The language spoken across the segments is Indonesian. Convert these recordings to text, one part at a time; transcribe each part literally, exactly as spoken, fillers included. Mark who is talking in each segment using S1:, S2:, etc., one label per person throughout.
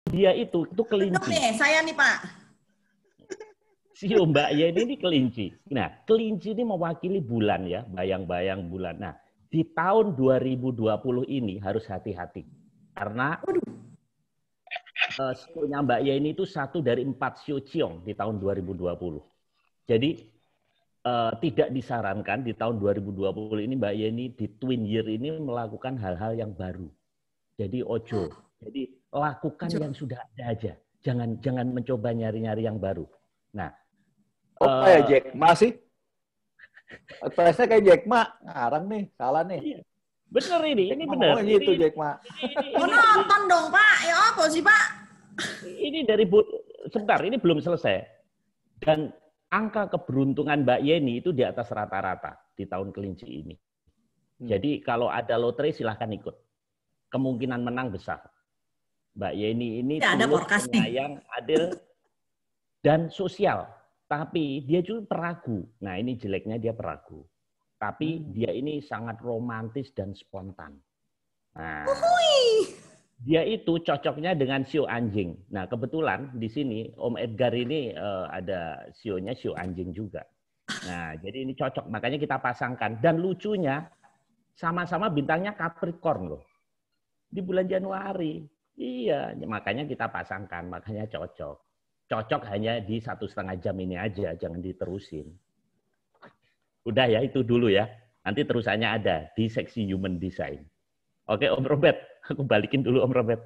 S1: dia itu itu kelinci.
S2: Nih, saya nih Pak.
S1: Sio Mbak Yeni ini kelinci. Nah, kelinci ini mewakili bulan ya, bayang-bayang bulan. Nah, di tahun dua ribu dua puluh ini harus hati-hati. Karena uh, sionya Mbak Yeni itu satu dari empat sio ciong di tahun dua ribu dua puluh. Jadi uh, tidak disarankan di tahun dua ribu dua puluh ini Mbak Yeni di Twin Year ini melakukan hal-hal yang baru. Jadi ojo. Jadi lakukan ojo. Yang sudah ada aja. Jangan jangan mencoba nyari-nyari yang baru. Nah,
S3: apa uh, ya Jack? Masih? Advice-nya kayak Jack Ma, ngarang nih, salah nih.
S1: Iya. Bener ini, ini bener.
S3: Oh gitu Jack Ma.
S2: Oh nonton dong Pak, ya apa sih Pak?
S1: Ini dari, sebentar, ini belum selesai. Dan angka keberuntungan Mbak Yeni itu di atas rata-rata di tahun kelinci ini. Hmm. Jadi kalau ada lotre silahkan ikut. Kemungkinan menang besar. Mbak Yeni ini
S2: ya,
S1: tulus, penyayang, adil, dan sosial. Tapi dia juga peragu. Nah ini jeleknya dia peragu. Tapi hmm. dia ini sangat romantis dan spontan. Nah, dia itu cocoknya dengan sio anjing. Nah kebetulan di sini Om Edgar ini uh, ada sionya sio anjing juga. Nah jadi ini cocok. Makanya kita pasangkan. Dan lucunya sama-sama bintangnya Capricorn loh. Di bulan Januari. Iya, makanya kita pasangkan. Makanya cocok. Cocok hanya di satu setengah jam ini aja, jangan diterusin. Udah ya, itu dulu ya. Nanti terusannya ada di seksi Human Design. Oke, Om Robert. Aku balikin dulu Om Robert.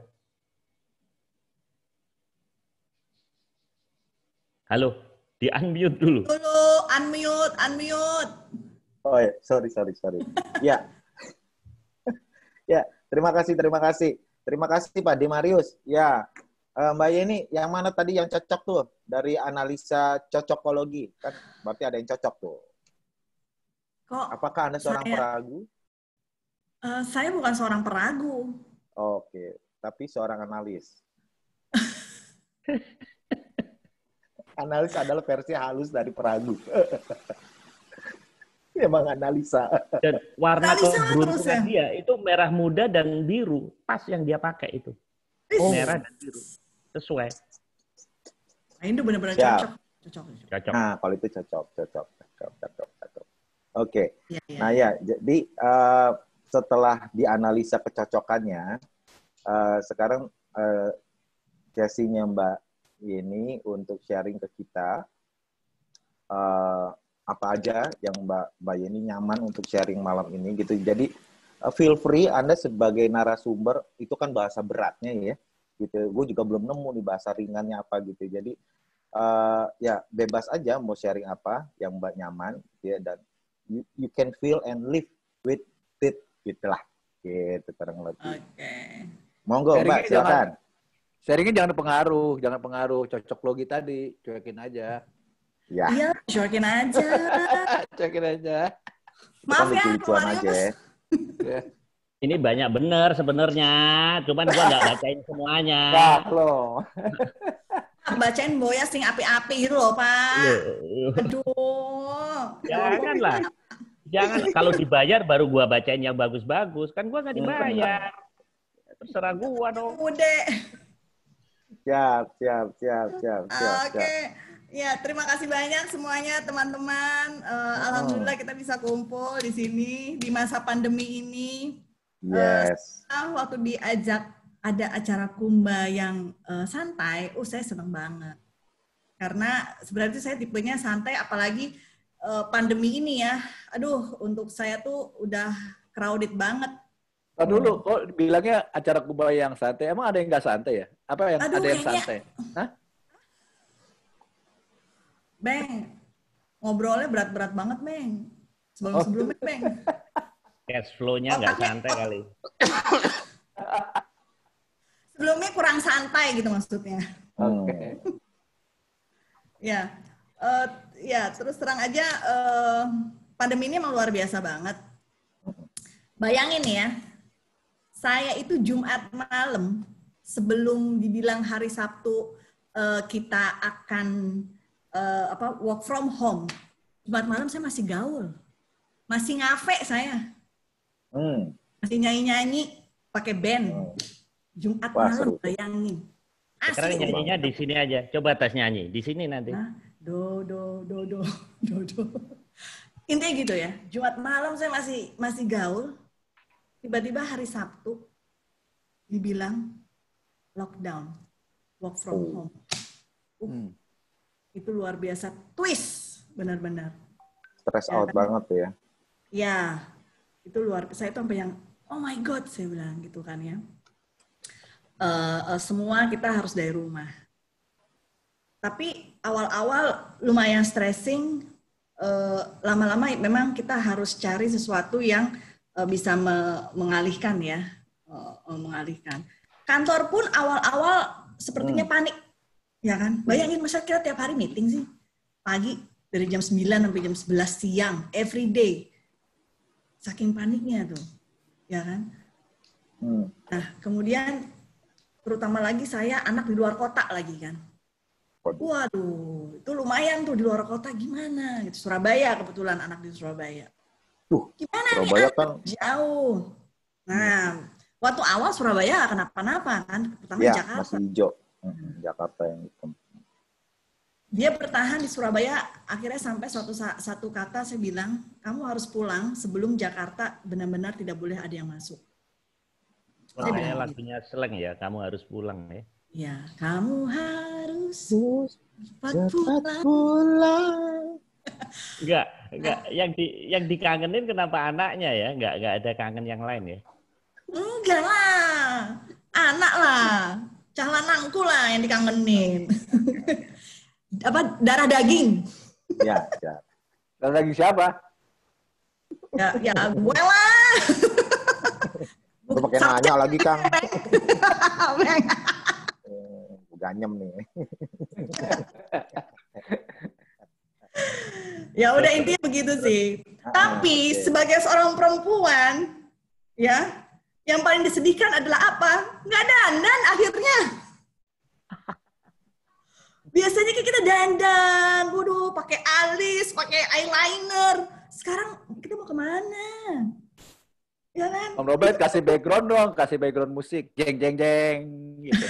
S1: Halo, di unmute dulu.
S2: Dulu, unmute, unmute.
S3: Oh ya, sorry, sorry, sorry. Ya, ya, terima kasih, terima kasih. Terima kasih Pak Demarius. Ya. Mbak Yeni, yang mana tadi yang cocok tuh dari analisa cocokologi? Kan berarti ada yang cocok tuh.
S2: Kok
S3: apakah Anda seorang
S2: saya,
S3: peragu?
S2: Uh, saya bukan seorang peragu.
S3: Oke, tapi seorang analis. Analis adalah versi halus dari peragu. Memang analisa.
S1: Dan warna keberuntungan dia itu merah muda dan biru. Pas yang dia pakai itu. Oh. Merah dan biru. Sesuai.
S2: Nah, itu benar-benar cocok. Cocok.
S1: Cocok.
S3: Nah, kalau itu cocok, cocok, cocok, cocok, cocok. Oke. Okay.
S2: Ya, ya.
S3: Nah ya, jadi uh, setelah dianalisa kecocokannya, uh, sekarang uh, sesinya Mbak Yeni untuk sharing ke kita uh, apa aja yang Mbak Mbak Yeni nyaman untuk sharing malam ini gitu. Jadi uh, feel free Anda sebagai narasumber, itu kan bahasa beratnya ya. Gitu, gue juga belum nemu nih bahasa ringannya apa gitu. Jadi uh, ya bebas aja mau sharing apa yang Mbak nyaman, gitu ya, dan you, you can feel and live with it, gitulah, gitu kurang lebih. Oke.
S2: Okay.
S3: Monggo Mbak, silakan.
S4: Sharingnya jangan pengaruh, jangan pengaruh cocok logi tadi, cuekin aja.
S3: Ya.
S2: Iya, cuekin aja.
S4: Cuekin aja.
S2: Maaf ya,
S3: keluarnya aja.
S4: Ya.
S1: Ini banyak bener sebenarnya, cuman gua nggak bacain semuanya.
S3: Nah, loh.
S2: Bacain Boya sing api-api gitu loh, Pak. Aduh.
S1: Janganlah. Jangan, kalau dibayar baru gua bacain yang bagus-bagus. Kan gua nggak dibayar. Terserah gua dong.
S2: Udah.
S3: Siap, siap, siap, siap, siap.
S2: Oke. Okay. Ya, terima kasih banyak semuanya teman-teman. Uh, oh. Alhamdulillah kita bisa kumpul di sini di masa pandemi ini.
S3: Yes.
S2: Uh, waktu diajak ada acara Kumba yang uh, santai, oh saya senang banget. Karena sebenarnya saya tipenya santai, apalagi uh, pandemi ini ya. Aduh, untuk saya tuh udah crowded banget.
S4: Nah, dulu kok bilangnya acara Kumba yang santai, emang ada yang nggak santai ya? Apa yang
S2: Aduh,
S4: ada yang
S2: kayaknya...
S4: santai? Hah?
S2: Beng, ngobrolnya berat-berat banget, Beng. Sebelum-sebelumnya, Beng.
S1: Cash flow-nya nggak santai kali.
S2: Sebelumnya kurang santai gitu maksudnya.
S4: Oke. Okay.
S2: Ya, uh, ya terus terang aja uh, pandemi ini emang luar biasa banget. Bayangin ya, saya itu Jumat malam sebelum dibilang hari Sabtu uh, kita akan uh, apa work from home. Jumat malam saya masih gaul, masih ngafe saya. Hmm. Masih nyanyi-nyanyi pakai band. Jumat
S3: Wah,
S2: malam,
S3: seru.
S2: bayangin.
S1: Sekarang
S2: Asli.
S1: nyanyinya di sini aja. Coba tes nyanyi di sini nanti.
S2: Nah, do do do do do do. Intinya gitu ya. Jumat malam saya masih masih gaul. Tiba-tiba hari Sabtu dibilang lockdown, work from home. Uh,
S3: Hmm.
S2: Itu luar biasa twist, benar-benar.
S3: Stress
S2: Ya
S3: out
S2: kan?
S3: banget tuh ya.
S2: Ya, itu luar. Saya itu sampai yang oh my god, saya bilang gitu kan ya. Uh, uh, semua kita harus dari rumah. Tapi awal-awal lumayan stressing. Uh, lama-lama memang kita harus cari sesuatu yang uh, bisa me mengalihkan ya, uh, uh, mengalihkan. Kantor pun awal-awal sepertinya
S3: Hmm.
S2: panik, ya kan? Bayangin masa kita tiap hari meeting sih, pagi dari jam sembilan sampai jam sebelas siang, every day. Saking paniknya tuh, ya kan?
S3: Hmm.
S2: Nah, kemudian terutama lagi saya anak di luar kota lagi kan. Waduh, itu lumayan tuh di luar kota gimana gitu. Surabaya kebetulan anak di Surabaya.
S3: Tuh,
S2: Gimana
S3: Surabaya
S2: nih
S3: kan
S2: jauh. Nah, waktu awal Surabaya nggak kenapa-napa kan. Pertama
S3: ya
S2: Jakarta.
S3: masih hijau. Hmm, Jakarta yang hitam.
S2: Dia bertahan di Surabaya, akhirnya sampai suatu satu kata saya bilang, kamu harus pulang sebelum Jakarta benar-benar tidak boleh ada yang masuk.
S1: Wah,
S2: Saya
S1: kayak
S2: bilang
S1: lagunya Slang ya, kamu harus pulang ya.
S2: ya, kamu harus cepat
S3: Cepat
S2: pulang.
S3: pulang.
S1: Enggak, enggak. Yang di yang dikangenin kenapa anaknya ya? Enggak, enggak ada kangen yang lain ya.
S2: Enggak lah, anak lah, calanangku lah yang dikangenin. Apa darah daging?
S3: Ya, ya.
S4: Dan lagi siapa?
S2: Ya, ya gue lah.
S3: Lu pakai nanya lagi, Kang.
S2: Beng.
S3: Eh, Ganyem nih.
S2: Ya udah intinya begitu sih.
S3: Ah,
S2: Tapi
S3: oke.
S2: sebagai seorang perempuan, ya, yang paling disedihkan adalah apa? Nggak dandan akhirnya. Biasanya kayak kita dandan, waduh, pakai alis, pakai eyeliner. Sekarang kita mau kemana? Ya kan?
S4: Om Robert kasih background dong, kasih background musik. Jeng jeng jeng gitu.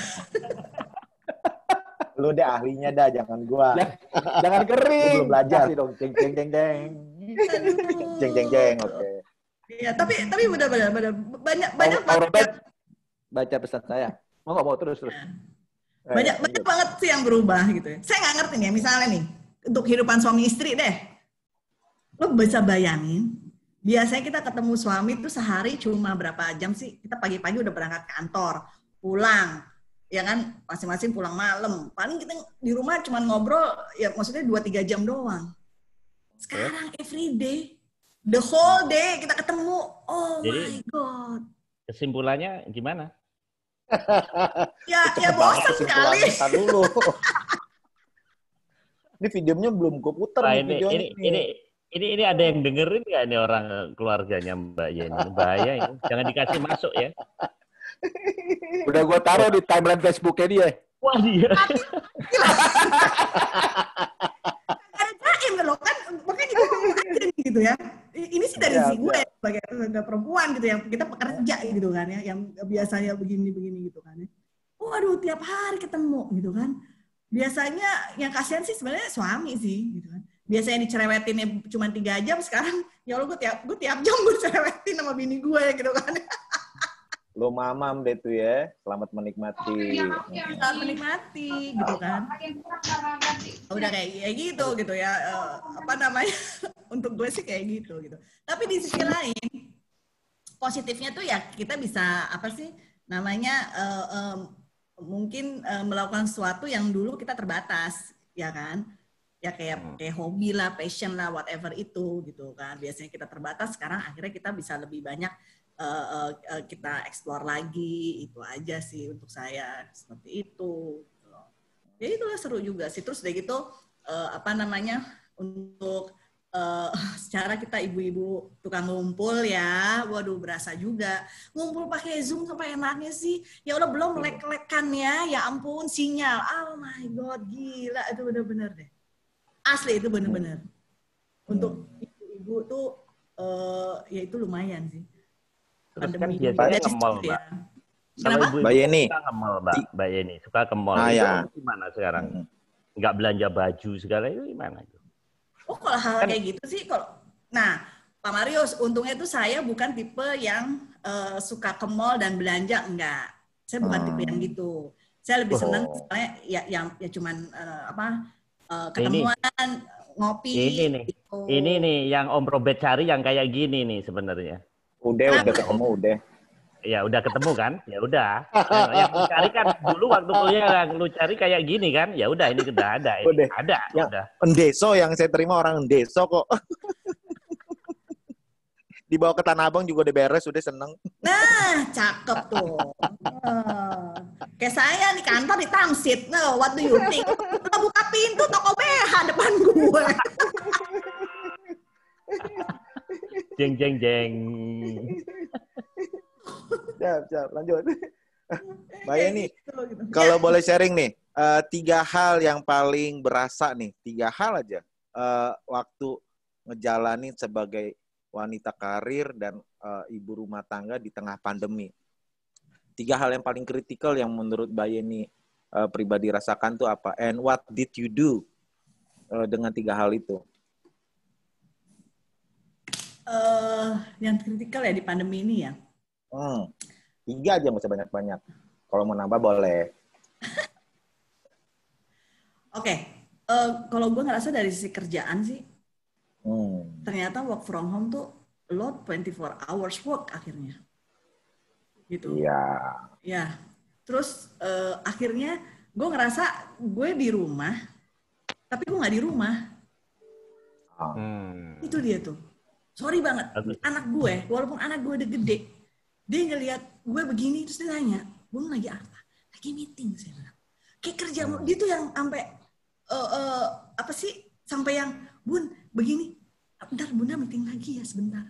S3: Lu deh ahlinya dah, jangan gua.
S4: Jangan kering.
S3: Gua belum belajar.
S4: Kasih dong jeng jeng jeng jeng.
S2: Aduh.
S3: Jeng jeng jeng, oke.
S2: Iya, tapi tapi benar-benar benar banyak banyak
S4: Om, Om
S2: banget
S4: Robert baca pesan saya. Mau nggak mau terus terus.
S2: banyak banyak banget sih yang berubah gitu ya. Saya nggak ngerti nih, misalnya nih untuk kehidupan suami istri deh, lo bisa bayangin biasanya kita ketemu suami itu sehari cuma berapa jam sih? Kita pagi-pagi udah berangkat kantor, pulang, ya kan masing-masing pulang malam. Paling kita di rumah cuma ngobrol, ya maksudnya dua tiga jam doang. Sekarang every day, the whole day kita ketemu. Oh
S1: Jadi,
S2: my God.
S1: Kesimpulannya gimana?
S2: Ya, ya bosan sekali.
S3: Ntar dulu. Ini videonya belum gue putar
S1: Nah,
S3: nih
S1: ini,
S3: videonya.
S1: ini, ini, ini, ini ada yang dengerin nggak ini orang keluarganya Mbak Yeni? Bahaya ini. Jangan dikasih masuk ya.
S4: Udah gue taruh di timeline Facebooknya dia.
S1: Wah dia.
S2: Ada jaim kan loh kan, makanya gue ngomong aja nih gitu ya. Ini sih dari
S3: Ya,
S2: si gue
S3: ya.
S2: sebagai sebagai perempuan gitu yang kita pekerja gitu kan ya, yang biasanya begini-begini gitu kan ya. Waduh tiap hari ketemu gitu kan. Biasanya yang kasihan sih sebenarnya suami sih gitu kan. Biasanya dicerewetinnya cuma tiga jam, sekarang ya Allah gue tiap gue tiap jam gue cerewetin sama bini gue gitu kan.
S3: Lo mamam deh tuh ya. Selamat menikmati.
S2: Saat menikmati gitu kan. Udah kayak, kayak gitu gitu ya. Eh, apa namanya? Untuk gue sih kayak gitu gitu. Tapi di sisi lain positifnya tuh ya kita bisa apa sih namanya eh, eh, mungkin eh, melakukan sesuatu yang dulu kita terbatas, ya kan? Ya kayak kayak hobi lah, passion lah, whatever itu gitu kan. Biasanya kita terbatas, sekarang akhirnya kita bisa lebih banyak uh, uh, uh, kita explore lagi. Itu aja sih untuk saya seperti itu. Ya itu seru juga sih. Terus udah gitu uh, apa namanya untuk uh, secara kita ibu-ibu tukang ngumpul ya, waduh berasa juga ngumpul pakai Zoom sampai enaknya sih. Ya Allah belum lek-lekan ya, ya ampun sinyal. Oh my god, gila itu bener-bener deh. Asli itu bener-bener. Untuk ibu-ibu tuh uh, ya itu lumayan sih.
S1: Terus kan
S2: Pandemi
S1: biasanya
S2: ini
S1: nge-mall,
S2: ya.
S1: Mbak. Kalau
S2: Kenapa?
S1: ibu-ibu
S3: Mbak Yeni.
S1: suka ke mall, Mbak. Mbak Yeni suka ke mall.
S3: Ah,
S1: Itu
S3: ya.
S1: gimana sekarang?
S3: Hmm.
S1: Nggak belanja baju segala itu gimana?
S2: Oh, kalau hal
S1: Kan-
S2: kayak gitu sih, kalau, nah, Pak Marius, untungnya tuh saya bukan tipe yang eh, suka ke mall dan belanja, enggak. Saya bukan
S3: Hmm.
S2: tipe yang gitu. Saya lebih
S3: Oh.
S2: senang misalnya ya yang ya cuman eh, apa eh,
S1: Ini.
S2: ketemuan, ngopi.
S1: Ini nih.
S2: gitu.
S1: Ini nih yang Om Robert cari yang kayak gini nih sebenarnya.
S3: Udah, udah
S2: Kenapa?
S3: ketemu, udah.
S1: Ya udah ketemu kan? Ya udah. Yang, yang lu cari kan dulu waktu kuliah yang lu cari kayak gini kan? Ya udah ini udah ada. Ini.
S3: Udah.
S1: Ada.
S3: Yang
S1: Udah.
S3: Endeso yang saya terima orang Endeso kok. Dibawa ke Tanah Abang juga udah beres, udah seneng.
S2: Nah, cakep tuh. Eh, kayak saya di kantor di Tamsit. Nah, what do you think? Kita buka pintu toko B H depan gue.
S1: Jeng jeng jeng.
S3: Siap, siap, lanjut. Mbak Yeni,
S2: Gitu, gitu.
S3: kalau boleh sharing nih, eh, tiga hal yang paling berasa nih, tiga hal aja eh, waktu ngejalanin sebagai wanita karir dan eh, ibu rumah tangga di tengah pandemi. Tiga hal yang paling kritikal yang menurut Mbak Yeni eh, pribadi rasakan tuh apa? And what did you do eh, dengan tiga hal itu?
S2: Eh, yang kritikal ya di pandemi ini ya.
S3: Hmm, tiga aja, nggak usah banyak-banyak. Kalau mau nambah boleh.
S2: Oke, eh, kalau gue ngerasa dari sisi kerjaan sih,
S3: Hmm.
S2: ternyata work from home tuh lo twenty-four hours work akhirnya. Gitu.
S3: Iya.
S2: Ya, terus eh, akhirnya gue ngerasa gue di rumah, tapi gue nggak di rumah.
S3: Ah.
S1: Hmm.
S2: Itu dia tuh. Sorry banget,
S1: Bagus.
S2: anak gue, walaupun anak gue udah gede, dia ngelihat gue begini, terus dia nanya, Bun lagi apa? Lagi meeting, saya bilang. Kayak kerja, dia tuh yang sampai, eh, eh, apa sih, sampai yang, Bun, begini, bentar Bunda meeting lagi ya sebentar.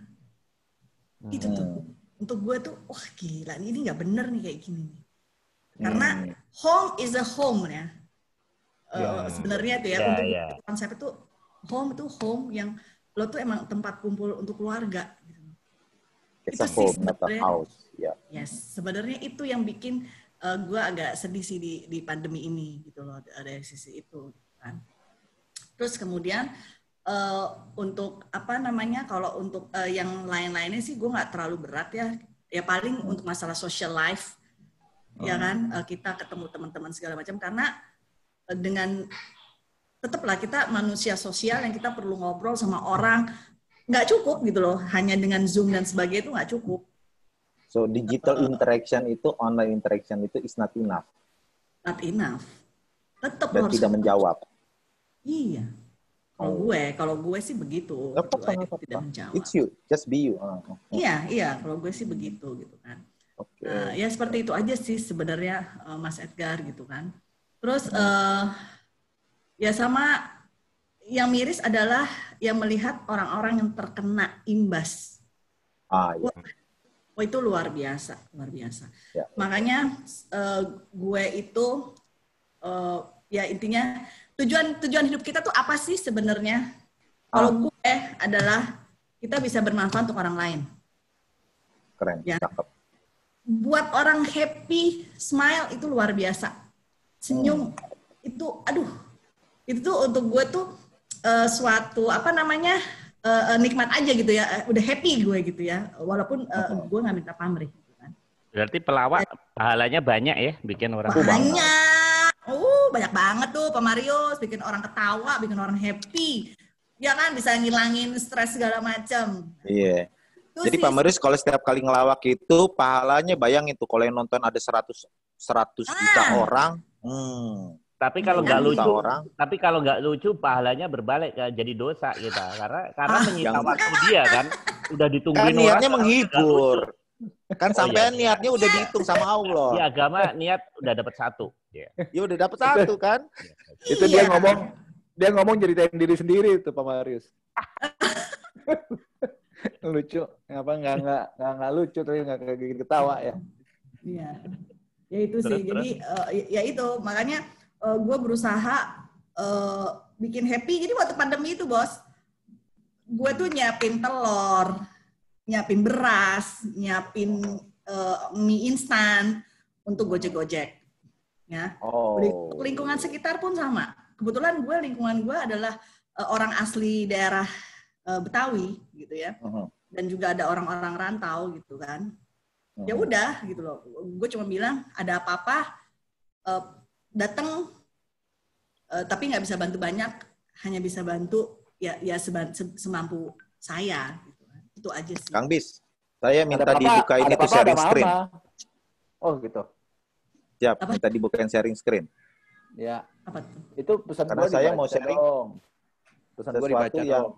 S2: Itu tuh, untuk gue tuh, wah gila, ini nggak bener nih kayak gini. nih. Karena
S3: Hmm.
S2: home is a home ya. Eh,
S1: Ya.
S2: sebenarnya tuh ya,
S1: Ya,
S2: untuk
S1: ya.
S2: konsep itu, home itu home yang lo tuh emang tempat kumpul untuk keluarga. Gitu.
S3: It's
S2: Itu
S3: a
S2: sih
S3: home, not a
S2: sebenarnya.
S3: house. Ya.
S2: Yes, sebenarnya itu yang bikin uh, gue agak sedih sih di, di pandemi ini gitu loh, dari sisi itu kan. Terus kemudian uh, untuk apa namanya, kalau untuk uh, yang lain-lainnya sih gue nggak terlalu berat ya, ya paling untuk masalah social life, ya kan, uh, kita ketemu teman-teman segala macam, karena uh, dengan tetaplah kita manusia sosial yang kita perlu ngobrol sama orang, nggak cukup gitu loh, hanya dengan Zoom dan sebagainya itu nggak cukup.
S3: So digital interaction itu, online interaction itu is not enough.
S2: Not enough. Tetap
S3: Dan
S2: harus
S3: tidak menjawab.
S2: Iya. Kalau
S3: Oh.
S2: gue, kalau gue sih begitu.
S3: Nggak apa-apa,
S2: Gue
S3: nggak apa-apa.
S2: tidak menjawab.
S3: It's you, just be you. Ah, ah.
S2: Iya, iya. Kalau gue sih begitu gitu kan.
S3: Oke.
S2: Nah, ya seperti itu aja sih sebenarnya uh, Mas Edgar gitu kan. Terus uh, ya sama yang miris adalah yang melihat orang-orang yang terkena imbas.
S3: Ah, ya.
S2: Oh itu luar biasa, luar biasa.
S3: Ya.
S2: Makanya uh, gue itu uh, ya intinya tujuan tujuan hidup kita tuh apa sih sebenarnya? Kalau gue adalah kita bisa bermanfaat untuk orang lain.
S3: Keren,
S2: Ya.
S3: cakep.
S2: Buat orang happy, smile itu luar biasa. Senyum itu, aduh, itu tuh untuk gue tuh uh, suatu apa namanya uh, nikmat aja gitu ya. Udah happy gue gitu ya. Walaupun uh, gue nggak minta pamrih. Gitu kan.
S1: Berarti pelawak pahalanya banyak ya bikin orang.
S2: Banyak, uh banyak banget tuh Pak Marius, bikin orang ketawa, bikin orang happy. Ya kan bisa ngilangin stres segala macam.
S3: Iya.
S2: Itu
S3: Jadi
S2: sih,
S3: Pak Marius kalau setiap kali ngelawak itu pahalanya bayangin tuh kalau yang nonton ada seratus juta
S2: Ah.
S3: orang. Hmm.
S1: Tapi kalau
S2: Iya,
S1: nggak
S3: juta
S1: lucu,
S3: orang.
S1: tapi kalau nggak lucu pahalanya berbalik ke jadi dosa kita. Karena karena
S2: Ah.
S1: menyita
S3: Yang-
S1: waktu dia kan, udah
S3: Kan
S1: ditungguin orang.
S3: niatnya
S1: kalau nggak
S3: menghibur. Kan
S1: Oh,
S3: sampean
S1: iya.
S3: niatnya udah dihitung sama Allah.
S1: lucu. Di agama niat udah dapat satu. Ya.
S3: Ya udah dapat satu kan?
S4: Itu
S2: Iya.
S4: dia ngomong, dia ngomong ceritain diri sendiri itu Pak Marius. Lucu, apa nggak nggak nggak nggak lucu tapi nggak kayak gitu ketawa ya.
S2: Iya, ya itu sih.
S1: Terus,
S2: Jadi eh, ya itu makanya eh, gue berusaha eh, bikin happy. Jadi waktu pandemi itu bos, gue tuh nyiapin telur, nyiapin beras, nyiapin eh, mie instan. untuk Gojek-Gojek. Ya.
S3: Oh.
S2: Lingkungan sekitar pun sama. Kebetulan gue lingkungan gue adalah uh, orang asli daerah uh, Betawi gitu ya. Uh-huh. Dan juga ada orang-orang rantau gitu kan. Uh-huh. Ya udah gitu loh. Gue cuma bilang ada apa-apa uh, datang uh, tapi nggak bisa bantu banyak, hanya bisa bantu ya ya seban, se, semampu saya gitu. Itu aja sih.
S3: Kang Bis, saya minta
S4: ada
S3: dibuka ini tuh sharing screen.
S4: Oh gitu.
S3: Siap, apa? Minta dibukain sharing screen.
S4: Ya.
S2: Apa tuh?
S4: Itu pesan
S3: Karena saya mau sharing
S4: dong. Pesan gue dibaca
S3: yang...
S4: dong.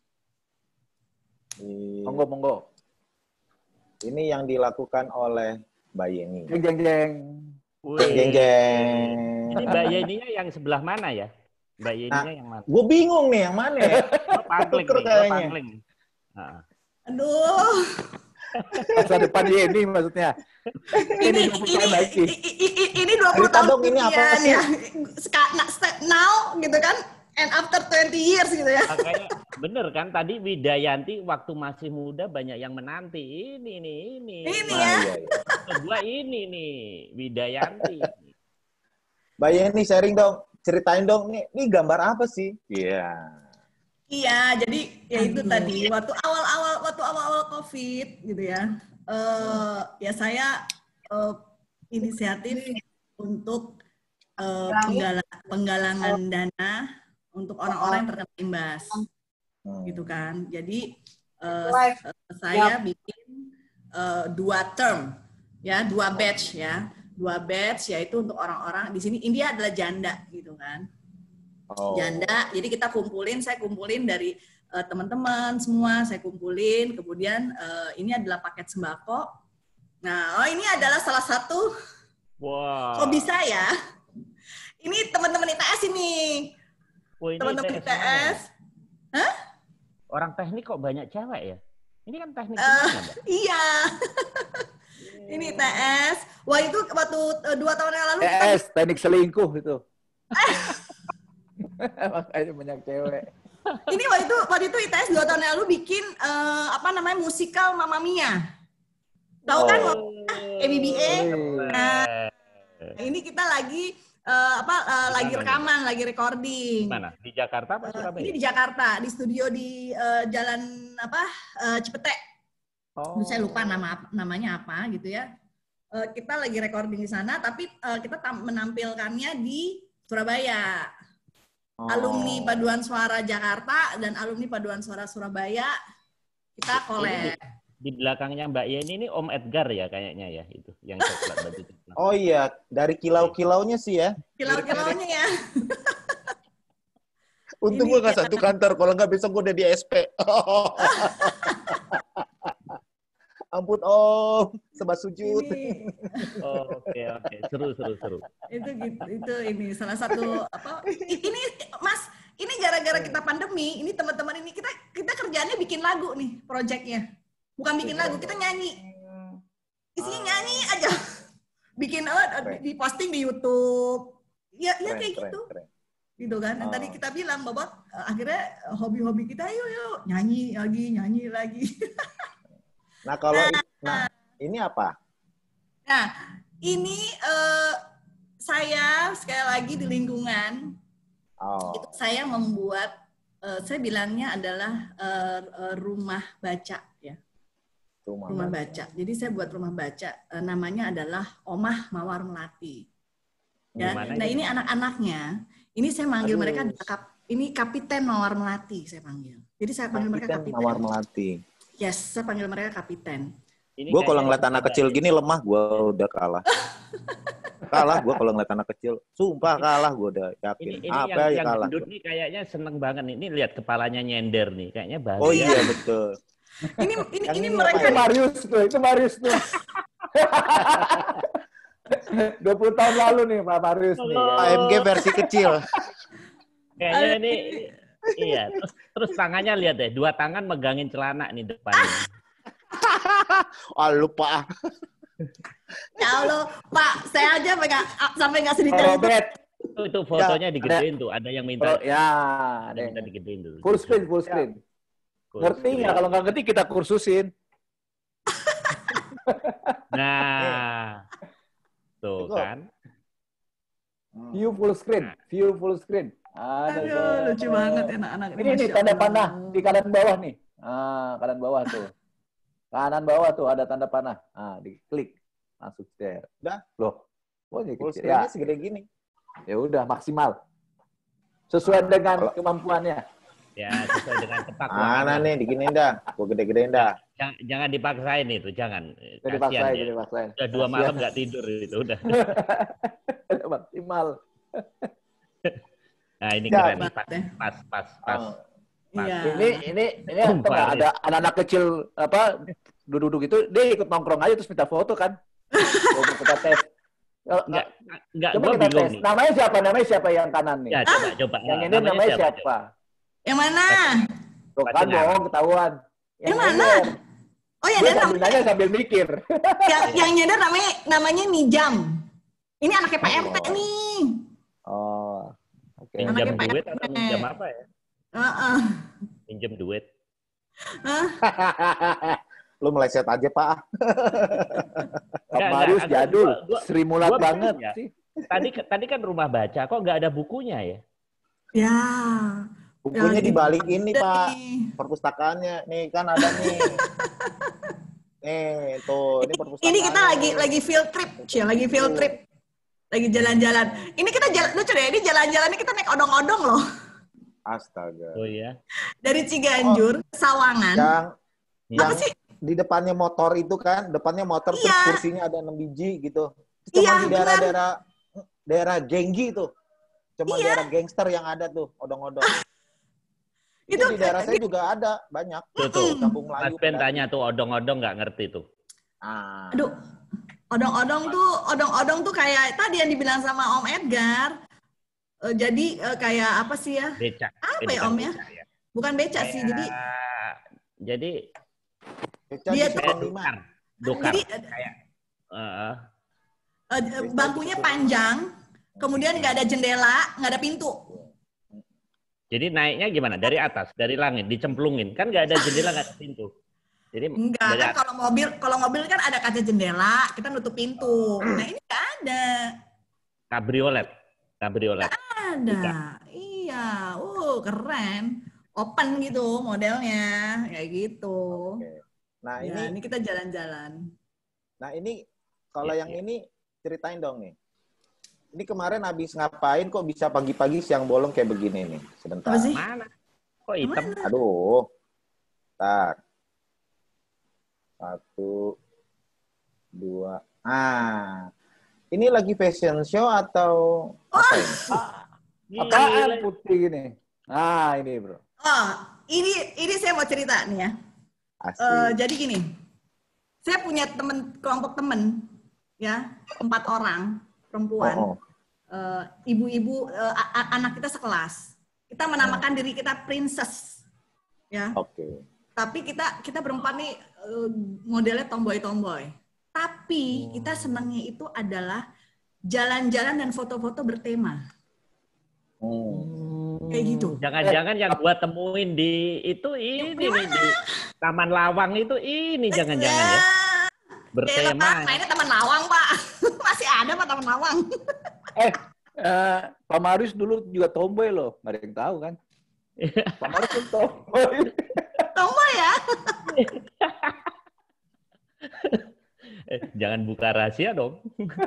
S4: Monggo, monggo.
S3: Ini yang dilakukan oleh Mbak Yeni.
S4: Jeng, jeng, jeng.
S3: Jeng, jeng.
S1: Ini Mbak Yeninya yang sebelah mana ya? Mbak Yeninya nah, yang mana?
S3: Gue bingung nih, yang mana ya?
S1: Oh, pangling nih, oh, pangling. Nah.
S2: Aduh.
S4: Masa depan Yeni maksudnya.
S2: Ini ini ini, ini, ini dua puluh tahun
S3: dong, ini apa sih?
S2: Ya. Now gitu kan, and after twenty years gitu ya.
S1: Makanya bener kan tadi Widayanti waktu masih muda banyak yang menanti. Ini ini ini.
S2: Ini
S1: nah,
S2: ya.
S1: Iya, iya. Kedua ini nih Widayanti.
S3: Mbak Yeni sharing dong, ceritain dong nih, ini gambar apa sih? Iya. Yeah.
S2: Iya, jadi ya itu tadi waktu awal-awal waktu awal-awal COVID gitu ya. Uh, ya saya uh, inisiatif untuk uh, penggalang, penggalangan dana untuk orang-orang yang terkena imbas, gitu kan. Jadi uh, saya bikin uh, dua term, ya dua batch ya, dua batch yaitu untuk orang-orang di sini India adalah janda, gitu kan. Oh. Janda, jadi kita kumpulin, saya kumpulin dari uh, teman-teman semua, saya kumpulin, kemudian uh, ini adalah paket sembako. Nah, oh ini adalah salah satu wow. hobi saya. Ini teman-teman I T S ini.
S1: Oh,
S2: teman-teman I T S. Hah?
S1: Orang teknik kok banyak cewek ya? Ini kan teknik
S2: uh,
S1: gimana, Mbak?
S2: Iya. Ini I T S. Wah, itu waktu uh, dua tahun yang lalu.
S4: I T S, kita... teknik selingkuh itu. Makanya banyak cewek.
S2: Ini waktu itu waktu itu I T S dua tahun yang lalu bikin uh, apa namanya musikal Mamma Mia. Tahu kan oh. A B B A? Nah, ini kita lagi uh, apa uh, lagi rekaman, lagi recording.
S1: Mana? Di Jakarta apa Surabaya? Uh,
S2: ini di Jakarta, di studio di uh, Jalan apa? Uh, Cipete. Oh. Saya lupa nama namanya apa gitu ya. Uh, kita lagi recording di sana, tapi uh, kita menampilkannya di Surabaya. Oh. Alumni Paduan Suara Jakarta dan alumni Paduan Suara Surabaya kita collab.
S1: Di belakangnya Mbak Yeni ini Om Edgar ya kayaknya ya itu yang coklat baju coklat.
S3: Oh iya, dari kilau-kilaunya sih ya.
S2: Kilau-kilaunya ya.
S3: Untung gue nggak satu kantor, kalau nggak besok gue udah di S P. Ampun Om, sebab sujud.
S1: Oh, oke oke, seru seru seru.
S2: Itu gitu, itu ini salah satu apa? Ini Mas, ini gara-gara kita pandemi, ini teman-teman ini kita kita kerjaannya bikin lagu nih, proyeknya. Bukan bikin lagu, kita nyanyi. Isinya nyanyi aja. Bikin uh, di posting di YouTube. Ya, ya kayak gitu. Gitu kan. Dan tadi kita bilang bahwa uh, akhirnya hobi-hobi kita yuk yuk nyanyi lagi, nyanyi lagi.
S3: Nah, kalau nah, nah, ini apa?
S2: Nah, ini uh, saya sekali lagi di lingkungan. Oh. Itu saya membuat uh, saya bilangnya adalah uh, uh, rumah baca ya. Rumah, rumah baca. baca. Jadi saya buat rumah baca. E, namanya adalah Omah Mawar Melati. Ya. Nah ini anak-anaknya. Ini saya manggil Aduh. mereka. Kap, ini Kapiten Mawar Melati saya panggil. Jadi saya panggil Kapiten mereka Kapiten
S3: Mawar Melati.
S2: Yes, saya panggil mereka Kapiten.
S3: Gue kalau ngeliat anak kecil gini lemah, gue udah kalah. kalah gue kalau ngeliat anak kecil. Sumpah kalah, gue udah yakin.
S1: Ini, ini
S3: Apa
S1: yang,
S3: ya kalah.
S1: Yang gendut nih kayaknya seneng banget nih. Ini lihat kepalanya nyender nih. Kayaknya bahagia.
S3: Oh iya betul.
S2: Ini ini ini, ini mereka
S4: itu Marius tuh, itu Marius tuh. dua puluh tahun lalu nih Pak Marius nih.
S3: A M G versi kecil.
S1: Kayaknya ini iya, terus terus tangannya lihat deh, dua tangan megangin celana nih depannya.
S3: Ah lupa.
S2: Ya Allah, Pak, saya aja enggak sampai enggak sedetail itu.
S1: Itu, itu fotonya ya, digedein ada, tuh, ada yang minta.
S4: Oh, ya,
S1: ada yang minta digedein dulu.
S4: Full screen, full screen. Ya. Ngerti nggak? Kalau nggak ngerti kita kursusin.
S1: Nah, Tuh
S3: Eko.
S1: kan.
S4: View full screen, view full screen. Ada
S2: Aduh,
S4: tuh.
S2: lucu banget anak-anak
S4: Ini nih
S2: Masya
S4: tanda
S2: Allah.
S4: panah di kanan bawah nih. Ah, kanan bawah tuh. Kanan bawah tuh ada tanda panah. Ah, diklik langsung share.
S3: Udah.
S4: Loh. Oh, ini
S3: Full
S4: kecil. Ya,
S3: screen-nya segede gini.
S4: ya udah maksimal. Sesuai dengan
S3: Kalau-
S4: kemampuannya.
S1: Ya, sesuai dengan ketakwaan.
S3: Mana nih, diginiin dah. Gue gede-gedein dah.
S1: Jangan, jangan dipaksain itu, jangan.
S4: Jadi
S1: Kasihan
S4: dipaksain,
S1: dia.
S4: jadi dipaksain.
S1: Udah dua malam nggak tidur itu udah.
S4: Maksimal.
S1: Nah ini
S3: Ya,
S1: keren nih, pas,
S2: banget ya.
S1: pas, pas, pas.
S3: Oh.
S1: Pas.
S2: Iya.
S4: Ini ini ini
S1: Oh,
S4: apa,
S1: Faris.
S4: ada anak-anak kecil apa duduk-duduk itu dia ikut nongkrong aja terus minta foto kan. Coba kita tes. Oh,
S1: Enggak, enggak,
S4: Coba
S1: gue
S4: kita
S1: bingung
S4: tes.
S1: nih.
S4: Namanya siapa? Namanya siapa yang kanan nih?
S1: Ya, coba, coba.
S4: Yang
S1: Ah,
S4: ini namanya siapa?
S2: Yang mana?
S4: Tuh kan
S1: Pacingan.
S4: dong ketahuan.
S2: Yang mana?
S4: nyender.
S2: Oh ya,
S4: Gue
S2: dan
S4: sambil
S2: namanya
S4: nanya sambil mikir.
S2: yang, yang nyadar namanya namanya Nijam. Ini anaknya Pak R T
S3: Oh.
S2: nih.
S4: Oh. Oke.
S1: Pinjam
S2: Anaknya Pak
S1: duit
S2: R T.
S1: atau pinjam apa ya?
S2: Heeh.
S1: Pinjam duit.
S2: Hah?
S3: Lu meleset aja, Pak.
S4: Pak
S1: Enggak,
S4: Marius
S1: enggak,
S4: jadul,
S1: gua- gua-
S4: Sri Mulat
S1: gua
S4: banget
S1: punya.
S4: sih.
S1: Tadi tadi kan rumah baca, kok nggak ada bukunya ya?
S2: Ya.
S3: Bukunya
S2: Ya,
S3: di balik
S2: gitu.
S3: ini,
S2: Ada
S3: Pak.
S2: nih.
S3: Perpustakaannya. Nih, kan ada nih. Nih, tuh. Ini perpustakaan.
S2: Ini kita lagi lagi field trip, Cia, lagi field trip. Lagi jalan-jalan. Ini kita jalan lucu deh, ini jalan-jalan kita naik odong-odong loh.
S3: Astaga.
S1: Oh iya.
S2: Dari Ciganjur ke Sawangan.
S3: Yang,
S1: Apa
S3: yang
S2: sih?
S3: di depannya motor itu kan, depannya motor terus
S2: Iya.
S3: kursinya ada enam biji gitu. Cuma
S2: Iya,
S3: di daerah-daerah daerah genggi tuh. Cuma
S2: Iya.
S3: daerah gangster yang ada tuh, odong-odong. Itu,
S2: Itu
S3: di daerah saya juga ada, banyak.
S1: Tuh, tuh.
S3: Kampung
S1: Mas
S3: Melayu.
S1: Ben
S3: Pedati.
S1: tanya tuh odong-odong nggak ngerti tuh.
S3: Ah.
S2: Aduh, odong-odong tuh, odong-odong tuh kayak tadi yang dibilang sama Om Edgar. Eh, jadi eh, kayak apa sih ya?
S1: Beca.
S2: Apa
S1: Eh,
S2: ya,
S1: bukan
S2: Om ya?
S1: beca ya.
S2: Bukan beca sih, jadi
S1: Kayak- jadi
S3: Beca
S2: Dia
S3: di
S2: tuh-
S1: kayak
S3: Seven Lima.
S1: dokar. Dokar.
S2: Jadi,
S1: Kayak eh,
S2: eh, bangkunya panjang, kemudian nggak ada jendela, nggak ada pintu.
S1: jadi naiknya gimana? Dari atas, dari langit, dicemplungin. Kan nggak ada jendela, nggak ada pintu. Jadi
S2: Enggak,
S1: dari
S2: kan
S1: atas.
S2: kalau mobil, kalau mobil kan ada kaca jendela, kita nutup pintu. Nah ini nggak ada.
S1: Kabriolet. Kabriolet.
S2: Ada. Iya, uh keren. Open gitu modelnya, kayak gitu.
S3: Oke. Nah,
S2: Ya,
S3: ini
S2: ini kita jalan-jalan.
S3: nah ini kalau
S1: Iya,
S3: yang
S1: iya.
S3: ini ceritain dong nih. Ini kemarin habis ngapain kok bisa pagi-pagi siang bolong kayak begini nih? Sebentar.
S2: Apa sih?
S1: Mana? Kok hitam?
S2: Mana?
S3: Aduh. Bentar. Satu, dua. Ah. Ini lagi fashion show atau apa ini?
S4: Apaan
S1: Gila.
S4: putih gini? Nah, ini, Bro.
S2: Oh, ini ini saya mau cerita nih ya.
S3: Asli.
S2: Eh, jadi gini, saya punya temen kelompok temen ya empat orang perempuan.
S3: Oh, oh.
S2: Eh, ibu-ibu eh, a- a- anak kita sekelas. Kita menamakan diri kita princess, ya.
S3: Oke.
S2: Tapi kita kita berempat nih eh, modelnya tomboy-tomboy. Tapi kita senangnya itu adalah jalan-jalan dan foto-foto bertema,
S3: Hmm.
S2: kayak gitu.
S1: Jangan-jangan yang gua temuin di itu ini nih di Taman Lawang itu ini jangan-jangan ya.
S2: Bertema.
S1: Bertema.
S2: Mainnya Taman Lawang, Pak. Masih ada Pak Taman Lawang.
S4: Eh, eh, Pak Marius dulu juga tomboy loh. Nggak ada yang tahu kan? Pak Marius pun tomboy.
S2: Tomboy ya.
S1: Eh, jangan buka rahasia dong.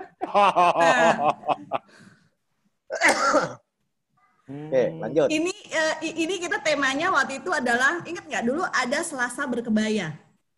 S3: Oke, lanjut.
S2: Ini eh, i- ini kita temanya waktu itu adalah, ingat nggak dulu ada Selasa berkebaya.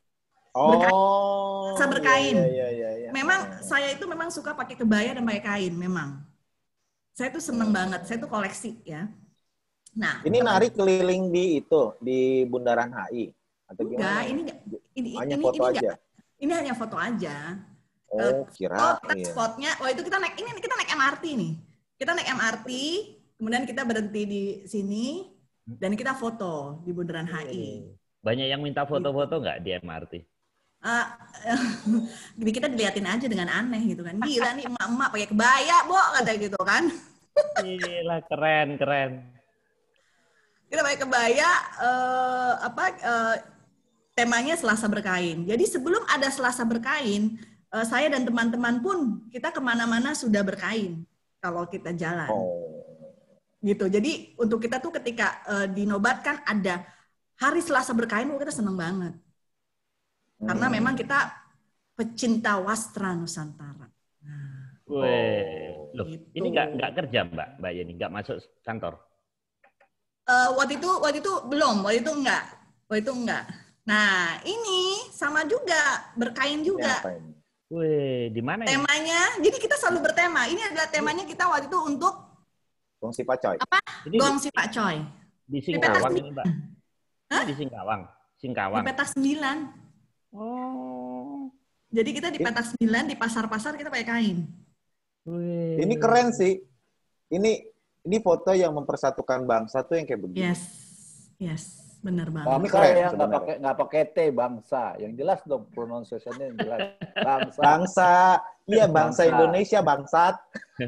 S3: Oh.
S2: Selasa berkain.
S3: Iya, iya, iya, iya.
S2: Memang saya itu memang suka pakai kebaya dan pakai kain memang. Saya tuh seneng banget. Saya tuh koleksi ya. Nah,
S3: Ini nari keliling di itu, di Bundaran H I atau
S2: enggak,
S3: gimana?
S2: ini enggak. Ini
S3: Hanya
S2: ini
S3: foto
S2: ini
S3: aja.
S2: enggak. Ini hanya foto aja.
S3: Oh,
S2: Oh,
S3: kira.
S2: kita spotnya, oh itu kita naik, ini kita naik M R T nih. Kita naik M R T, kemudian kita berhenti di sini, dan kita foto di Bundaran H I.
S1: Banyak yang minta foto-foto nggak di M R T?
S2: Uh, jadi kita diliatin aja dengan aneh gitu kan. Gila nih emak-emak pakai kebaya, Bo, kata gitu kan.
S1: Gila, keren, keren.
S2: Kita pakai kebaya, eh, apa, eh, temanya Selasa berkain. Jadi sebelum ada Selasa berkain, uh, saya dan teman-teman pun kita kemana-mana sudah berkain kalau kita jalan.
S3: Oh.
S2: Gitu. Jadi untuk kita tuh ketika uh, dinobatkan ada hari Selasa berkain, kita seneng banget. Hmm. Karena memang kita pecinta wastra Nusantara. Nah.
S1: Weh, loh,
S2: gitu.
S1: Ini nggak nggak kerja Mbak, Mbak Yeni, nggak masuk kantor?
S2: Uh, waktu itu waktu itu belum, waktu itu enggak, waktu itu enggak. Nah ini sama juga berkain juga.
S1: Wih, di mana?
S2: Temanya, jadi kita selalu bertema. Ini adalah temanya kita waktu itu untuk
S3: Gongsi Pak Coy.
S2: Apa?
S1: Ini
S2: Gongsi Pak Coy.
S1: Di Singkawang ini Mbak.
S2: Hah?
S1: Di Singkawang. Singkawang.
S2: Di petak sembilan.
S1: Oh.
S2: Jadi kita di petak sembilan di pasar-pasar kita pakai kain.
S1: Wih.
S3: Ini keren sih. Ini Ini foto yang mempersatukan bangsa tuh yang kayak begini.
S2: Yes, yes, benar banget.
S4: Kami keren yang nggak pakai nggak pakai T, bangsa. Yang jelas dong pronunciation-nya yang jelas. Bangsa.
S3: Bangsa, iya bangsa, bangsa Indonesia, bangsat.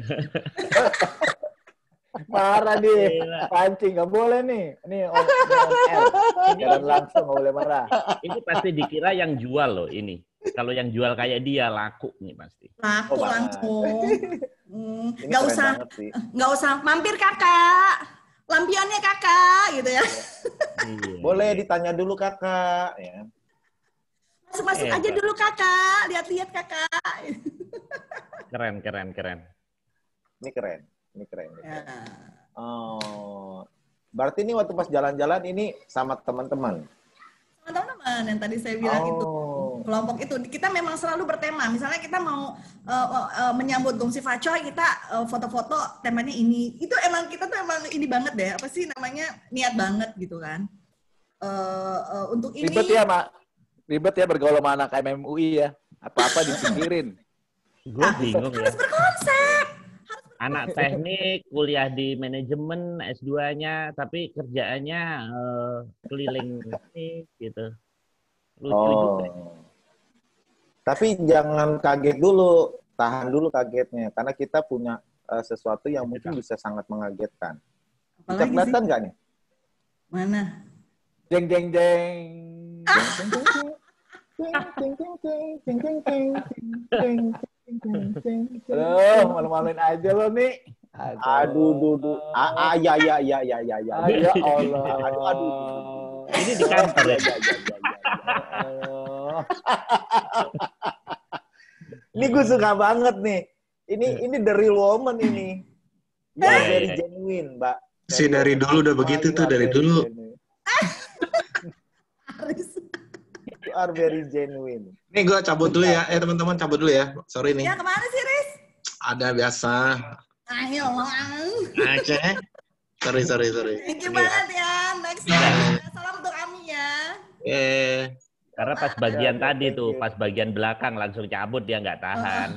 S4: Marah nih, pancing nggak boleh nih. Ini on, on air, jalan langsung nggak boleh marah.
S1: Ini pasti dikira yang jual loh ini. Kalau yang jual kayak dia laku nih pasti.
S2: Laku oh, langsung. Hmm, nggak usah, nggak usah mampir kakak, lampionnya kakak, gitu ya.
S3: Boleh ditanya dulu kakak, ya.
S2: Masuk-masuk aja dulu kakak, lihat-lihat kakak.
S1: Keren, keren, keren.
S3: Ini keren, ini keren. Ini keren. Ya. Oh, berarti ini waktu pas jalan-jalan ini sama teman-teman.
S2: Teman-teman yang tadi saya bilang oh. itu kelompok itu kita memang selalu bertema. Misalnya kita mau uh, uh, menyambut Gongsi Pak Coy, kita uh, foto-foto temanya ini. Itu emang kita tuh emang ini banget deh. Apa sih namanya, niat banget gitu kan. Uh, uh, untuk ini.
S4: Ribet ya Mak. Ribet ya bergaul sama anak M M U I ya. Apa-apa dipikirin.
S1: Gue bingung ya.
S2: Harus berkonsep.
S1: Anak teknik, kuliah di manajemen S dua-nya, tapi kerjaannya uh, keliling ini gitu. Lucu
S3: oh.
S1: juga.
S3: Tapi jangan kaget dulu, tahan dulu kagetnya, karena kita punya uh, sesuatu yang mungkin bisa sangat mengagetkan. Bisa kelihatan nggak nih?
S2: Mana?
S4: Jeng jeng jeng. Aduh, malu-maluin aja lo nih.
S3: Aduh, aduh, aduh. Ah, ya, ya, ya, ya, ya, ya.
S4: Ya Allah.
S3: Aduh, aduh.
S1: Ini di kantor ya.
S3: Ini gue suka banget nih. Ini ini the real woman ini. You are very genuine, Mbak.
S5: Si dari dulu udah begitu tuh, dari dulu.
S3: You are very genuine.
S5: Nih gue cabut dulu ya. Eh teman-teman cabut dulu ya. Sorry nih.
S2: Ya kemana sih, Riz?
S5: Ada biasa.
S2: Ayo, Lang.
S5: Oke. Sorry, sorry, sorry.
S2: Thank you banget ya. Next time. Salam untuk Ami ya.
S5: Eh.
S1: Karena pas bagian tadi tuh, pas bagian belakang langsung cabut, dia nggak tahan.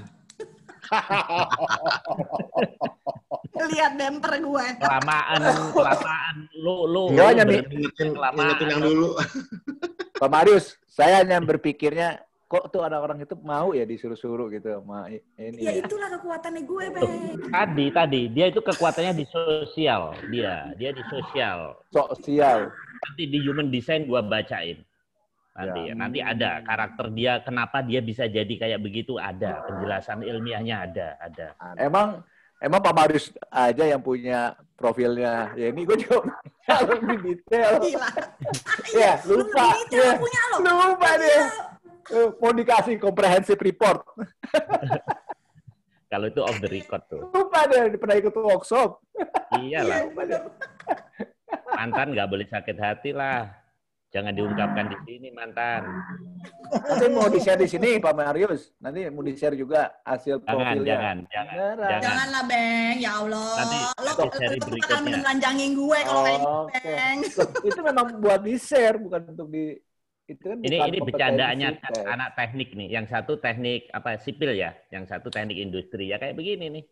S2: Lihat bumper gue.
S1: Kelamaan, kelamaan. Lu, lu.
S4: Enggak,
S1: lu
S5: ingetin, ingetin yang dulu.
S4: Pak Marius, saya hanya berpikirnya, kok tuh ada orang itu mau ya disuruh-suruh gitu sama ini.
S2: Ya itulah kekuatannya gue, Bang.
S1: Tadi, tadi. Dia itu kekuatannya di sosial. Dia, dia di sosial.
S4: Sosial.
S1: Nanti di human design gue bacain. Nanti ya. Nanti ada karakter dia, kenapa dia bisa jadi kayak begitu, ada. Penjelasan ilmiahnya ada, ada.
S4: Emang emang Pak Marius aja yang punya profilnya. Ya ini gue juga lebih detail.
S2: Gila.
S4: Ya, lupa.
S2: Ya, punya lo.
S4: Lupa dia. Mau dikasih comprehensive report.
S1: Kalau itu off the record tuh.
S4: Lupa deh, pernah ikut workshop.
S1: Iyalah. Mantan nggak boleh sakit hati lah. Jangan diungkapkan di sini, mantan.
S4: Nanti mau di-share di sini, Pak Marius. Nanti mau di-share juga hasil
S1: jangan,
S4: profilnya.
S1: Jangan, jangan, jangan.
S2: Janganlah, Beng. Ya Allah.
S1: Nanti
S2: lo
S1: seri berikutnya.
S2: akan menelanjangin gue kalau kayak gitu, Beng.
S4: Itu memang buat di-share, bukan untuk di... Itu kan
S1: ini ini bercandaannya anak teknik nih. Yang satu teknik apa sipil ya, yang satu teknik industri ya kayak begini nih.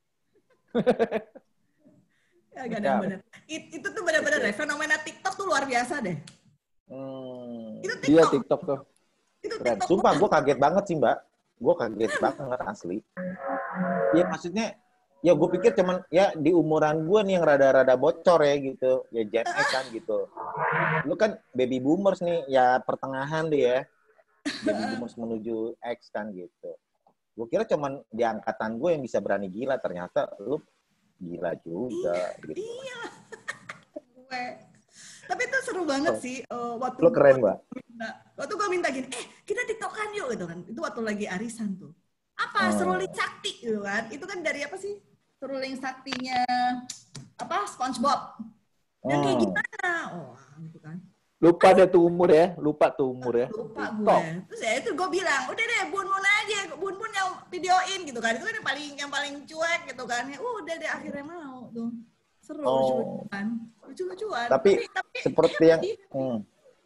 S2: Ya, benar-benar. It, itu tuh benar-benar deh. Fenomena TikTok tuh luar biasa deh.
S3: Hmm.
S2: Itu TikTok.
S4: Iya TikTok tuh.
S2: Itu
S3: Keren.
S2: TikTok.
S3: Sumpah gue kaget banget sih Mbak. Gue kaget banget asli. Ya maksudnya, ya gue pikir cuman ya di umuran gue nih yang rada-rada bocor ya gitu. Ya Gen X kan gitu. Lu kan baby boomers nih, ya pertengahan deh ya. Baby boomers menuju X kan gitu. Gue kira cuman di angkatan gue yang bisa berani gila, ternyata lu gila juga.
S2: Iya,
S3: gitu.
S2: iya. gue. Tapi itu seru banget sih. Uh, waktu
S3: lu keren, Mbak.
S2: Waktu gue minta gini, eh kita tiktokan yuk gitu kan. Itu waktu lagi arisan tuh. Apa? Hmm. Seruling sakti gitu kan. Itu kan dari apa sih? Seruling saktinya apa? SpongeBob. Yang kayak gimana? Oh, gitu kan.
S4: Lupa deh tuh umur ya, lupa tuh umur ya.
S2: Lupa gue. Terus ya itu gue bilang, udah deh Bun-Bun aja, Bun-Bun yang videoin gitu kan. Itu kan yang paling yang paling cuek gitu kan. Ya udah deh akhirnya mau tuh. Seru, oh. lucu-lucuan. Lucu-lucuan.
S3: Tapi, tapi, tapi seperti yang... Hmm.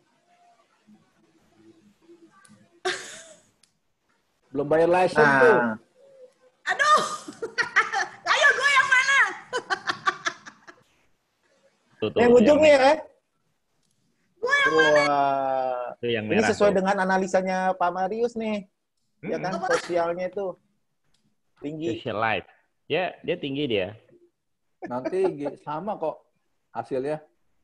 S4: Belum bayar license nah. tuh.
S2: Aduh. Ayo gue yang mana?
S3: Tuh, tuh, yang ujungnya ya.
S2: Gue yang mana?
S3: Wah.
S1: Yang
S3: ini sesuai tuh. Dengan analisanya Pak Marius nih. Hmm. Ya kan, sosialnya itu tinggi.
S1: Social life. Ya, dia tinggi dia.
S4: Nanti sama kok hasilnya.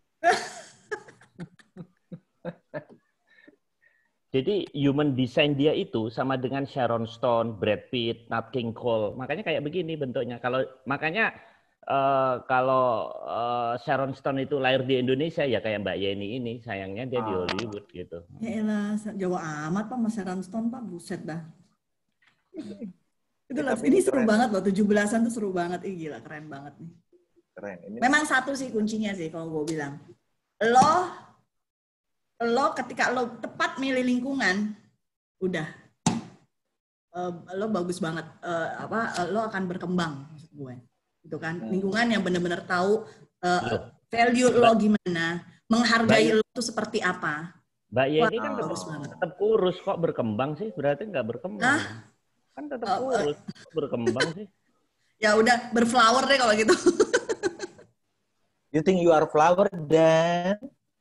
S1: Jadi human design dia itu sama dengan Sharon Stone, Brad Pitt, Nat King Cole. Makanya kayak begini bentuknya. Kalau makanya uh, kalau uh, Sharon Stone itu lahir di Indonesia ya kayak Mbak Yeni ini, sayangnya dia ah. di Hollywood gitu.
S2: Ya elah, Jawa amat Pak Mas Sharon Stone Pak, buset dah. Itu ya, ini seru banget loh, tujuh belasan tuh seru banget. Ih gila, keren banget nih.
S3: Keren. Ini
S2: memang satu sih kuncinya sih kalau gue bilang. Lo lo ketika lo tepat milih lingkungan, udah. Uh, lo bagus banget uh, apa lo akan berkembang maksud gue. Gitu kan. Hmm. Lingkungan yang benar-benar tahu uh, value lo gimana, menghargai Mbak, lo tuh seperti apa.
S1: Mbak Yeni kan tetap, tetap kurus kok berkembang sih, berarti nggak berkembang. Nah, kan tetap kurus, uh, berkembang sih. Ya
S2: udah berflower deh kalau gitu.
S3: You think you are flower dan?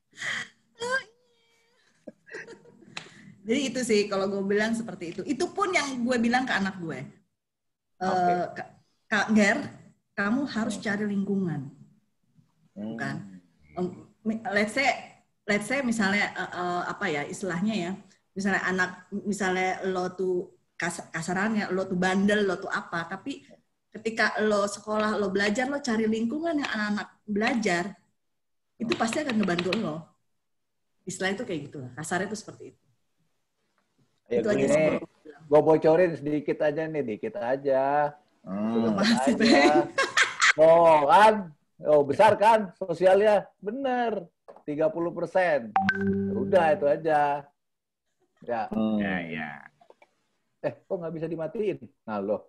S2: Jadi itu sih kalau gue bilang seperti itu. Itu pun yang gue bilang ke anak gue. Okay. Uh, Kak Ger, kamu harus cari lingkungan, hmm. kan? Um, let's say, let's say misalnya uh, uh, apa ya istilahnya ya, misalnya anak, misalnya lo tuh kas, kasarannya lo tuh bandel, lo tuh apa, tapi ketika lo sekolah, lo belajar, lo cari lingkungan yang anak-anak belajar, itu pasti akan ngebantu lo. Istilah itu kayak gitu lah. Kasarnya itu seperti itu.
S4: Ya, itu aja sih. Gue bocorin sedikit aja nih, dikit aja. Hmm. aja. Oh kan, oh besar kan sosialnya, bener. tiga puluh persen. Udah itu aja. Ya.
S1: Hmm. Ya, ya.
S4: Eh, kok nggak bisa dimatiin? Nah, lo.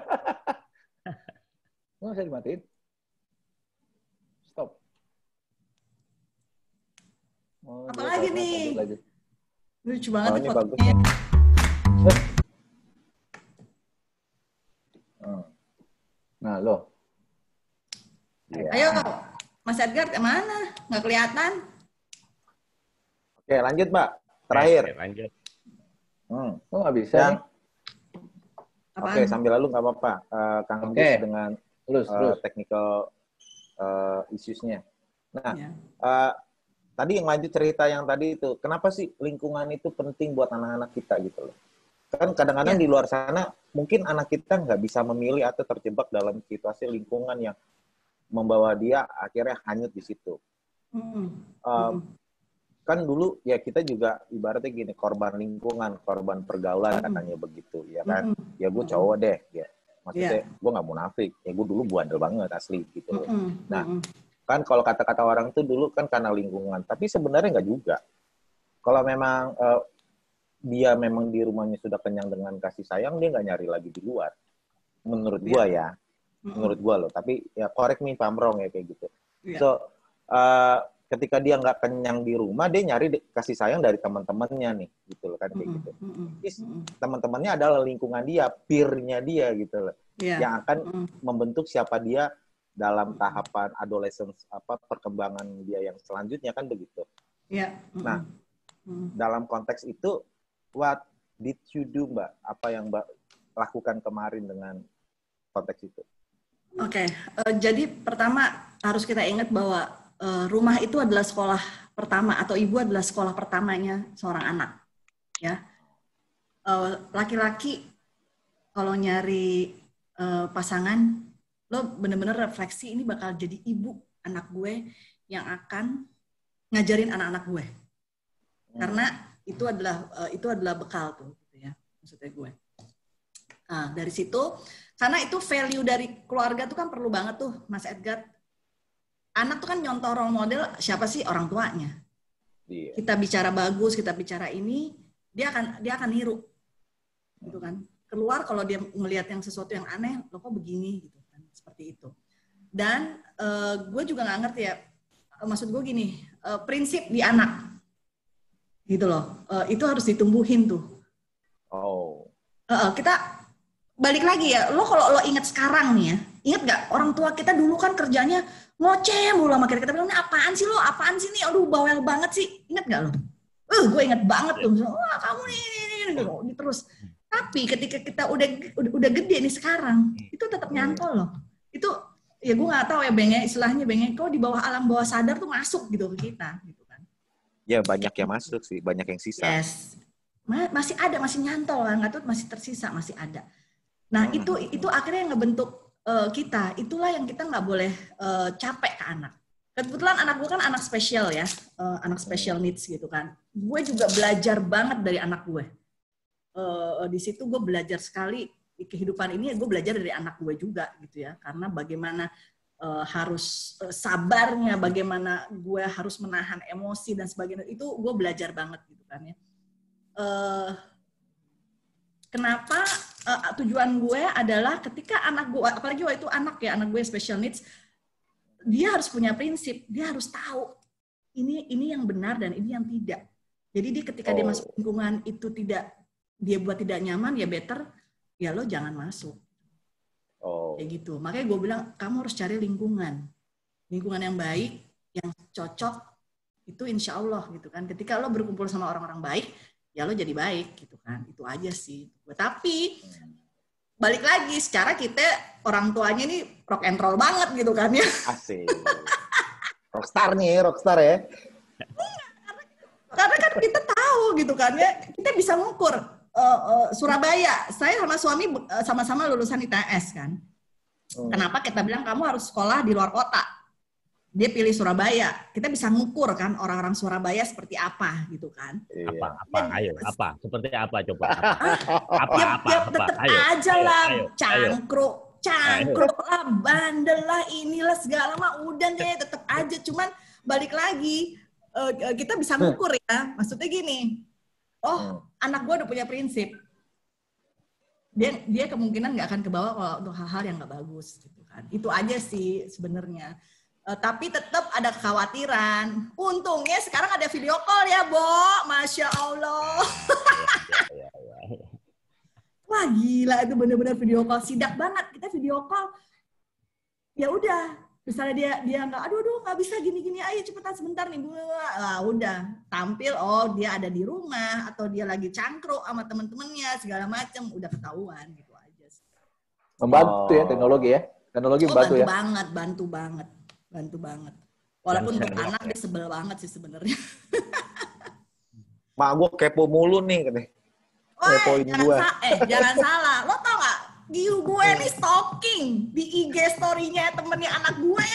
S4: Nggak bisa dimatiin. Stop.
S2: Oh, apalagi nih? Lagi. Lucu banget
S3: oh,
S2: nih fotonya.
S4: Nah, lo.
S2: Ya. Ayo, Mas Edgar kemana? Nggak kelihatan.
S3: Oke, lanjut, Mbak. Terakhir.
S1: Oke, lanjut.
S3: Hmm.
S4: Lo nggak bisa
S3: yang...
S4: nih.
S3: Oke, sambil lalu nggak apa-apa. Uh, Kang Gus okay. dengan
S4: terus,
S3: uh,
S4: terus.
S3: technical uh, issues-nya. Nah,
S2: ya.
S3: uh, tadi yang lanjut cerita yang tadi itu, kenapa sih lingkungan itu penting buat anak-anak kita gitu loh? Kan kadang-kadang ya. Di luar sana, mungkin anak kita nggak bisa memilih atau terjebak dalam situasi lingkungan yang membawa dia akhirnya hanyut di situ.
S2: Mm-hmm.
S3: Uh, kan dulu ya kita juga ibaratnya gini, korban lingkungan, korban pergaulan mm-hmm. katanya begitu, ya kan? Mm-hmm. Ya gue cowok deh, ya. Maksudnya yeah. gue nggak munafik, ya gue dulu bandel banget asli gitu loh.
S2: Mm-hmm.
S3: Nah, kan kalau kata-kata orang tuh dulu kan karena lingkungan, tapi sebenarnya nggak juga. Kalau memang uh, dia memang di rumahnya sudah kenyang dengan kasih sayang, dia nggak nyari lagi di luar. Menurut gua ya, mm-hmm. menurut gua loh. Tapi ya correct me if I'm wrong ya kayak gitu. Yeah. So uh, ketika dia nggak kenyang di rumah, dia nyari kasih sayang dari teman-temannya nih, gitu loh kan kayak mm-hmm. gitu. Mm-hmm. Teman-temannya adalah lingkungan dia, peer-nya dia gitu loh, yeah. yang akan mm-hmm. membentuk siapa dia dalam tahapan adolescence apa perkembangan dia yang selanjutnya kan begitu.
S2: Yeah. Mm-hmm.
S3: Nah, mm-hmm. dalam konteks itu, what did you do, Mbak? Apa yang Mbak lakukan kemarin dengan konteks itu?
S2: Oke, okay. uh, jadi pertama harus kita ingat bahwa uh, rumah itu adalah sekolah pertama atau ibu adalah sekolah pertamanya seorang anak. Ya, uh, laki-laki kalau nyari uh, pasangan, lo bener-bener refleksi ini bakal jadi ibu anak gue yang akan ngajarin anak-anak gue. Hmm. Karena itu adalah uh, itu adalah bekal tuh, gitu ya, maksudnya gue. Nah, dari situ, karena itu value dari keluarga tuh kan perlu banget tuh, Mas Edgar. Anak tuh kan nyontoh role model siapa sih? Orang tuanya. Iya. Kita bicara bagus, kita bicara ini, dia akan dia akan niru, gitu kan. Keluar kalau dia melihat yang sesuatu yang aneh, lo kok begini, gitu kan, seperti itu. Dan uh, gue juga nggak ngerti ya, maksud gue gini, uh, prinsip di anak, gitu loh, uh, itu harus ditumbuhin tuh. Oh. Uh, kita balik lagi ya, lo kalau lo ingat sekarang nih ya, ingat nggak orang tua kita dulu kan kerjanya ngoceh mulu sama kita, kita bilang, apaan sih lo, apaan sih nih, aduh bawel banget sih, ingat nggak lo? Uh, gue ingat banget tuh, wah kamu nih, nih, nih, nih, terus. Tapi ketika kita udah udah, udah gede nih sekarang, itu tetap nyantol loh. Itu ya gue nggak tahu ya bengnya, istilahnya bengnya, kok di bawah alam bawah sadar tuh masuk gitu ke kita, gitu kan?
S3: Ya banyak yang masuk sih, banyak yang sisa.
S2: Yes, masih ada, masih nyantol kan, nggak tuh masih tersisa, masih ada. Nah hmm. itu itu akhirnya yang ngebentuk uh, kita, itulah yang kita nggak boleh uh, capek ke anak. Kebetulan anak gue kan anak spesial ya, uh, anak special needs gitu kan. Gue juga belajar banget dari anak gue. Uh, di situ gue belajar sekali di kehidupan ini, gue belajar dari anak gue juga gitu ya, karena bagaimana uh, harus uh, sabarnya, bagaimana gue harus menahan emosi dan sebagainya, itu gue belajar banget gitu kan ya. Uh, kenapa uh, tujuan gue adalah ketika anak gue, apalagi waktu itu anak ya, anak gue special needs, dia harus punya prinsip, dia harus tahu ini ini yang benar dan ini yang tidak. Jadi dia ketika oh. dia masuk lingkungan itu tidak, dia buat tidak nyaman, ya better ya lo jangan masuk. Oh. Kayak gitu. Makanya gue bilang kamu harus cari lingkungan, lingkungan yang baik, yang cocok, itu insya Allah gitu kan. Ketika lo berkumpul sama orang-orang baik, ya lo jadi baik gitu kan. Itu aja sih. Tapi balik lagi, secara kita orang tuanya ini rock and roll banget gitu kan ya.
S3: Asik. Rockstar nih, rockstar ya.
S2: Karena kan kita tahu gitu kan ya, kita bisa ngukur. Uh, uh, Surabaya, saya sama suami uh, sama-sama lulusan I T S kan. Hmm. Kenapa kita bilang kamu harus sekolah di luar kota? Dia pilih Surabaya. Kita bisa ngukur kan orang-orang Surabaya seperti apa gitu kan?
S1: Apa? Apa? Ayo, apa? Seperti apa coba? Apa? Apa?
S2: Ya,
S1: apa,
S2: ya
S1: apa?
S2: tetap
S1: Ayo,
S2: aja
S1: ayo,
S2: lah,
S1: ayo,
S2: cangkruk,
S1: ayo.
S2: cangkruk ayo. lah, bandel lah, inilah segala mah udah deh, tetap aja. Cuman balik lagi, uh, kita bisa ngukur ya. Maksudnya gini. Oh, hmm. anak gue udah punya prinsip. Dia dia kemungkinan nggak akan kebawa kalau untuk hal-hal yang nggak bagus, gitu kan. Itu aja sih sebenarnya. Uh, tapi tetap ada kekhawatiran. Untungnya sekarang ada video call ya, Bo. Masya Allah. Ya, ya, ya, ya. Wah gila, itu benar-benar video call. Sidak banget kita video call. Ya udah. Misalnya dia dia nggak, aduh aduh nggak bisa gini-gini, ayo cepetan sebentar nih, ah, udah tampil, oh dia ada di rumah atau dia lagi cangkruk sama teman-temannya segala macam, udah ketahuan gitu aja.
S4: Membantu oh. ya teknologi ya, teknologi
S2: oh,
S4: bantu,
S2: bantu
S4: ya.
S2: banget, bantu banget, bantu banget. Walaupun untuk anak dia sebel banget sih sebenarnya.
S3: Mak gue kepo mulu nih, kepoin gue.
S2: Sa- eh jangan salah, lo tau nggak? Giu gue nih stalking di I G story-nya temennya anak gue.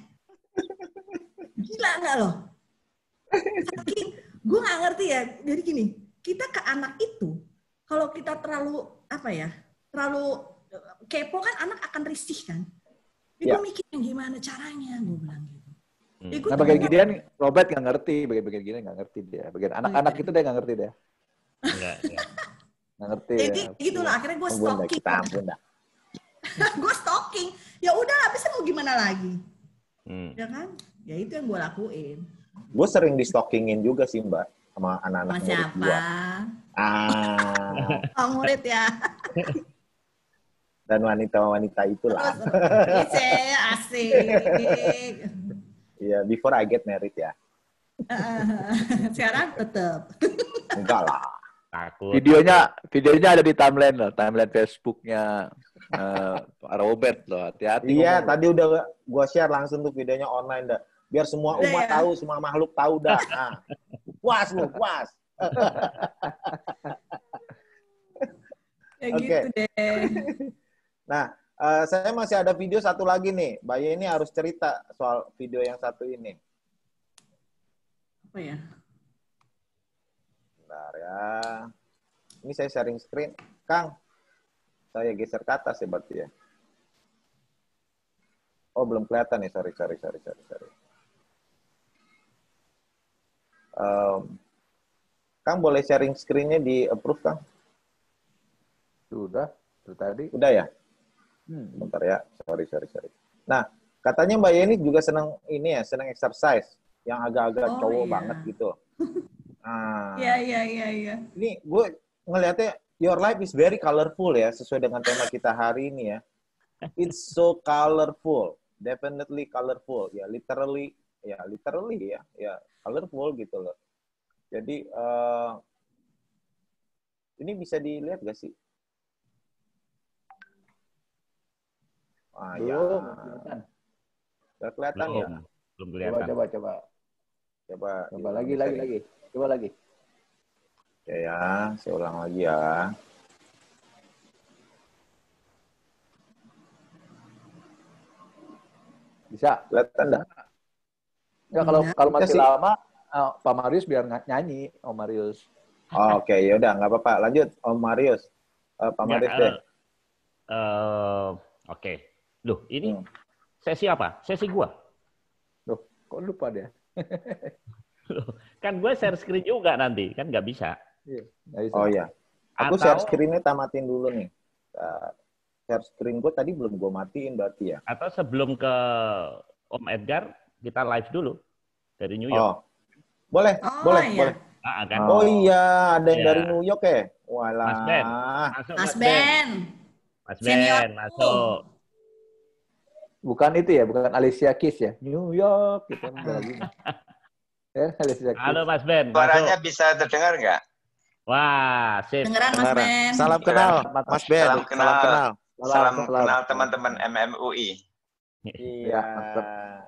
S2: Gila nggak lo? Saking, gue nggak ngerti ya. Jadi gini, kita ke anak itu, kalau kita terlalu, apa ya, terlalu kepo kan anak akan risih kan. Jadi ya. Gue mikirin gimana caranya, gue bilang gitu.
S4: Hmm. Nah bagian ginian, Robert nggak ngerti, bagian-bagian gini nggak ngerti dia. Bagian anak-anak itu dia nggak ngerti dia. Enggak, ya. Nggak ngerti.
S2: Jadi ya. Gitu lah, akhirnya gue stalking. Gue stalking. Ya udah, habisnya mau gimana lagi? Hmm. Ya kan? Ya itu yang gue lakuin.
S3: Gue sering di stalkingin juga sih Mbak sama anak-anak
S2: murid siapa?
S3: Gua. Ah.
S2: Oh, murid ya.
S3: Dan wanita-wanita itulah.
S2: Bisa, asik.
S3: Iya, before I get married ya.
S2: Sekarang tetap.
S3: Enggak lah.
S4: Takut. Videonya, videonya ada di timeline loh, timeline Facebooknya uh, Robert loh. Hati-hati.
S3: Iya, ngomong. Tadi udah gua share langsung tuh videonya online dah. Biar semua umat ya. Tahu, semua makhluk tahu dah. Nah. Puas lu, puas.
S2: Ya
S3: Oke.
S2: gitu deh.
S3: Nah, uh, saya masih ada video satu lagi nih. Mbak Yeni harus cerita soal video yang satu ini.
S2: Apa ya?
S3: Bentar ya. Ini saya sharing screen. Kang, saya geser ke atas ya berarti ya. Oh, belum kelihatan nih. Sorry, sorry, sorry, sorry. sorry. Um, Kang, boleh sharing screen-nya di approve, Kang?
S4: Sudah, itu tadi.
S3: Udah ya?
S4: Hmm.
S3: Bentar ya. Sorry, sorry, sorry. Nah, katanya Mbak Yeni juga senang ini ya, senang exercise. Yang agak-agak
S2: Oh,
S3: cowok
S2: iya.
S3: banget gitu. Nah,
S2: Iya, iya, iya, iya.
S3: ini gue ngelihatnya your life is very colorful ya, sesuai dengan tema kita hari ini ya. It's so colorful, definitely colorful. Ya, literally, ya literally ya, ya colorful gitu loh. Jadi uh, ini bisa dilihat gak sih? Ah, ya.
S4: Belum kelihatan.
S3: Udah kelihatan
S1: Belum,
S3: ya?
S1: belum
S4: Coba,
S1: kelihatan.
S4: coba, coba.
S3: Coba,
S4: Coba
S3: diulang
S4: lagi,
S3: bisa
S4: lagi,
S3: nih.
S4: lagi. Coba lagi.
S3: Ya, ya, saya ulang lagi ya.
S4: Bisa.
S3: Kelihatan enggak?
S4: Ya kalau
S2: Iya.
S4: kalau
S3: Bisa
S4: masih
S3: sih.
S4: lama, uh, Pak Marius biar ng- nyanyi, Om Marius.
S3: Oh, oke, ya udah nggak apa-apa. Lanjut, Om Marius. Uh, Pak
S1: Enggak,
S3: Marius
S1: eh,
S3: deh.
S1: eh, Oke. Loh, ini
S3: Hmm.
S1: sesi apa? Sesi gua.
S4: Loh, kok lupa dia?
S1: Loh, kan gue share screen juga nanti, kan nggak bisa.
S4: Iya, nggak bisa.
S3: Oh ya, aku
S1: Atau
S3: share screen-nya tamatin dulu nih. Uh, share screen gue tadi belum gue matiin berarti ya.
S1: atau sebelum ke Om Edgar, kita live dulu dari New York.
S3: Oh, boleh,
S2: Oh,
S3: boleh,
S2: iya.
S3: boleh.
S1: Ah, kan?
S3: Oh iya, ada yang
S1: Iya.
S3: dari New York ya? Walah.
S1: Mas Ben, masuk
S2: Mas
S1: Mas Ben.
S2: Ben.
S1: Mas
S2: Senior.
S1: Ben, masuk.
S4: Bukan itu ya, bukan Alicia Keys ya. New York, gitu kan ada lagunya. Ya, Alicia Keys.
S1: Halo Mas Ben,
S6: Suaranya
S1: masuk.
S6: bisa terdengar nggak?
S1: Wah, sip.
S2: Dengeran Mas
S3: Beneran.
S2: Ben.
S3: Salam kenal,
S4: Mantap.
S3: Mas Ben.
S6: Salam kenal.
S3: Salam kenal.
S6: Salam
S4: Salam.
S6: kenal teman-teman M M U I.
S3: Iya.
S4: Ya, mantap.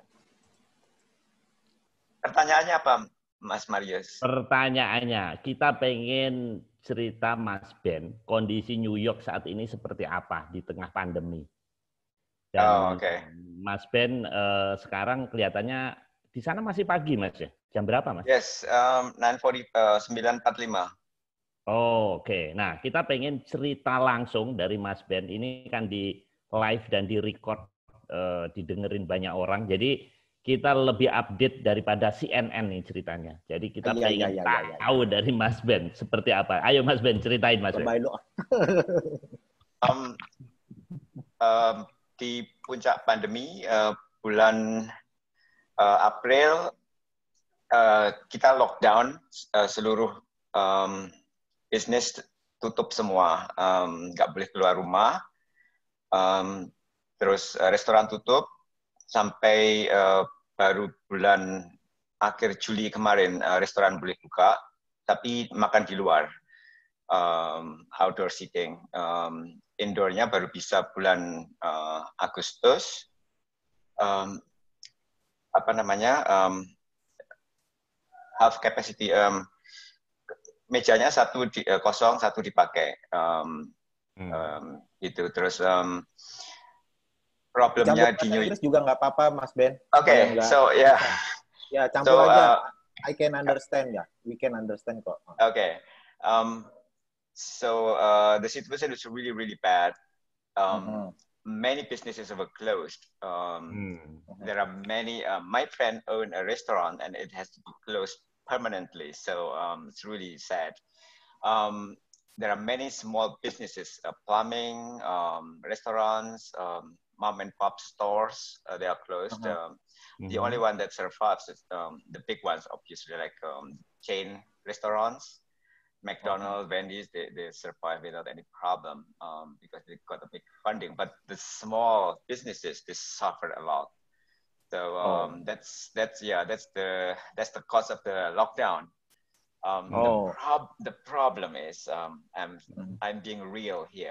S6: Pertanyaannya apa, Mas Marius?
S1: Pertanyaannya, kita pengen cerita Mas Ben, kondisi New York saat ini seperti apa di tengah pandemi. Dan
S6: Oh, oke.
S1: Mas Ben eh, sekarang kelihatannya di sana masih pagi, Mas ya? Jam berapa, Mas?
S6: Yes, um, sembilan empat puluh lima.
S1: Oh, oke. Okay. Nah, kita pengen cerita langsung dari Mas Ben. Ini kan di live dan di record, eh, didengerin banyak orang. Jadi kita lebih update daripada C N N nih ceritanya. Jadi kita
S3: Iya,
S1: pengen
S3: iya, iya, iya, iya.
S1: tahu dari Mas Ben seperti apa. Ayo Mas Ben, ceritain Mas Ben.
S3: Lebay lu.
S6: Um, um, di puncak pandemi uh, bulan uh, April uh, kita lockdown uh, seluruh um, bisnis tutup semua, um, nggak boleh keluar rumah. Um, terus uh, restoran tutup sampai uh, baru bulan akhir Juli kemarin uh, restoran boleh buka, tapi makan di luar, um, outdoor seating. Um, indoornya baru bisa bulan uh, Agustus. Um, apa namanya? Um, half capacity. Um, mejanya satu di, uh, kosong, satu dipakai. Um,
S1: Hmm.
S6: um, itu terus um, problemnya
S3: Campur
S6: di
S3: bahasa
S6: New
S3: Inggris juga nggak apa-apa, Mas Ben.
S6: Oke, okay,
S3: Kalau nggak-
S6: so yeah.
S3: Ya, campur
S6: So,
S3: aja.
S6: uh,
S3: I can understand ya. We can understand kok.
S6: Okay. Um, so uh, the situation is really, really bad. Um,
S3: Mhm.
S6: Many businesses were closed. Um,
S1: Hmm.
S6: There are many. Uh, my friend owned a restaurant, and it has to be closed permanently. So um, it's really sad. Um, there are many small businesses, uh, plumbing, um, restaurants, um, mom and pop stores. Uh, they are closed.
S3: Uh-huh.
S6: Um, The only one that survives is um, the big ones, obviously, like um, chain restaurants, McDonald's, Wendy's. They, they survive without any problem um, because they got a big funding. But the small businesses, they suffer a lot. So um,
S3: Oh.
S6: that's that's yeah, that's the that's the cause of the lockdown. Um,
S3: Oh.
S6: the, prob- the problem is um, I'm
S3: Mhm.
S6: I'm being real here.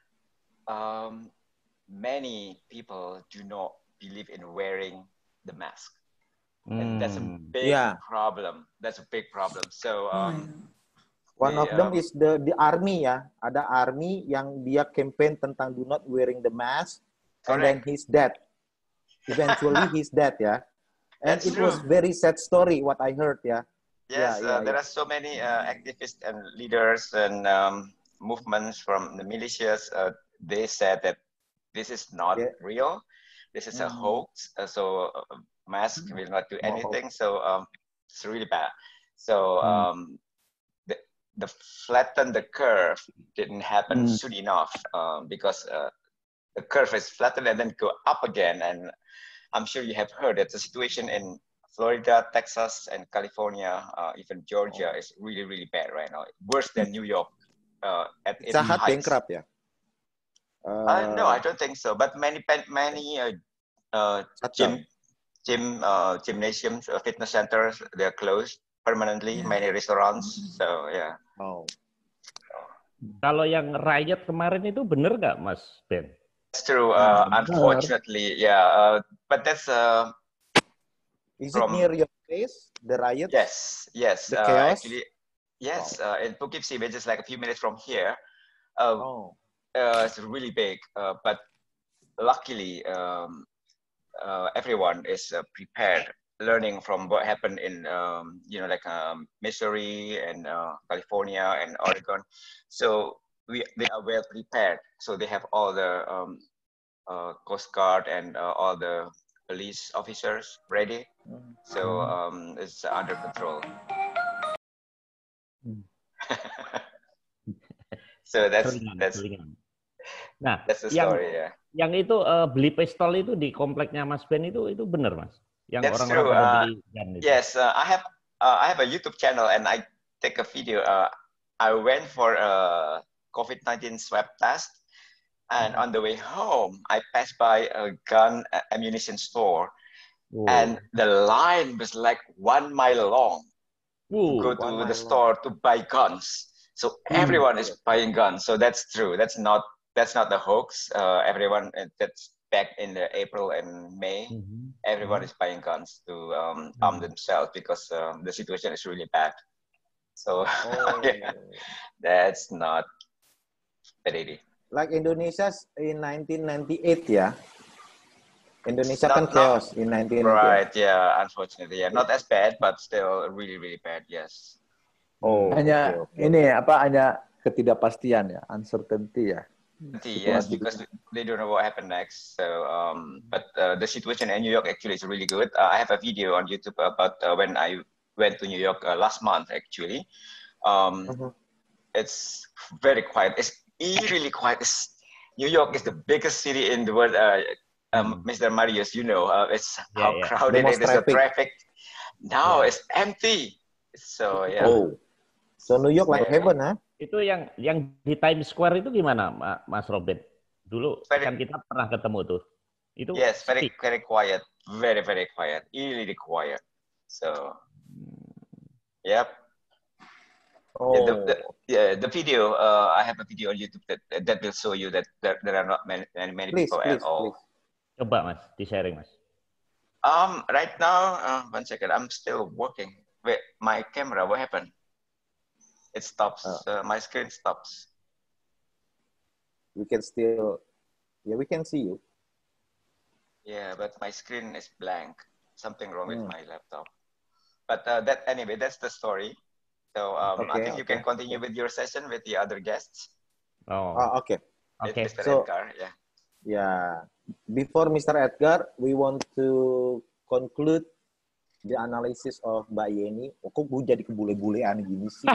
S6: Um, many people do not believe in wearing the mask. And that's a
S1: Hmm.
S6: big
S3: Yeah.
S6: problem. That's a big problem. So
S2: Oh,
S6: um,
S3: One
S6: the,
S3: of them
S6: um,
S3: is the the army ya. Ada army yang dia campaign tentang do not wearing the mask, and then
S6: Correct.
S3: he's dead. Eventually he's dead ya. And
S6: That's
S3: it
S6: true.
S3: was very sad story what I heard ya.
S6: Yes,
S3: Yeah, yeah,
S6: uh, there
S3: yeah.
S6: are so many uh, activists and leaders and um, movements from the militias. Uh, they said that this is not
S3: Yeah.
S6: real. This is a
S3: Mhm.
S6: hoax. Uh, so uh, mask will not do
S3: More
S6: anything. So um, it's really bad. So
S3: Hmm.
S6: um, the, the flatten the curve didn't happen
S3: Hmm.
S6: soon enough um, because uh, the curve is flattened and then go up again. And I'm sure you have heard that the situation in Florida, Texas, and California, uh, even Georgia, is really, really bad right now. Worse than New York uh, at its
S3: Pizza Hut
S6: heights.
S3: bankrupt ya.
S6: Uh, no,
S3: Uh,
S6: I don't think so. But many, many uh, uh,
S3: shutdown.
S6: gym, gym, uh, gymnasiums, uh, fitness centers, they're closed permanently.
S2: Yeah.
S6: Many restaurants. So yeah.
S3: Oh.
S1: Kalau yang riot kemarin itu bener nggak, Mas Ben?
S6: That's true. Uh,
S3: Benar.
S6: unfortunately, yeah. Uh, but that's uh,
S3: Is it
S6: from
S3: near your place? The riots?
S6: yes, yes.
S3: The
S6: Uh,
S3: chaos?
S6: actually, yes. Uh, in Poughkeepsie, which is like a few minutes from here. Uh,
S3: Oh.
S6: uh, it's really big. Uh, but luckily, um, uh, everyone is uh, prepared, learning from what happened in um, you know like um, Missouri and uh, California and Oregon. So we they are well prepared. So they have all the um, uh, Coast Guard and uh, all the police officers ready. So um, it's under control.
S1: Hmm.
S6: So that's
S1: Ringan,
S6: that's
S1: ringan. Nah,
S6: that's the
S1: yang
S6: story. Yeah.
S1: yang itu eh, beli pistol itu di kompleknya Mas Ben itu itu bener, Mas? Yang
S6: That's
S1: orang-orang
S6: true.
S1: pada
S6: Uh,
S1: beli gun itu.
S6: Yes, uh, I have uh, I have a YouTube channel and I take a video. Uh, I went for a COVID nineteen swab test, and on the way home, I passed by a gun uh, ammunition store,
S1: Wow.
S6: and the line was like one mile long to
S1: Wow.
S6: go
S3: one
S6: to
S3: mile
S6: the
S3: long.
S6: store to buy guns. So everyone is buying guns. So that's true. That's not that's not the hoax. Uh, everyone uh, that's back in the April and May.
S1: Mhm.
S6: Everyone is buying guns to um, arm themselves because um, the situation is really bad. So
S3: Oh.
S6: yeah, that's not very.
S3: Like Indonesia in nineteen ninety-eight ya. Indonesia
S6: Not-
S3: kan
S6: not-
S3: chaos in nineteen ninety-eight.
S6: Right, yeah, unfortunately, yeah, not as bad, but still really, really bad, yes.
S3: Oh.
S4: Hanya
S3: oke, oke.
S4: ini apa hanya ketidakpastian ya, uncertainty ya.
S6: Yes, because they don't know what happened next. So, um, but uh, the situation in New York actually is really good. Uh, I have a video on YouTube about uh, when I went to New York uh, last month, actually. Um,
S3: Mhm.
S6: It's very quiet. It's eerily quiet. It's, New York is the biggest city in the world. Uh, um, Mister Marius, you know, uh, it's
S1: Yeah,
S6: how
S1: yeah.
S6: crowded
S3: The most
S6: it is, the
S3: traffic.
S6: traffic. Now
S1: Yeah.
S6: it's empty. So, yeah.
S3: Oh. So New York like
S6: Yeah.
S3: heaven, huh?
S1: Itu yang yang di Times Square itu gimana, Ma- Mas Robin? Dulu
S6: Very-
S1: kan kita pernah ketemu tuh. Itu
S6: Yes, very,
S1: sepi.
S6: very quiet. Very, very quiet. Eerily quiet. So, yep.
S3: Oh.
S6: Yeah, the, the, yeah, the video, uh, I have a video on YouTube that that will show you that there, there are not many, many, many
S3: Please,
S6: people
S3: please,
S6: at all.
S3: please.
S1: Coba Mas, di-sharing Mas.
S6: Um, right now, uh, one second, I'm still working. Wait, my camera, what happened? It stops. Uh, my screen stops.
S3: We can still, yeah, we can see you.
S6: Yeah, but my screen is blank. Something wrong with
S3: Hmm.
S6: my laptop. But uh, that anyway, that's the story. So um, I
S3: Okay,
S6: think you
S3: okay,
S6: can continue with your session with the other guests.
S1: Oh,
S3: Oh, okay.
S6: With
S1: oke.
S6: Mister
S3: So-
S6: Edgar, yeah.
S3: Yeah. Before Mister Edgar, we want to conclude the analysis of Mbak Yeni. Oh, kok gue jadi kebule-bulean gini sih?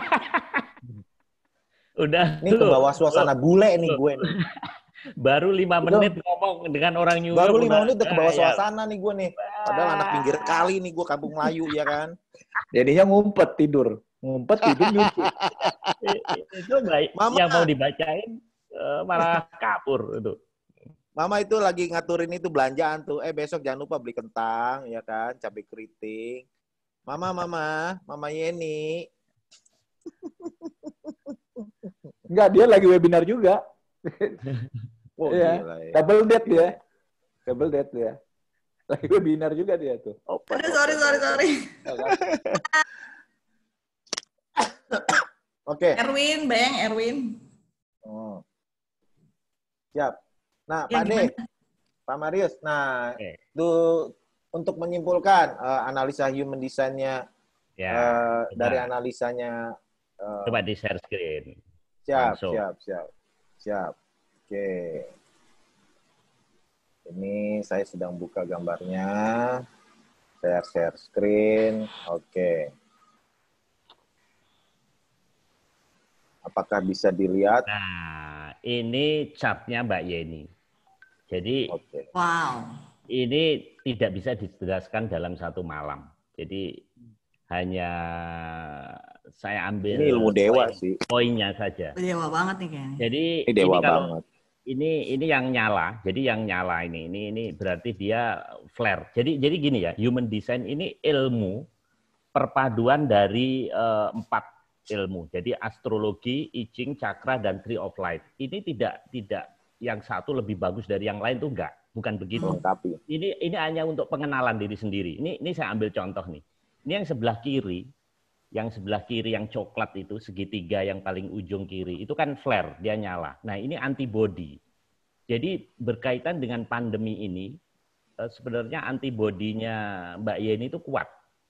S1: Udah.
S3: Ini ke
S1: lu,
S3: bawah suasana bule nih gue nih.
S1: Baru lima
S3: Betul.
S1: menit ngomong dengan orang New York.
S3: Baru lima
S1: udah-
S3: menit udah ke bawah
S1: Ah, ya.
S3: suasana nih gue nih. Padahal anak pinggir kali nih gue, kampung Melayu ya kan.
S4: Jadinya ngumpet tidur, ngumpet tidur nyuci.
S1: Itu baik.
S3: Mama.
S1: Yang mau dibacain eh, malah kabur itu.
S3: Mama itu lagi ngaturin itu belanjaan tuh. Eh besok jangan lupa beli kentang ya kan, cabai keriting. Mama, mama, mama Yeni.
S4: Enggak, dia lagi webinar juga.
S3: Oh,
S4: Iya.
S3: gila ya.
S4: Double date dia. Double date dia. Lagi webinar juga dia tuh.
S2: Aduh, sorry, sorry, sorry.
S3: Oke.
S2: Erwin, Bang, Erwin.
S3: Oh. Siap. Nah,
S2: Ya,
S3: Pak De, Pak Marius, nah
S1: Oke.
S3: itu untuk menyimpulkan uh, analisa human design-nya
S1: Ya,
S3: uh,
S1: coba.
S3: dari analisanya. Uh,
S1: Coba di share screen.
S3: Siap,
S1: Langsung.
S3: siap, siap, siap. Oke. Ini saya sedang buka gambarnya. Saya share screen. Oke. Apakah bisa dilihat?
S1: Nah, ini chartnya Mbak Yeni. Jadi,
S3: Oke.
S2: Wow.
S1: ini tidak bisa dijelaskan dalam satu malam. Jadi, hanya saya ambil
S3: Ini ilmu dewa
S1: poin,
S3: sih.
S1: poinnya saja.
S2: Dewa banget nih kayaknya.
S1: Jadi,
S3: Ini dewa
S1: ini kalau
S3: banget.
S1: ini ini yang nyala. Jadi yang nyala ini ini ini berarti dia flare. Jadi jadi gini ya, human design ini ilmu perpaduan dari uh, empat ilmu. Jadi astrologi, I Ching, Cakra, dan Tree of Life. Ini tidak tidak yang satu lebih bagus dari yang lain tuh enggak, bukan begitu.
S3: Melengkapi.
S1: Ini ini hanya untuk pengenalan diri sendiri. Ini ini saya ambil contoh nih. Ini yang sebelah kiri, yang sebelah kiri yang coklat itu segitiga yang paling ujung kiri itu kan flare, dia nyala. Nah ini antibody. Jadi berkaitan dengan pandemi ini sebenarnya antibodinya Mbak Yeni itu kuat.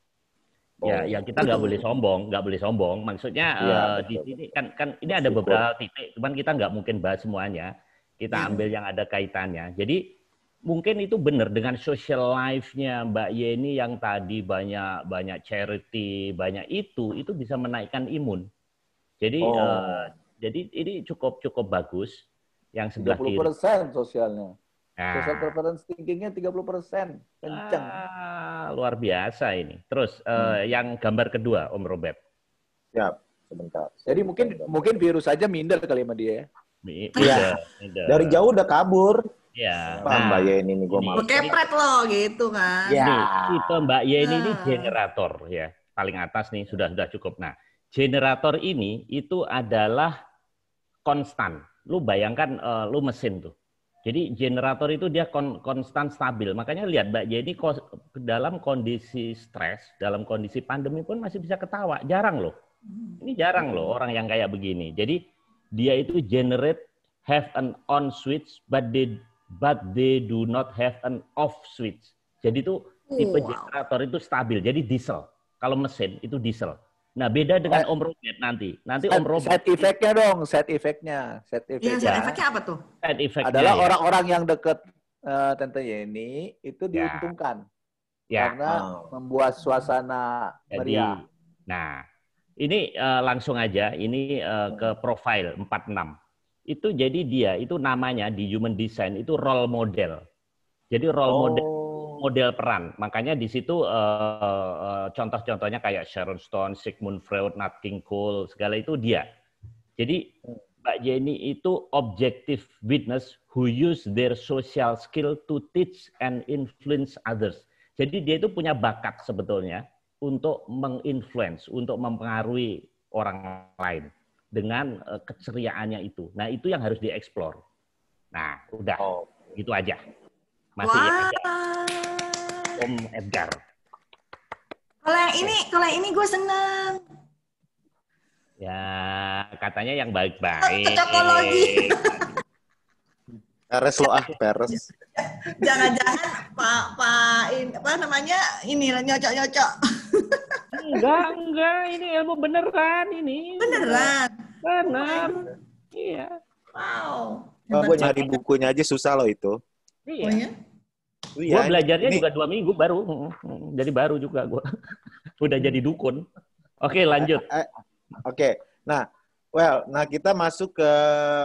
S1: Ya,
S3: Oh.
S1: ya kita nggak boleh sombong, nggak boleh sombong. Maksudnya
S3: Ya,
S1: uh, di sini kan kan ini ada
S3: Syukur.
S1: beberapa titik, cuman kita nggak mungkin bahas semuanya. Kita ambil yang ada kaitannya. Jadi mungkin itu benar dengan social life-nya Mbak Yeni yang tadi banyak banyak charity, banyak itu itu bisa menaikkan imun. Jadi
S3: Oh.
S1: uh, jadi ini cukup cukup bagus yang sebelah
S4: tiga puluh
S1: kiri.
S4: persen sosialnya.
S1: Nah,
S4: Social preference thinkingnya tiga puluh persen. Kenceng.
S1: ah, luar biasa ini. Terus uh, yang gambar kedua Om Robert.
S3: Siap, sebentar.
S4: Jadi mungkin mungkin virus aja minder kali sama dia ya.
S1: Mi-
S3: Iya.
S1: middle, middle.
S3: Dari jauh udah kabur.
S1: Ya.
S3: Pak Mbak Yeni nih gue
S1: ini.
S3: mau.
S2: Kepret loh gitu kan.
S3: Ya.
S1: Nih, tipe Mbak Yeni ini
S2: Ah.
S1: generator ya. Paling atas nih sudah sudah cukup. Nah, generator ini itu adalah konstan. Lu bayangkan uh, lu mesin tuh. Jadi generator itu dia kon, konstan stabil. Makanya lihat Mbak Yeni kos, dalam kondisi stres, dalam kondisi pandemi pun masih bisa ketawa. Jarang loh. Ini jarang loh orang yang kayak begini. Jadi dia itu generate have an on switch but they but they do not have an off switch. Jadi itu tipe
S2: Wow.
S1: generator itu stabil. Jadi diesel. Kalau mesin itu diesel. Nah, beda dengan Om Robert nanti. Nanti Om Robert
S4: Side effect-nya dong, side effect-nya. Side
S2: Iya,
S4: effect
S2: side efeknya apa tuh?
S1: side effect-nya
S4: adalah
S1: ya.
S4: orang-orang yang deket uh, Tante Yeni itu
S1: Ya.
S4: diuntungkan
S1: Ya.
S4: karena
S3: Oh.
S4: membuat suasana
S1: Jadi,
S4: meriah.
S1: nah, ini uh, langsung aja, ini uh, ke profile empat puluh enam. Itu jadi dia, itu namanya di human design itu role model. Jadi role
S3: Oh.
S1: model model peran. Makanya di situ uh, uh, contoh-contohnya kayak Sharon Stone, Sigmund Freud, Nat King Cole, segala itu dia. Jadi Mbak Yeni itu objective witness who use their social skill to teach and influence others. Jadi dia itu punya bakat sebetulnya untuk menginfluence, untuk mempengaruhi orang lain dengan uh, keceriaannya itu. Nah, itu yang harus dieksplor. Nah, udah.
S3: Oh.
S1: Gitu aja. Masih
S2: Wah.
S1: ada Om Edgar.
S2: Kalau yang ini, kalau yang ini gue seneng.
S1: Ya, katanya yang baik-baik.
S2: Cocokologi.
S3: Peres lo ah, peres.
S2: Jangan-jangan Pak Pak ini apa namanya ini nyocok-nyocok.
S1: Enggak, enggak. Ini ilmu beneran ini.
S2: Beneran.
S1: Benar. Iya.
S2: Wow.
S3: Oh, gue nyari bukunya aja susah loh itu.
S1: Iya.
S2: Oh ya?
S1: Gue belajarnya
S3: ini-
S1: juga dua minggu baru. Jadi baru juga gue. Udah jadi dukun. Oke, lanjut.
S3: Eh, Oke, nah, well, nah kita masuk ke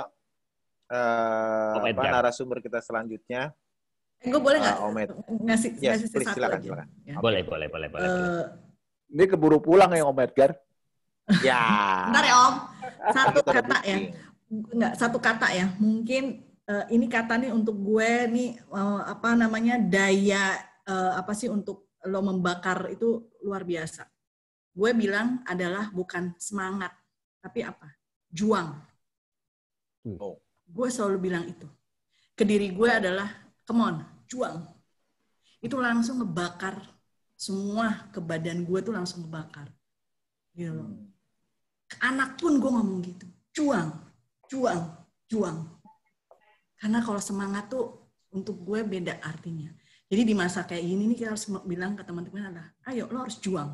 S3: eh,
S1: Om
S3: apa
S1: Edgar.
S3: narasumber kita selanjutnya.
S2: Eh, gue boleh nggak
S3: Ah, Om Ed.
S2: ngasih
S3: Yes,
S2: ngasih
S3: please,
S2: satu
S3: silakan,
S2: aja?
S3: silakan.
S2: Ya.
S1: Boleh, boleh, boleh, boleh. boleh.
S2: Eh,
S4: Ini keburu pulang ya Om Edgar.
S3: Ya.
S2: bentar ya Om. Satu
S3: Kita udah
S2: kata ya.
S3: booking.
S2: Enggak, satu kata ya. Mungkin eh, ini kata nih untuk gue nih eh, apa namanya daya eh, apa sih untuk lo membakar itu luar biasa. Gue bilang adalah bukan semangat, tapi apa? Juang.
S3: Oh.
S2: Gue selalu bilang itu. Ke diri gue adalah, come on, juang. Itu langsung ngebakar semua ke badan gue tuh langsung ngebakar. Gitu loh. Ke anak pun gue ngomong gitu. Juang, juang, juang. Karena kalau semangat tuh untuk gue beda artinya. Jadi di masa kayak gini nih kita harus bilang ke teman-teman adalah, ayo lo harus juang.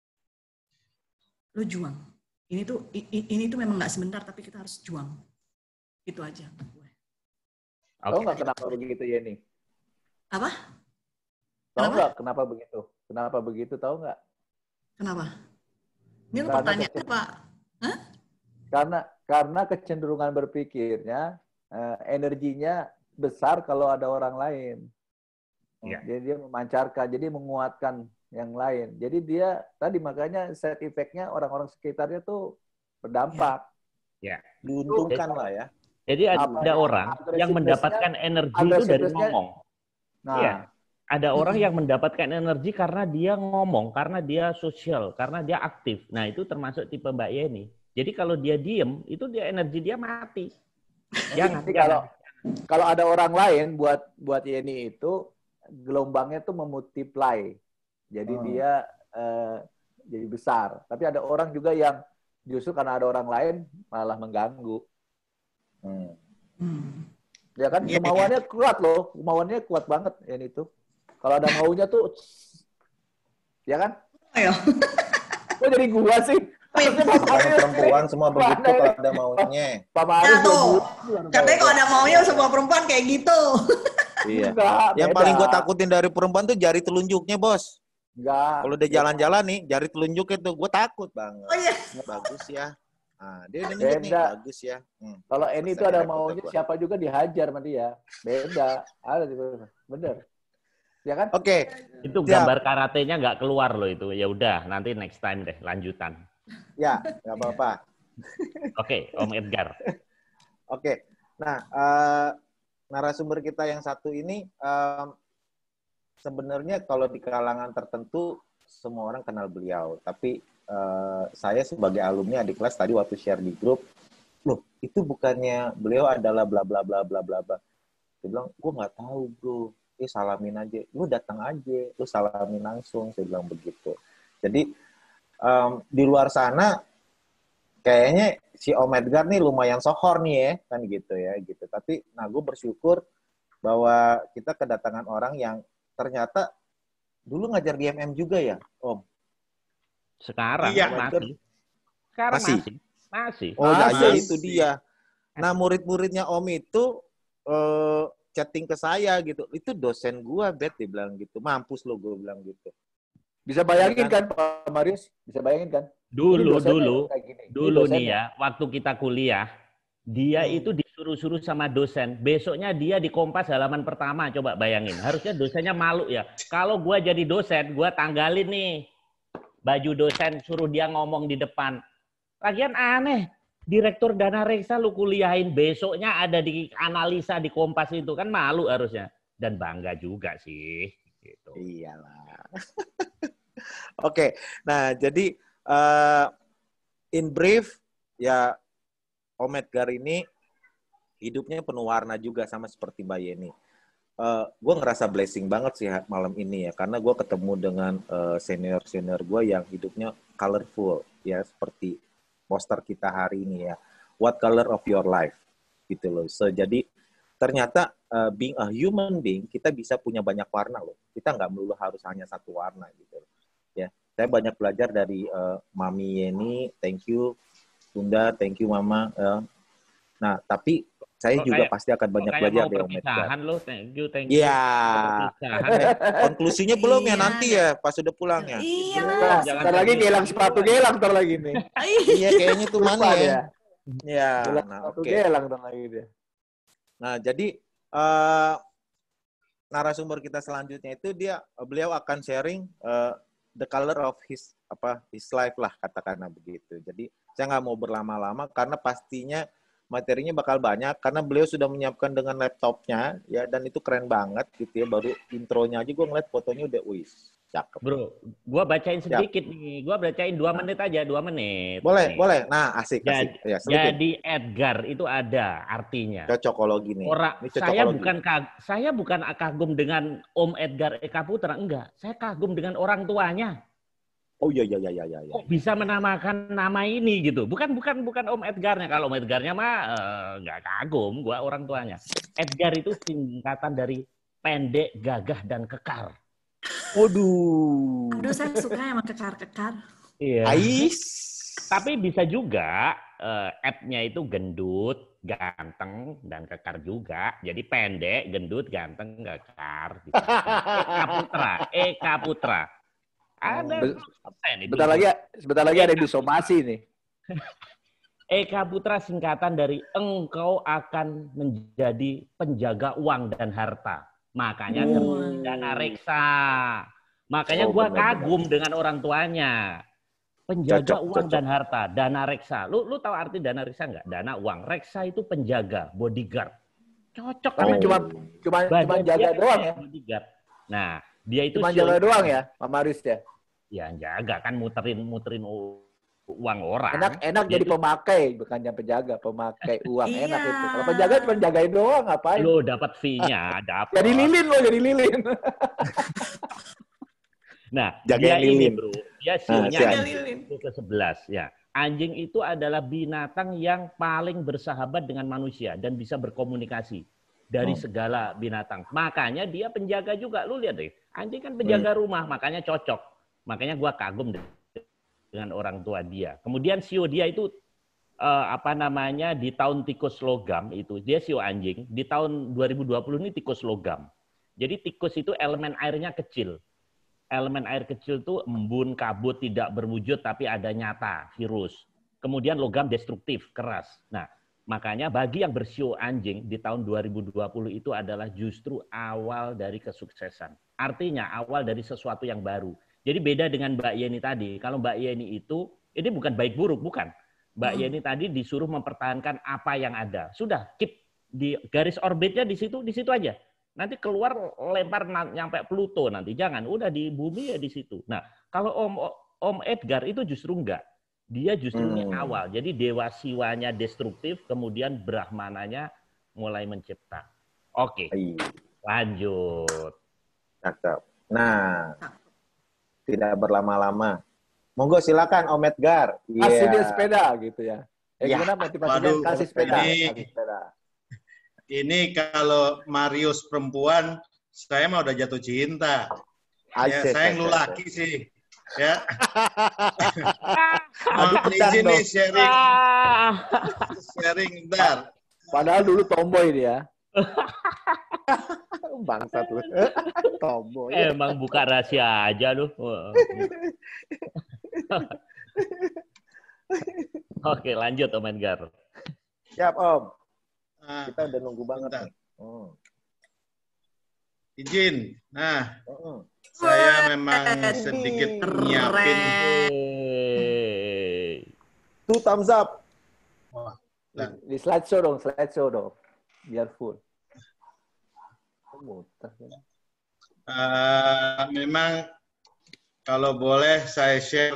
S2: Lo juang. Ini tuh ini tuh memang nggak sebentar tapi kita harus juang. Itu aja gue.
S4: Tahu nggak kenapa begitu Yeni?
S2: Apa?
S4: Tahu nggak kenapa begitu? Kenapa begitu? Tahu nggak?
S2: Kenapa? Ini lo pertanyaan apa? Hah?
S4: Karena karena kecenderungan berpikirnya eh, energinya besar kalau ada orang lain. Ya. Jadi dia memancarkan, jadi menguatkan yang lain. Jadi dia tadi makanya side effect-nya orang-orang sekitarnya tuh berdampak.
S1: Ya.
S3: Diuntungkan lah ya.
S1: Jadi ada, ada orang yang mendapatkan energi itu dari ngomong.
S4: Nah,
S1: ya. Ada orang yang mendapatkan energi karena dia ngomong, karena dia sosial, karena dia aktif. Nah, itu termasuk tipe Mbak Yeni. Jadi kalau dia diem, itu dia energi dia mati. Jangan.
S4: Jadi kalau kalau ada orang lain buat buat Yeni itu gelombangnya tuh memultiply. Jadi hmm. dia uh, jadi besar. Tapi ada orang juga yang justru karena ada orang lain malah mengganggu. Hmm. Hmm. Ya kan kemauannya kuat loh, kemauannya kuat banget Yeni itu. Kalau ada maunya tuh, ya kan? Ayo. Kok jadi gua sih?
S3: Perempuan semua begitu kalau ada maunya.
S4: Pak Maris
S2: tuh. Katanya kalau ada maunya semua perempuan kayak gitu.
S3: Iya. Enggak, yang beda. Paling gue takutin dari perempuan tuh jari telunjuknya, Bos.
S4: Enggak.
S3: Kalau udah jalan-jalan nih, jari telunjuknya tuh gue takut banget.
S2: Oh iya.
S3: Bagus ya. Nah, dia udah nunjuk nih, bagus ya.
S4: Hmm. Kalau ini tuh ada maunya, siapa juga dihajar sama dia. Beda. Ada bener. Ya kan?
S3: Oke. Okay.
S1: Itu gambar karatenya nggak keluar loh itu. Ya udah, nanti next time deh, lanjutan.
S3: Ya, nggak apa-apa.
S1: Oke, Om Edgar.
S3: Oke. Okay. Nah, uh, narasumber kita yang satu ini um, sebenarnya kalau di kalangan tertentu semua orang kenal beliau, tapi uh, saya sebagai alumni adik kelas tadi waktu share di grup, loh itu bukannya beliau adalah bla bla bla bla bla bla. Dia bilang, gue nggak tahu bro, eh salamin aja, lu datang aja, lu salamin langsung, saya bilang begitu. Jadi um, di luar sana kayaknya si Om Edgar nih lumayan sohor nih ya, kan gitu ya, gitu. Tapi, nah gue bersyukur bahwa kita kedatangan orang yang ternyata dulu ngajar di M M juga ya, Om?
S1: Sekarang
S3: iya,
S1: masih. Sekarang masih. Masih. masih.
S3: Oh, nah, ya itu dia. Nah, murid-muridnya Om itu uh, chatting ke saya gitu. Itu dosen gue, Bet, dia bilang gitu. Mampus lo, gue bilang gitu.
S4: Bisa bayangin kan, kan Pak Marius? Bisa bayangin kan?
S1: Dulu, dulu, dulu nih ya, waktu kita kuliah, dia hmm. itu disuruh-suruh sama dosen. Besoknya dia di Kompas halaman pertama, coba bayangin. Harusnya dosennya malu ya. Kalau gue jadi dosen, gue tanggalin nih baju dosen, suruh dia ngomong di depan. Lagian aneh, Direktur Dana Reksa lu kuliahin, besoknya ada di analisa di Kompas itu, kan malu harusnya. Dan bangga juga sih. Gitu.
S3: Iyalah. Oke, nah jadi Uh, in brief, ya Om Edgar ini hidupnya penuh warna juga sama seperti Mbak Yeni. Uh, gue ngerasa blessing banget sih malam ini ya, karena gue ketemu dengan uh, senior-senior gue yang hidupnya colorful, ya seperti poster kita hari ini ya. What color of your life? Gitu loh. So, jadi ternyata uh, being a human being, kita bisa punya banyak warna loh. Kita nggak melulu harus hanya satu warna gitu loh. Ya. Saya banyak belajar dari uh, Mami Yeni, thank you, Bunda, thank you Mama. Uh, nah, tapi saya oh, juga kayak, pasti akan banyak belajar dari Om Edgar.
S1: Lo, thank you, thank you.
S3: Iya. Konklusinya belum ya nanti ya, pas udah pulang ya.
S2: Iya.
S4: Nah, ntar lagi gelang sepatu gelang ntar lagi nih.
S3: Iya, kayaknya tuh mana ya? Iya.
S4: Nah, oke. Okay. Gelang ntar lagi dia.
S3: Nah, jadi uh, narasumber kita selanjutnya itu dia beliau akan sharing uh, the color of his apa his life lah katakanlah begitu. Jadi saya nggak mau berlama-lama karena pastinya materinya bakal banyak karena beliau sudah menyiapkan dengan laptopnya ya dan itu keren banget gitu ya. Baru intronya aja gue ngeliat fotonya udah wis cakep.
S1: Bro, gue bacain sedikit ya. nih. Gue bacain dua menit aja, dua menit.
S3: Boleh,
S1: nih.
S3: boleh. Nah, asik, asik.
S1: Jadi, ya, jadi Edgar itu ada artinya.
S3: Cocokologi nih.
S1: Orang saya bukan kag, saya bukan kagum dengan Om Edgar Eka Putra, enggak. Saya kagum dengan orang tuanya.
S3: Oh iya iya iya iya iya.
S1: Kok bisa menamakan nama ini gitu? Bukan bukan bukan Om Edgarnya. Kalau Om Edgarnya mah nggak uh, kagum, gua orang tuanya. Edgar itu singkatan dari pendek, gagah dan kekar.
S3: Waduh.
S2: Aduh, saya suka emang kekar-kekar.
S1: Iya.
S3: Ais.
S1: Tapi bisa juga uh, app-nya itu gendut, ganteng dan kekar juga. Jadi pendek, gendut, ganteng, kekar. Eka Putra, Eka Putra. Ada.
S4: Be sebentar lagi, sebentar lagi ada di somasi nih.
S1: Eka Putra singkatan dari engkau akan menjadi penjaga uang dan harta. Makanya oh. Dana Reksa. Makanya oh, gua benar, kagum benar. dengan orang tuanya. Penjaga cocok, uang cocok. dan harta, Dana Reksa. Lu lu tahu arti Dana Reksa nggak? Dana uang. Reksa itu penjaga, bodyguard. Cocok.
S4: Tapi oh. cuma cuma cuma jaga doang ya.
S1: Bodyguard. Nah, dia itu
S4: cuma jaga doang ya, Pak Marius ya.
S1: Ya jaga kan muterin muterin uang orang.
S4: Enak enak jadi, jadi pemakai bukannya penjaga, pemakai uang iya. enak itu. Kalau penjaga cuma jagain doang ngapain?
S1: Lo dapat fee-nya, dapat.
S4: Jadi lilin lo, jadi lilin.
S1: Nah,
S3: jaga
S1: dia
S3: lilin.
S1: ini bro, dia sionya nah, si ke sebelas ya. Anjing itu adalah binatang yang paling bersahabat dengan manusia dan bisa berkomunikasi dari hmm. segala binatang. Makanya dia penjaga juga. Lu lihat deh, anjing kan penjaga hmm. rumah, makanya cocok. Makanya gua kagum deh dengan orang tua dia. Kemudian sio dia itu uh, apa namanya di tahun tikus logam itu, dia sio anjing. Di tahun dua ribu dua puluh ini tikus logam. Jadi tikus itu elemen airnya kecil. Elemen air kecil itu embun, kabut, tidak berwujud, tapi ada nyata, virus. Kemudian logam destruktif, keras. Nah, makanya bagi yang bersio anjing di tahun dua ribu dua puluh itu adalah justru awal dari kesuksesan. Artinya awal dari sesuatu yang baru. Jadi beda dengan Mbak Yeni tadi. Kalau Mbak Yeni itu, ini bukan baik buruk, bukan. Mbak hmm. Yeni tadi disuruh mempertahankan apa yang ada. Sudah, keep di garis orbitnya di situ, di situ aja. Nanti keluar lempar nyampe Pluto nanti. Jangan, udah di bumi ya di situ. Nah, kalau Om Om Edgar itu justru enggak. Dia justru hmm. ini awal. Jadi dewa siwanya destruktif, kemudian brahmananya mulai mencipta. Oke, lanjut.
S3: Cakep. Nah, tidak berlama-lama. Monggo silakan Om Edgar.
S4: Kasih yeah. dia sepeda gitu ya. Eh, ya. Gimana motivasinya kasih sepeda?
S5: Ini...
S4: Kasih sepeda.
S5: Ini kalau Marius perempuan, saya mah udah jatuh cinta. Ya, saya yang lu laki sih. Ya. Mohon izin nih sharing. Sharing bentar.
S4: Padahal dulu tomboy dia.
S3: Bangsat lu. Tomboy.
S1: Emang buka rahasia aja lu. Oke, lanjut Om Edgar.
S3: Siap, Om. Kita udah nunggu banget. Oh.
S5: Izin. Nah, oh. saya memang sedikit nyiapin.
S3: Two thumbs up.
S5: Oh,
S4: di slideshow dong, slideshow dong. Biar full.
S5: Uh, memang kalau boleh saya share.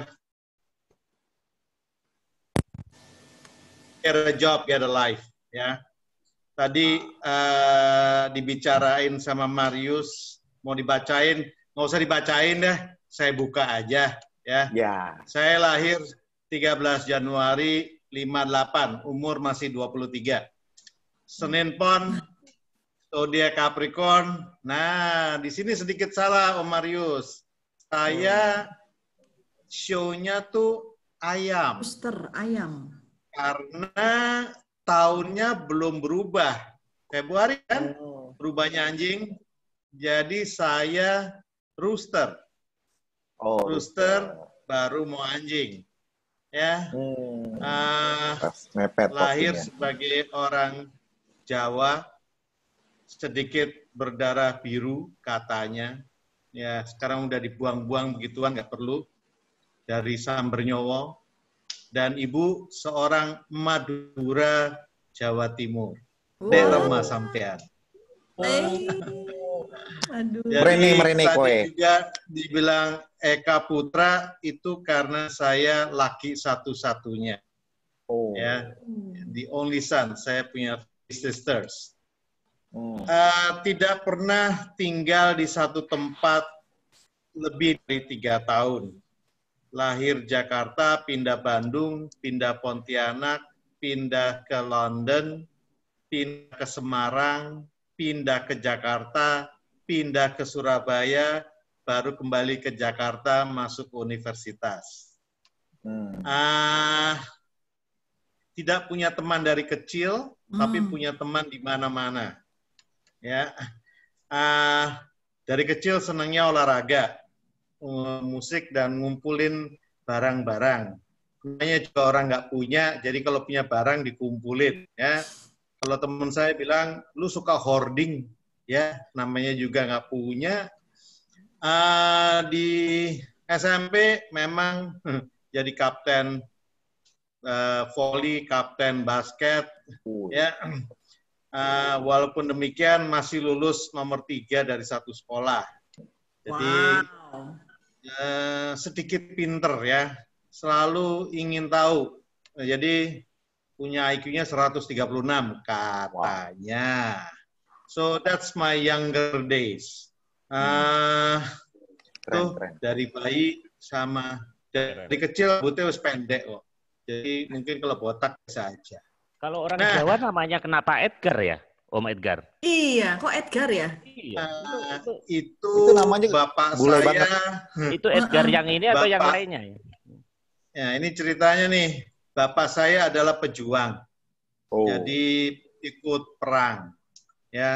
S5: Get a job, get a life. Ya. Tadi uh, dibicarain sama Marius, mau dibacain, nggak usah dibacain deh, saya buka aja ya.
S3: Ya.
S5: Saya lahir tiga belas Januari lima delapan, umur masih dua puluh tiga. Senin Pon, zodiak Capricorn. Nah, di sini sedikit salah Om Marius. Saya show-nya tuh ayam.
S2: Booster ayam.
S5: Karena tahunnya belum berubah. Februari kan oh. berubahnya anjing. Jadi saya rooster.
S3: Oh,
S5: rooster baru mau anjing. Ya.
S3: Hmm.
S5: Uh, lahir sebagai orang Jawa, sedikit berdarah biru katanya. Ya, sekarang udah dibuang-buang begituan, nggak perlu. Dari Sambernyowo. Dan ibu seorang Madura, Jawa Timur. Wow. Rumah sampean.
S2: Hey. Aduh.
S5: Jadi mereni, tadi juga dibilang Eka Putra itu karena saya laki satu-satunya.
S3: Oh.
S5: Ya, the only son. Saya punya sisters. Hmm. Uh, tidak pernah tinggal di satu tempat lebih dari tiga tahun. lahir Jakarta, pindah Bandung, pindah Pontianak, pindah ke London, pindah ke Semarang, pindah ke Jakarta, pindah ke Surabaya, baru kembali ke Jakarta, masuk ke universitas. Hmm. Uh, tidak punya teman dari kecil, hmm. tapi punya teman di mana-mana. Ya, uh, dari kecil senangnya olahraga, uh, musik dan ngumpulin barang-barang. Namanya juga orang nggak punya, jadi kalau punya barang dikumpulin. Ya, kalau teman saya bilang, lu suka hoarding, ya, namanya juga nggak punya. Uh, di S M P memang hmm, jadi kapten uh, volley, kapten basket, uh. ya. Uh, walaupun demikian masih lulus nomor tiga dari satu sekolah. Jadi wow. uh, sedikit pinter ya, selalu ingin tahu. Jadi punya I Q-nya seratus tiga puluh enam katanya. Wow. So that's my younger days. Uh, keren, tuh keren. Dari bayi sama dari keren. Kecil rambutnya harus pendek kok. Jadi mungkin kalau botak bisa aja.
S1: Kalau orang nah, Jawa namanya kenapa Edgar ya, Om Edgar?
S2: Iya, kok Edgar ya?
S5: Iya. Uh, itu, itu, itu namanya bapak saya. Banget.
S1: Itu Edgar yang ini atau bapak, yang lainnya?
S5: Ya, ini ceritanya nih. Bapak saya adalah pejuang. Oh. Jadi ikut perang. Ya.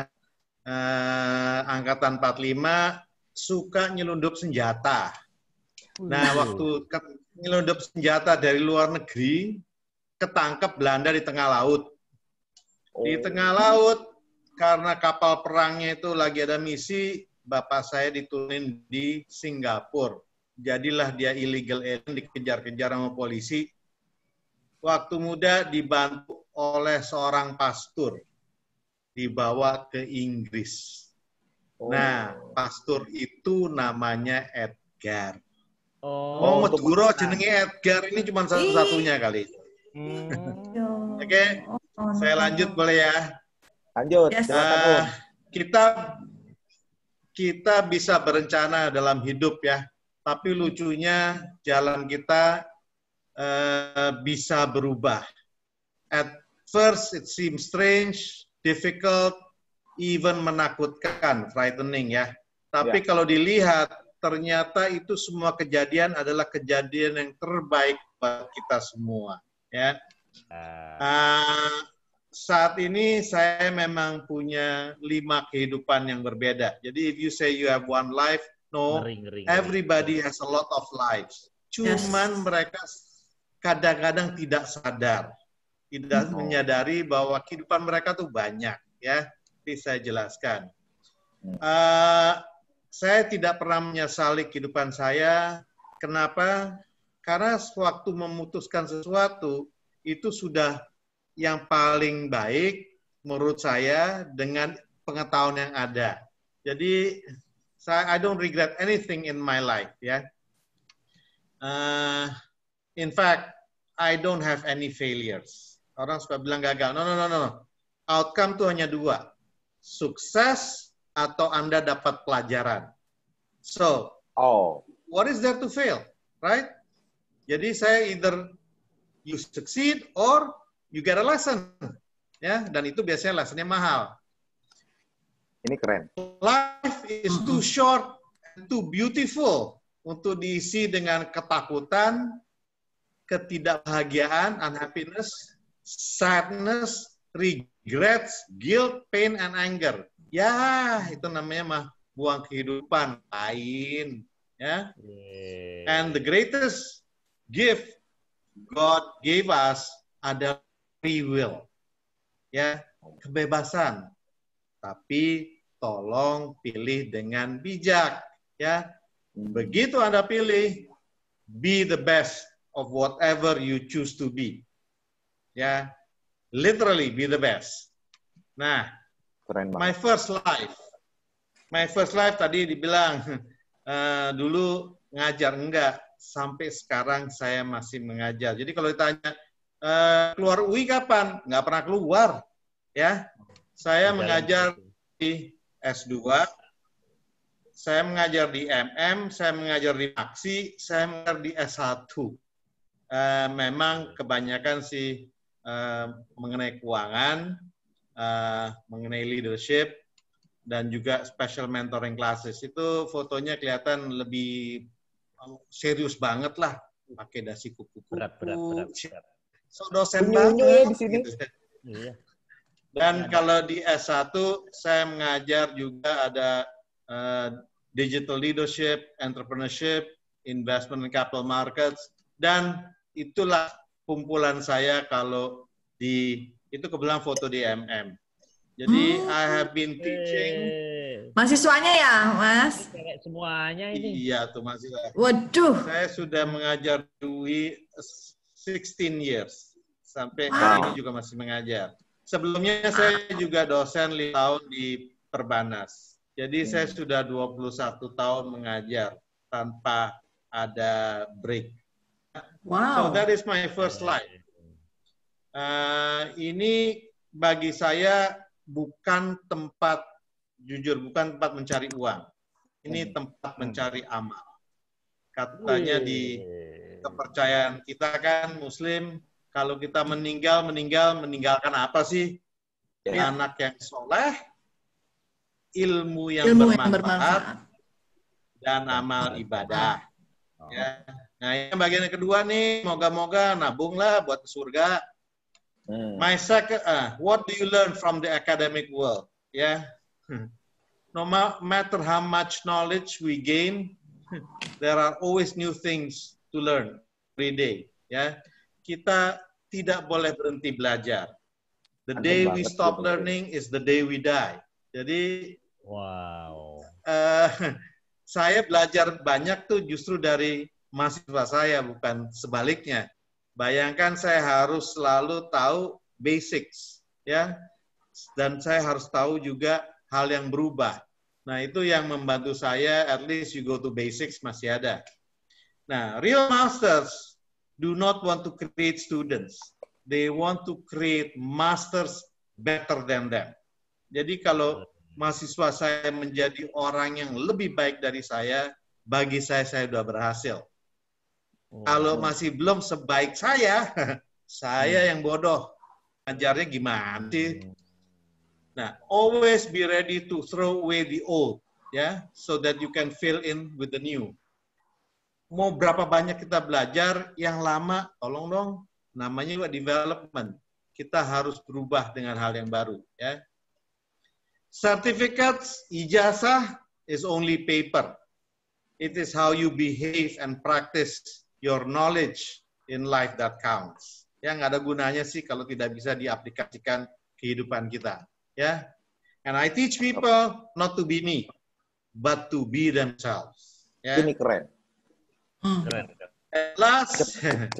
S5: Uh, angkatan empat puluh lima suka nyelundup senjata. Nah, uh. waktu nyelundup senjata dari luar negeri, ketangkep Belanda di tengah laut. Oh. Di tengah laut, karena kapal perangnya itu lagi ada misi, bapak saya diturunin di Singapura. Jadilah dia illegal alien, dikejar-kejar sama polisi. Waktu muda dibantu oleh seorang pastor. Dibawa ke Inggris. Oh. Nah, pastor itu namanya Edgar. Oh, oh Medguro jenenge Edgar ini cuma satu-satunya kali. Hmm. Oke, okay. oh, saya lanjut boleh ya?
S3: Lanjut.
S5: Yes. Uh, kita kita bisa berencana dalam hidup ya, tapi lucunya jalan kita uh, bisa berubah. At first it seems strange, difficult, even menakutkan, frightening ya. Tapi ya. Kalau dilihat, ternyata itu semua kejadian adalah kejadian yang terbaik buat kita semua. Ya. Uh, saat ini saya memang punya lima kehidupan yang berbeda. Jadi if you say you have one life, no, ngeri, ngeri, ngeri. Everybody has a lot of lives. Cuman yes. mereka kadang-kadang tidak sadar. Tidak oh. menyadari bahwa kehidupan mereka tuh banyak, ya. Nanti saya jelaskan. Uh, saya tidak pernah menyesali kehidupan saya. Kenapa? Karena waktu memutuskan sesuatu itu sudah yang paling baik menurut saya dengan pengetahuan yang ada. Jadi saya I don't regret anything in my life, ya. Uh, in fact, I don't have any failures. Orang suka bilang gagal. No, no, no, no. Outcome tuh hanya dua. Sukses atau Anda dapat pelajaran. So, oh. what is there to fail? Right? Jadi saya either you succeed or you get a lesson. Ya, dan itu biasanya lessonnya mahal.
S3: Ini keren.
S5: Life is too short and too beautiful untuk diisi dengan ketakutan, ketidakbahagiaan, unhappiness, sadness, regrets, guilt, pain, and anger. Ya, itu namanya mah buang kehidupan lain. Ya. And the greatest gift God gave us adalah free will. Ya, kebebasan. Tapi tolong pilih dengan bijak. Ya, begitu Anda pilih, be the best of whatever you choose to be. Ya, literally be the best. Nah, keren banget. My first life, my first life tadi dibilang uh, dulu ngajar, enggak, sampai sekarang saya masih mengajar. Jadi kalau ditanya uh, keluar U I kapan, nggak pernah keluar, ya. Saya mengajar di S dua, saya mengajar di M M, saya mengajar di Maksi, saya mengajar di S satu. Uh, memang kebanyakan sih uh, mengenai keuangan, uh, mengenai leadership, dan juga special mentoring classes. Itu fotonya kelihatan lebih serius banget lah, pakai dasi kupu-kupu.
S1: Berat, berat, berat, berat.
S5: So dosen
S3: banget
S5: ya
S3: di sini.
S5: Gitu.
S1: Iya.
S5: Dan kalau di S satu saya mengajar juga ada uh, digital leadership, entrepreneurship, investment and capital markets, dan itulah kumpulan saya kalau di itu kebetulan foto di M M. Jadi hmm. I have been teaching.
S2: Mahasiswanya ya, Mas?
S1: Semuanya ini.
S5: Iya tuh mahasiswa.
S2: Waduh.
S5: Saya sudah mengajar D U I sixteen years sampai
S2: wow.
S5: hari ini juga masih mengajar. Sebelumnya saya juga dosen lima tahun di Perbanas. Jadi hmm. saya sudah dua puluh satu tahun mengajar tanpa ada break.
S2: Wow.
S5: So that is my first life. Uh, ini bagi saya bukan tempat, jujur bukan tempat mencari uang. Ini tempat mencari amal. Katanya di kepercayaan kita kan Muslim, kalau kita meninggal, meninggal, meninggalkan apa sih? Ya. Anak yang soleh, ilmu yang, ilmu bermanfaat, yang bermanfaat, dan amal ibadah. Oh. Ya. Nah, yang bagian yang kedua nih, moga-moga nabunglah buat surga. Hmm. My second, uh, what do you learn from the academic world? Ya, yeah. No matter how much knowledge we gain, there are always new things to learn every day. Ya, yeah. Kita tidak boleh berhenti belajar. The day we stop learning is the day we die. Jadi, wow. Uh, saya belajar banyak tuh justru dari mahasiswa saya, bukan sebaliknya. Bayangkan saya harus selalu tahu basics, ya, dan saya harus tahu juga hal yang berubah. Nah, itu yang membantu saya, at least you go to basics masih ada. Nah, real masters do not want to create students. They want to create masters better than them. Jadi kalau mahasiswa saya menjadi orang yang lebih baik dari saya, bagi saya, saya sudah berhasil. Oh. Kalau masih belum sebaik saya, saya hmm. yang bodoh. Ajarnya gimana sih? Nah, always be ready to throw away the old, ya, yeah? So that you can fill in with the new. Mau berapa banyak kita belajar, yang lama, tolong dong, namanya juga development. Kita harus berubah dengan hal yang baru, ya. Certificates, ijazah is only paper. It is how you behave and practice your knowledge in life that counts. Ya, nggak ada gunanya sih kalau tidak bisa diaplikasikan kehidupan kita. Ya, and I teach people not to be me, but to be themselves. Ya.
S3: Ini keren.
S5: Keren. And last,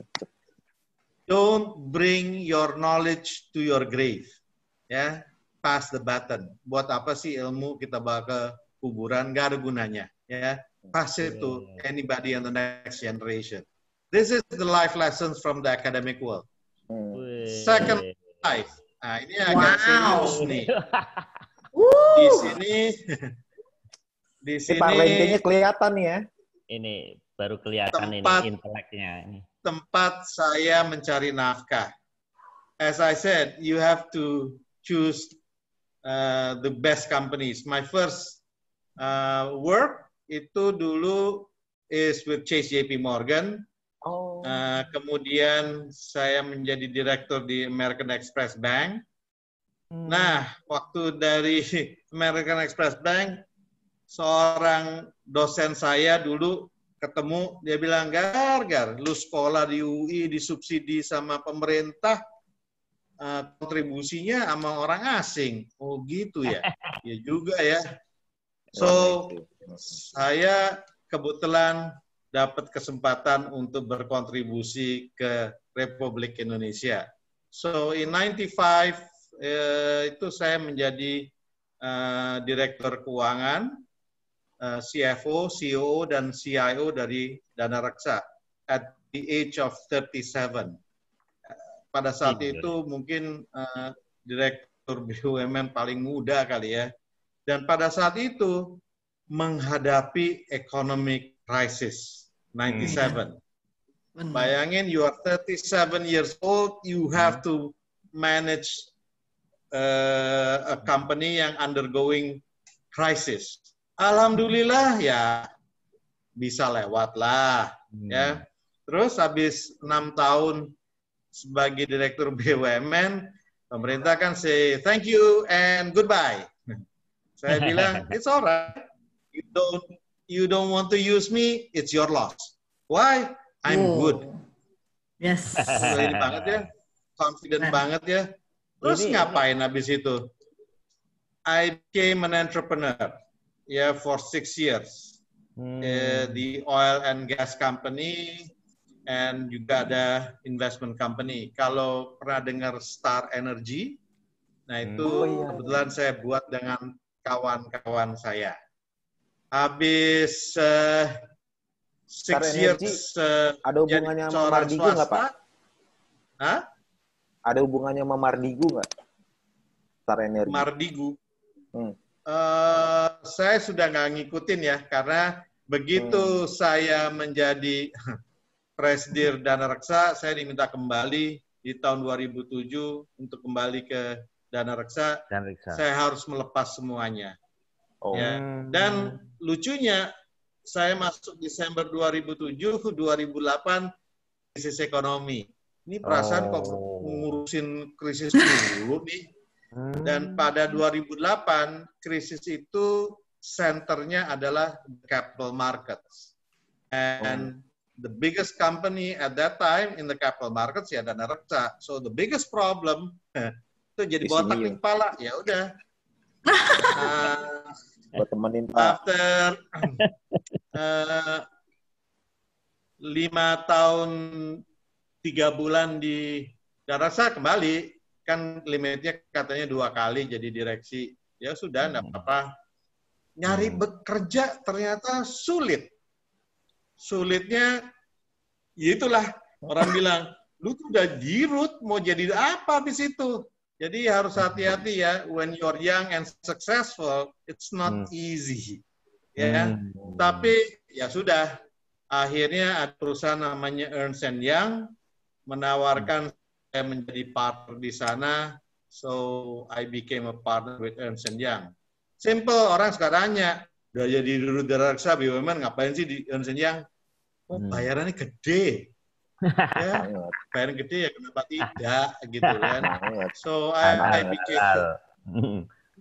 S5: don't bring your knowledge to your grave. Ya, pass the baton. Buat apa sih ilmu kita bawa ke kuburan? Nggak ada gunanya. Ya, pass it to anybody in the next generation. This is the life lessons from the academic world. Second life. Nah, ini agak wow. serius nih. Di sini, di sini.
S3: Parlentenya kelihatan nih ya.
S1: Ini baru kelihatan tempat, ini inteleknya. Ini.
S5: Tempat saya mencari nafkah. As I said, you have to choose uh, the best companies. My first uh, work itu dulu is with Chase J P Morgan. Oh. Uh, kemudian saya menjadi direktur di American Express Bank. Hmm. Nah, waktu dari American Express Bank, seorang dosen saya dulu ketemu, dia bilang, Gar, Gar, lu sekolah di U I disubsidi sama pemerintah, uh, kontribusinya sama orang asing. Oh gitu ya? Ya juga ya. So, saya kebetulan dapat kesempatan untuk berkontribusi ke Republik Indonesia. So in ninety-five eh, itu saya menjadi uh, direktur keuangan, uh, C F O, C O O dan C I O dari Dana Reksa at the age of thirty-seven. Pada saat itu mungkin uh, direktur B U M N paling muda kali ya. Dan pada saat itu menghadapi economic crisis ninety-seven. Hmm. Bayangin, you are thirty-seven years old, you have to manage uh, a company yang undergoing crisis. Alhamdulillah ya bisa lewat lah, hmm. ya. Terus habis enam tahun sebagai direktur B U M N, pemerintah kan say thank you and goodbye. Saya bilang it's alright. You don't you don't want to use me, it's your loss. Why? I'm oh. good.
S2: Yes.
S5: Jadi banget ya, confident nah. banget ya. Terus ini, ngapain habis itu? I became an entrepreneur, ya, yeah, for six years. Hmm. Uh, the oil and gas company, and juga ada investment company. Kalau pernah dengar Star Energy, nah itu oh, iya. kebetulan saya buat dengan kawan-kawan saya. Habis uh, six Star years uh,
S3: ada hubungannya sama Mardigu nggak, Pak?
S5: Hah?
S3: Ada hubungannya sama Mardigu nggak? Star Energy.
S5: Mardigu. Hmm. Uh, saya sudah nggak ngikutin ya, karena begitu hmm. saya menjadi Presidir Dana Reksa, saya diminta kembali di tahun dua ribu tujuh untuk kembali ke Dana Reksa. Dana Reksa. Saya harus melepas semuanya. Oh. Ya. Dan lucunya, saya masuk Desember dua ribu tujuh, dua ribu delapan krisis ekonomi. Ini perasaan oh. kok ngurusin krisis dulu nih. Dan pada dua ribu delapan, krisis itu senternya adalah capital markets. And oh. the biggest company at that time in the capital markets ya Dana Reksa. So the biggest problem itu jadi botak di kepala. Ya udah. Uh,
S3: Buat temenin Pak.
S5: After uh, lima tahun tiga bulan di Dana Reksa kembali, kan limitnya katanya dua kali jadi direksi. Ya sudah, enggak apa-apa. Nyari bekerja ternyata sulit. Sulitnya, ya itulah orang bilang, lu tuh udah dirut, mau jadi apa habis itu? Jadi harus hati-hati ya, when you're young and successful, it's not hmm. easy. Ya, hmm. tapi ya sudah. Akhirnya ada perusahaan namanya Ernst and Young menawarkan hmm. saya menjadi partner di sana, so I became a partner with Ernst and Young. Simple, orang suka tanya, udah jadi dulu Dana Reksa, B U M N, ngapain sih di Ernst and Young? Oh, bayarannya gede. Ya, bayaran gede ya kenapa tidak gitu kan. So I, I became uh,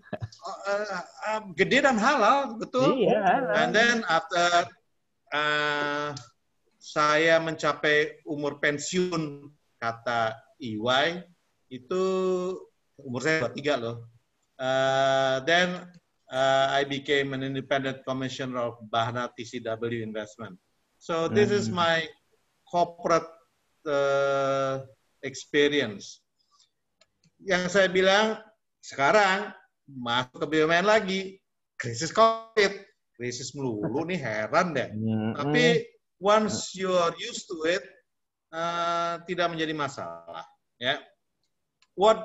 S5: uh, gede dan halal, betul. Iya. And then after uh, saya mencapai umur pensiun, kata E Y, itu umur saya dua puluh tiga loh. Uh, then uh, I became an independent commissioner of Bahana T C W Investment. So this hmm. is my corporate uh, experience. Yang saya bilang, sekarang masuk ke B U M N lagi, krisis COVID, krisis melulu nih, heran deh. Hmm. Tapi once you are used to it, uh, tidak menjadi masalah. Ya, what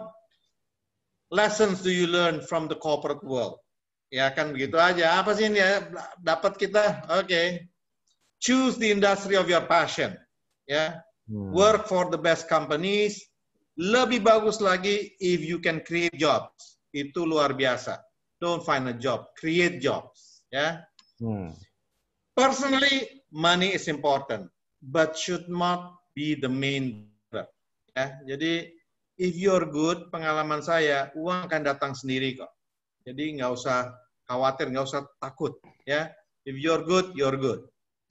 S5: lessons do you learn from the corporate world? Ya kan begitu aja. Apa sih ini ya dapat kita? Oke. Okay. Choose the industry of your passion. Ya. Hmm. Work for the best companies. Lebih bagus lagi if you can create jobs. Itu luar biasa. Don't find a job, create jobs. Ya. Hmm. Personally, money is important, but should not be the main. Ya. Jadi if you're good, pengalaman saya, uang akan datang sendiri kok. Jadi nggak usah khawatir, nggak usah takut. Ya, if you're good, you're good.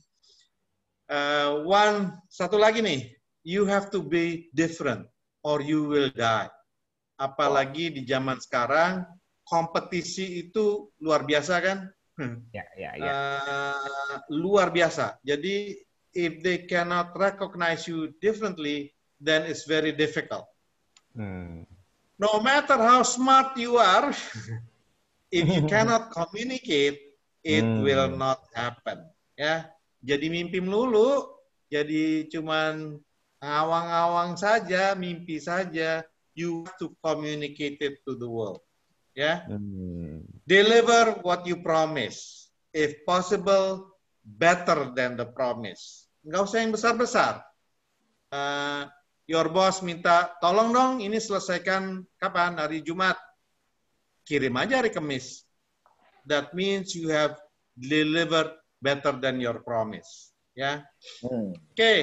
S5: Uh, one, satu lagi nih, you have to be different or you will die. Apalagi di zaman sekarang, kompetisi itu luar biasa kan?
S1: Ya, ya, ya.
S5: Uh, luar biasa. Jadi if they cannot recognize you differently, then it's very difficult. Hmm. No matter how smart you are, if you cannot communicate, it hmm. will not happen. Ya, jadi mimpi melulu, jadi cuman awang-awang saja, mimpi saja. You have to communicate it to the world. Ya, hmm. deliver what you promise. if possible, better than the promise. Nggak usah yang besar-besar. Uh, your boss minta, tolong dong ini selesaikan kapan? Hari Jumat. Kirim aja hari Kamis. That means you have delivered better than your promise. Ya, hmm. Oke. Okay.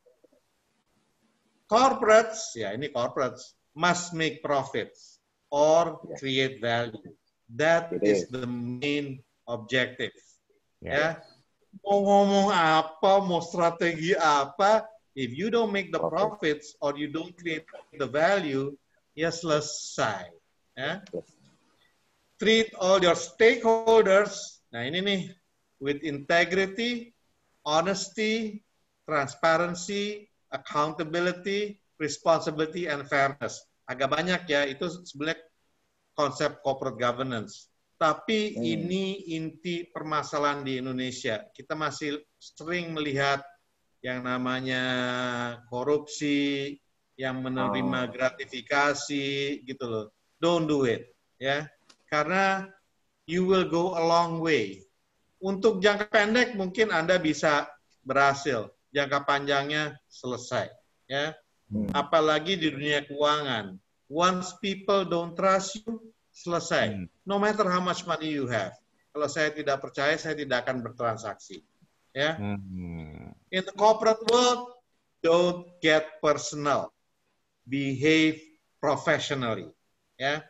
S5: Corporates, ya ini corporates, must make profits or create value. That is the main objective. Yeah. Ya. Mau ngomong apa, mau strategi apa, if you don't make the profits or you don't create the value, ya selesai. Ya. Treat all your stakeholders, nah ini nih, with integrity, honesty, transparency, accountability, responsibility, and fairness. Agak banyak ya, itu sebenarnya konsep corporate governance. Tapi hmm. ini inti permasalahan di Indonesia. Kita masih sering melihat yang namanya korupsi, yang menerima oh. gratifikasi, gitu loh. Don't do it, ya. Karena you will go a long way. Untuk jangka pendek mungkin Anda bisa berhasil, jangka panjangnya selesai. Ya, hmm. apalagi di dunia keuangan. Once people don't trust you, selesai. Hmm. No matter how much money you have. Kalau saya tidak percaya, saya tidak akan bertransaksi. Ya. Hmm. In the corporate world, don't get personal. Behave professionally. Ya.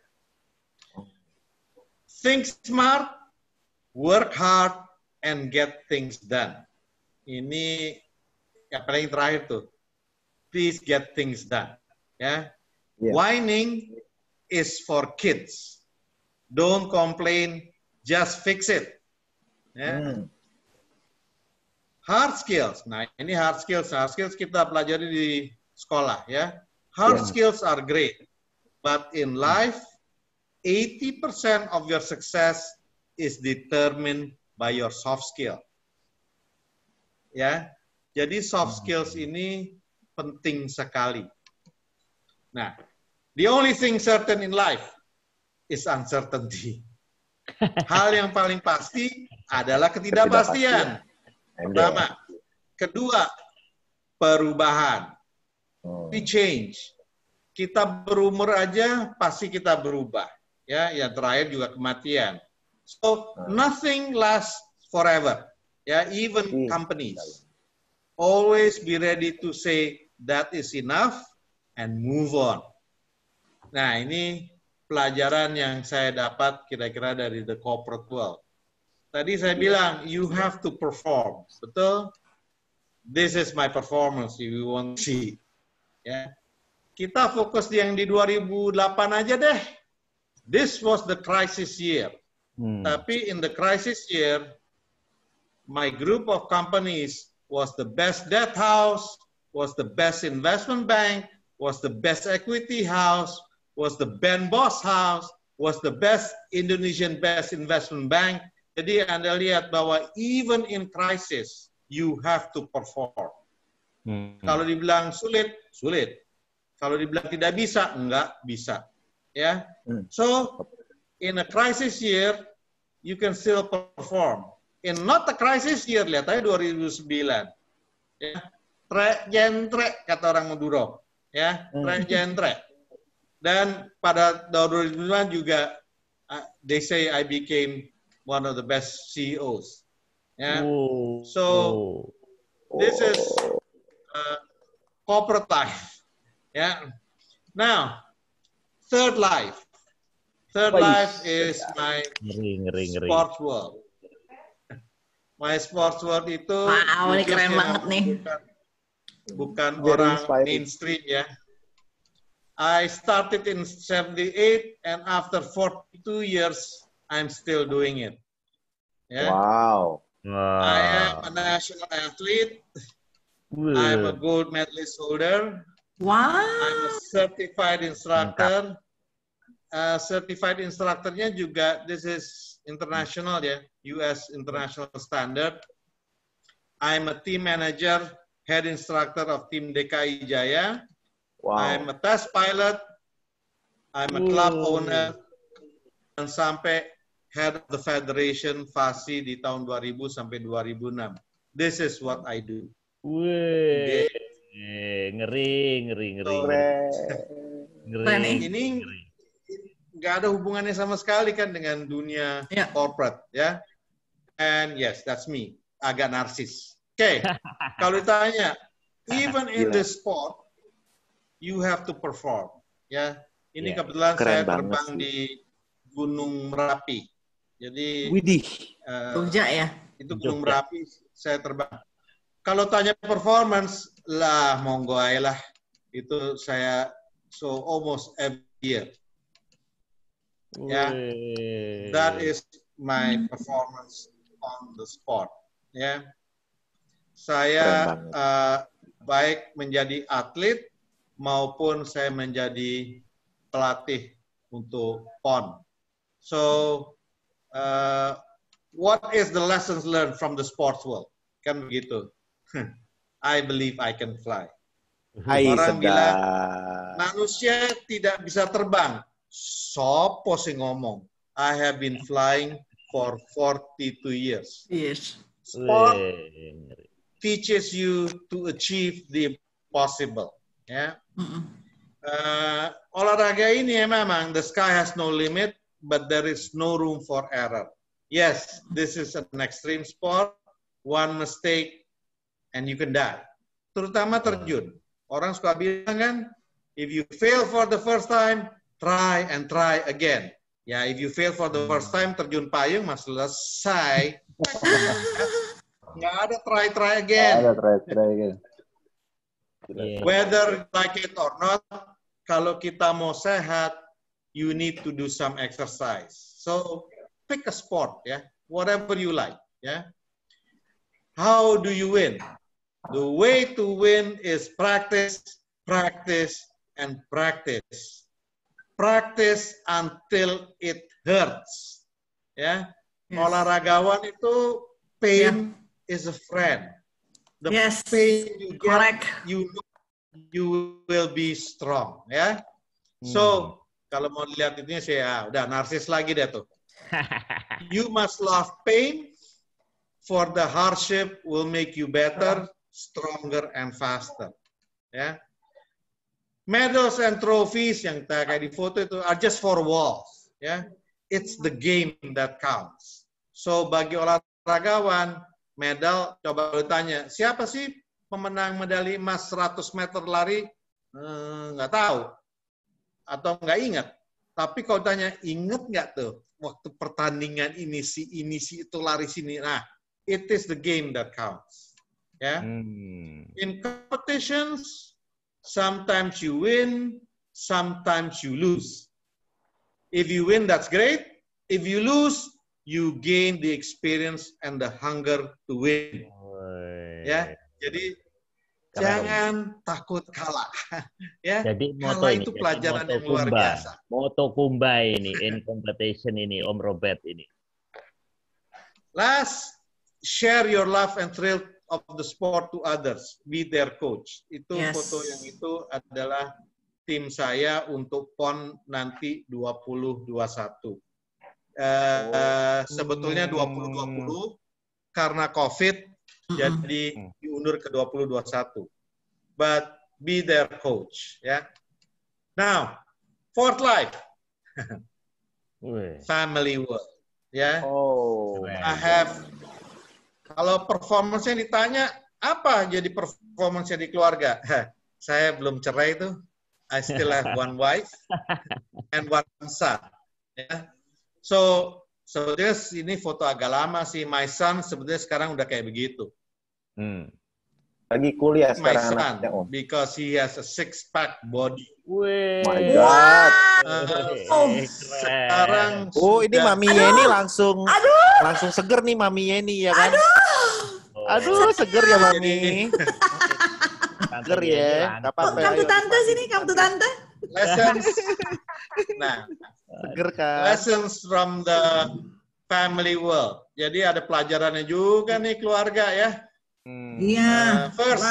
S5: Think smart, work hard, and get things done. Ini yang paling terakhir tuh. Please get things done. Ya. Yeah. Whining is for kids. Don't complain, just fix it. Ya. Mm. Hard skills. Nah, ini hard skills. Hard skills kita pelajari di sekolah. Ya. Hard yeah. skills are great. But in life, eighty percent of your success is determined by your soft skill. Ya, jadi soft skills ini penting sekali. Nah, the only thing certain in life is uncertainty. Hal yang paling pasti adalah ketidakpastian. Pertama. Kedua, perubahan. We change. Kita berumur aja pasti kita berubah. Ya, yang terakhir juga kematian. So nothing lasts forever. Ya, even companies always be ready to say that is enough and move on. Nah, ini pelajaran yang saya dapat kira-kira dari the corporate world. Tadi saya bilang you have to perform, betul? This is my performance if you want to see. Ya, kita fokus di yang di dua ribu delapan aja deh. This was the crisis year. Hmm. Tapi in the crisis year, my group of companies was the best debt house, was the best investment bank, was the best equity house, was the Ben Boss house, was the best Indonesian best investment bank. Jadi Anda lihat bahwa even in crisis, you have to perform. Hmm. Kalau dibilang sulit, sulit. Kalau dibilang tidak bisa, enggak bisa. Ya, yeah. So in a crisis year, you can still perform. In not a crisis year, lihat aja dua ribu sembilan. Ya, trek jentrek kata orang Maduro. Ya, trek jentrek. Dan pada dua ribu sembilan juga, uh, they say I became one of the best C E Os. Ya, oh. So this is uh, corporate life. Ya, now. Third life. Third life is my ngeri, ngeri, ngeri. sports world. My sports world itu
S2: wow, ini keren banget nih.
S5: Bukan, bukan orang mainstream ya. I started in seventy-eight and after forty-two years I'm still doing it. Yeah.
S3: Wow.
S5: Wow. I am a national athlete. Wow. I'm a gold medalist holder.
S2: Wow.
S5: I'm a certified instructor. Uh, certified instructornya juga, this is international ya, U S international standard. I'm a team manager, head instructor of Team D K I Jaya. Wow. I'm a test pilot. I'm a club Ooh. owner. Dan sampai head of the federation Fasi di tahun dua ribu sampai dua ribu enam. This is what I do.
S1: Wih, ngeri, ngeri, ngeri. Ngeri. ngeri.
S5: Ini nggak ada hubungannya sama sekali kan dengan dunia yeah. corporate, ya. And yes, that's me. Agak narsis. Oke, okay. Kalau ditanya, even in the sport, you have to perform. Ya, ini yeah. kebetulan Keren saya terbang sih. Di Gunung Merapi. Jadi,
S4: Widih,
S5: uh, ya. Itu Gunung Jogja. Merapi saya terbang. Kalau tanya performance, lah monggo aja lah. Itu saya so almost every year. Ya, yeah. That is my performance on the sport. Ya, yeah. Saya uh, baik menjadi atlet maupun saya menjadi pelatih untuk P O N. So, uh, what is the lessons learned from the sports world? Kan begitu. I believe I can fly.
S3: Hai,
S5: Orang
S3: sedap.
S5: bilang manusia tidak bisa terbang. Sopo sing ngomong. I have been flying for forty-two years.
S2: Yes.
S5: Sport teaches you to achieve the impossible. Ya. Yeah. Uh, olahraga ini ya memang the sky has no limit, but there is no room for error. Yes, this is an extreme sport. One mistake and you can die. Terutama terjun. Orang suka bilang kan, if you fail for the first time, try and try again. Ya, if you fail for the first time, terjun payung, mas selesai. Nggak ada try, try again.
S3: Nggak ada try, try again.
S5: Whether like it or not, kalau kita mau sehat, you need to do some exercise. So, pick a sport, ya, yeah? Whatever you like, ya. Yeah? How do you win? The way to win is practice, practice, and practice. Practice until it hurts. Ya, yes. Olahragawan itu pain yeah. is a friend. The
S2: yes.
S5: pain you get,
S2: correct.
S5: you know, you will be strong. Ya, hmm. So kalau mau lihat ini saya udah narsis lagi deh tuh. You must love pain, for the hardship will make you better, stronger, and faster. Ya. Medals and trophies yang kayak di foto itu are just for walls. Ya. It's the game that counts. So bagi olahragawan, medal, coba ditanya, siapa sih pemenang medali emas seratus meter lari? Hmm, nggak tahu. Atau nggak ingat. Tapi kalau tanya, ingat nggak tuh waktu pertandingan ini, si ini, si itu lari sini. Nah, it is the game that counts. Ya. Hmm. In competitions, sometimes you win, sometimes you lose. If you win, that's great. If you lose, you gain the experience and the hunger to win. Ya, jadi Keren. Jangan takut kalah. Ya,
S1: jadi moto
S5: kalah
S1: ini,
S5: itu pelajaran yang
S1: kumba.
S5: luar biasa.
S1: Moto kumba ini, in competition ini, Om Robert ini.
S5: Last, share your love and thrill of the sport to others. Be their coach. Itu yes. Foto yang itu adalah tim saya untuk P O N nanti dua ribu dua puluh satu. Uh, oh. uh, sebetulnya dua ribu dua puluh karena COVID mm-hmm. jadi diundur ke dua ribu dua puluh satu. But be their coach, ya. Yeah. Now, fourth life, family world, ya. Yeah.
S3: Oh,
S5: I have. Kalau performance-nya ditanya apa jadi performance-nya di keluarga? Saya belum cerai tuh. I still have one wife and one son. Ya. Yeah. So, sebetulnya ini foto agak lama sih. My son sebetulnya sekarang udah kayak begitu.
S3: Hmm. Lagi kuliah
S5: My
S3: sekarang
S5: son,
S3: anaknya, Om.
S5: because he has a six-pack body.
S1: Wih.
S3: My God.
S5: Uh, oh, sekarang
S7: Oh, ini Mami Yeni langsung Aduh. langsung seger nih Mami Yeni ya kan?
S2: Aduh.
S7: Aduh, seger ya Mami. Seger ya. Enggak apa-apa.
S2: Kamu tuh tante sini, kamu tuh tante.
S5: Lessons. Nah,
S7: seger kan.
S5: Lessons from the family world. Jadi ada pelajarannya juga nih keluarga ya.
S2: Iya.
S5: Hmm. Uh, first.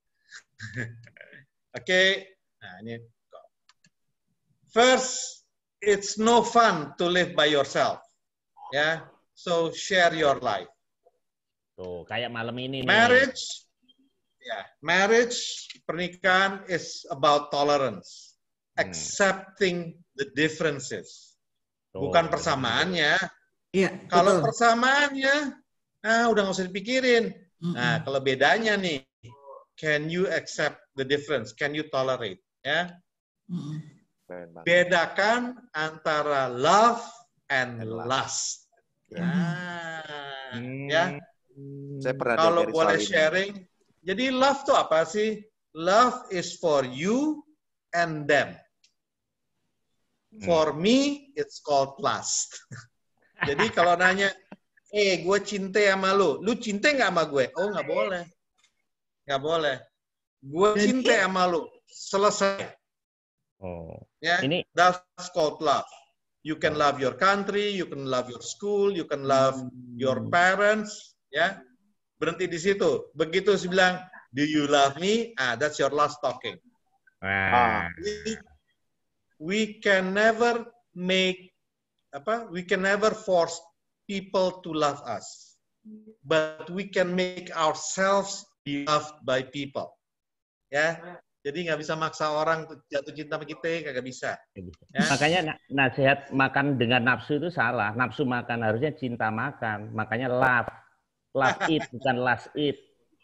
S5: Oke. Okay. Nah, ini. First, it's no fun to live by yourself. Ya, yeah? So share your life.
S1: Tuh, kayak malam ini nih.
S5: Marriage, ya, yeah, marriage, pernikahan is about tolerance, hmm. accepting the differences, tuh, bukan persamaannya.
S2: Iya.
S5: Kalau betul. Persamaannya, ah udah nggak usah dipikirin. Mm-hmm. Nah, kalau bedanya nih, can you accept the difference? Can you tolerate? Ya. Mm-hmm. Bedakan antara love and, and lust. Ya. Nah, hmm. ya.
S3: Saya pernah
S5: kalau boleh sharing, ini. Jadi love tuh apa sih? Love is for you and them. Hmm. For me, it's called lust. Jadi kalau nanya, eh gue cinta sama lu, lu cinta nggak sama gue? Oh nggak boleh, nggak boleh. Gue cinta sama lu, selesai.
S1: Oh,
S5: ya,
S1: ini
S5: that's called love. You can love your country, you can love your school, you can love your parents, ya. Berhenti di situ. Begitu sih bilang, do you love me? Ah, that's your last talking.
S1: Ah.
S5: We, we can never make apa? We can never force people to love us, but we can make ourselves be loved by people. Ya. Jadi nggak bisa maksa orang jatuh cinta sama kita, kagak bisa.
S1: Ya? Makanya nasihat makan dengan nafsu itu salah. Nafsu makan harusnya cinta makan. Makanya love, love it bukan last it.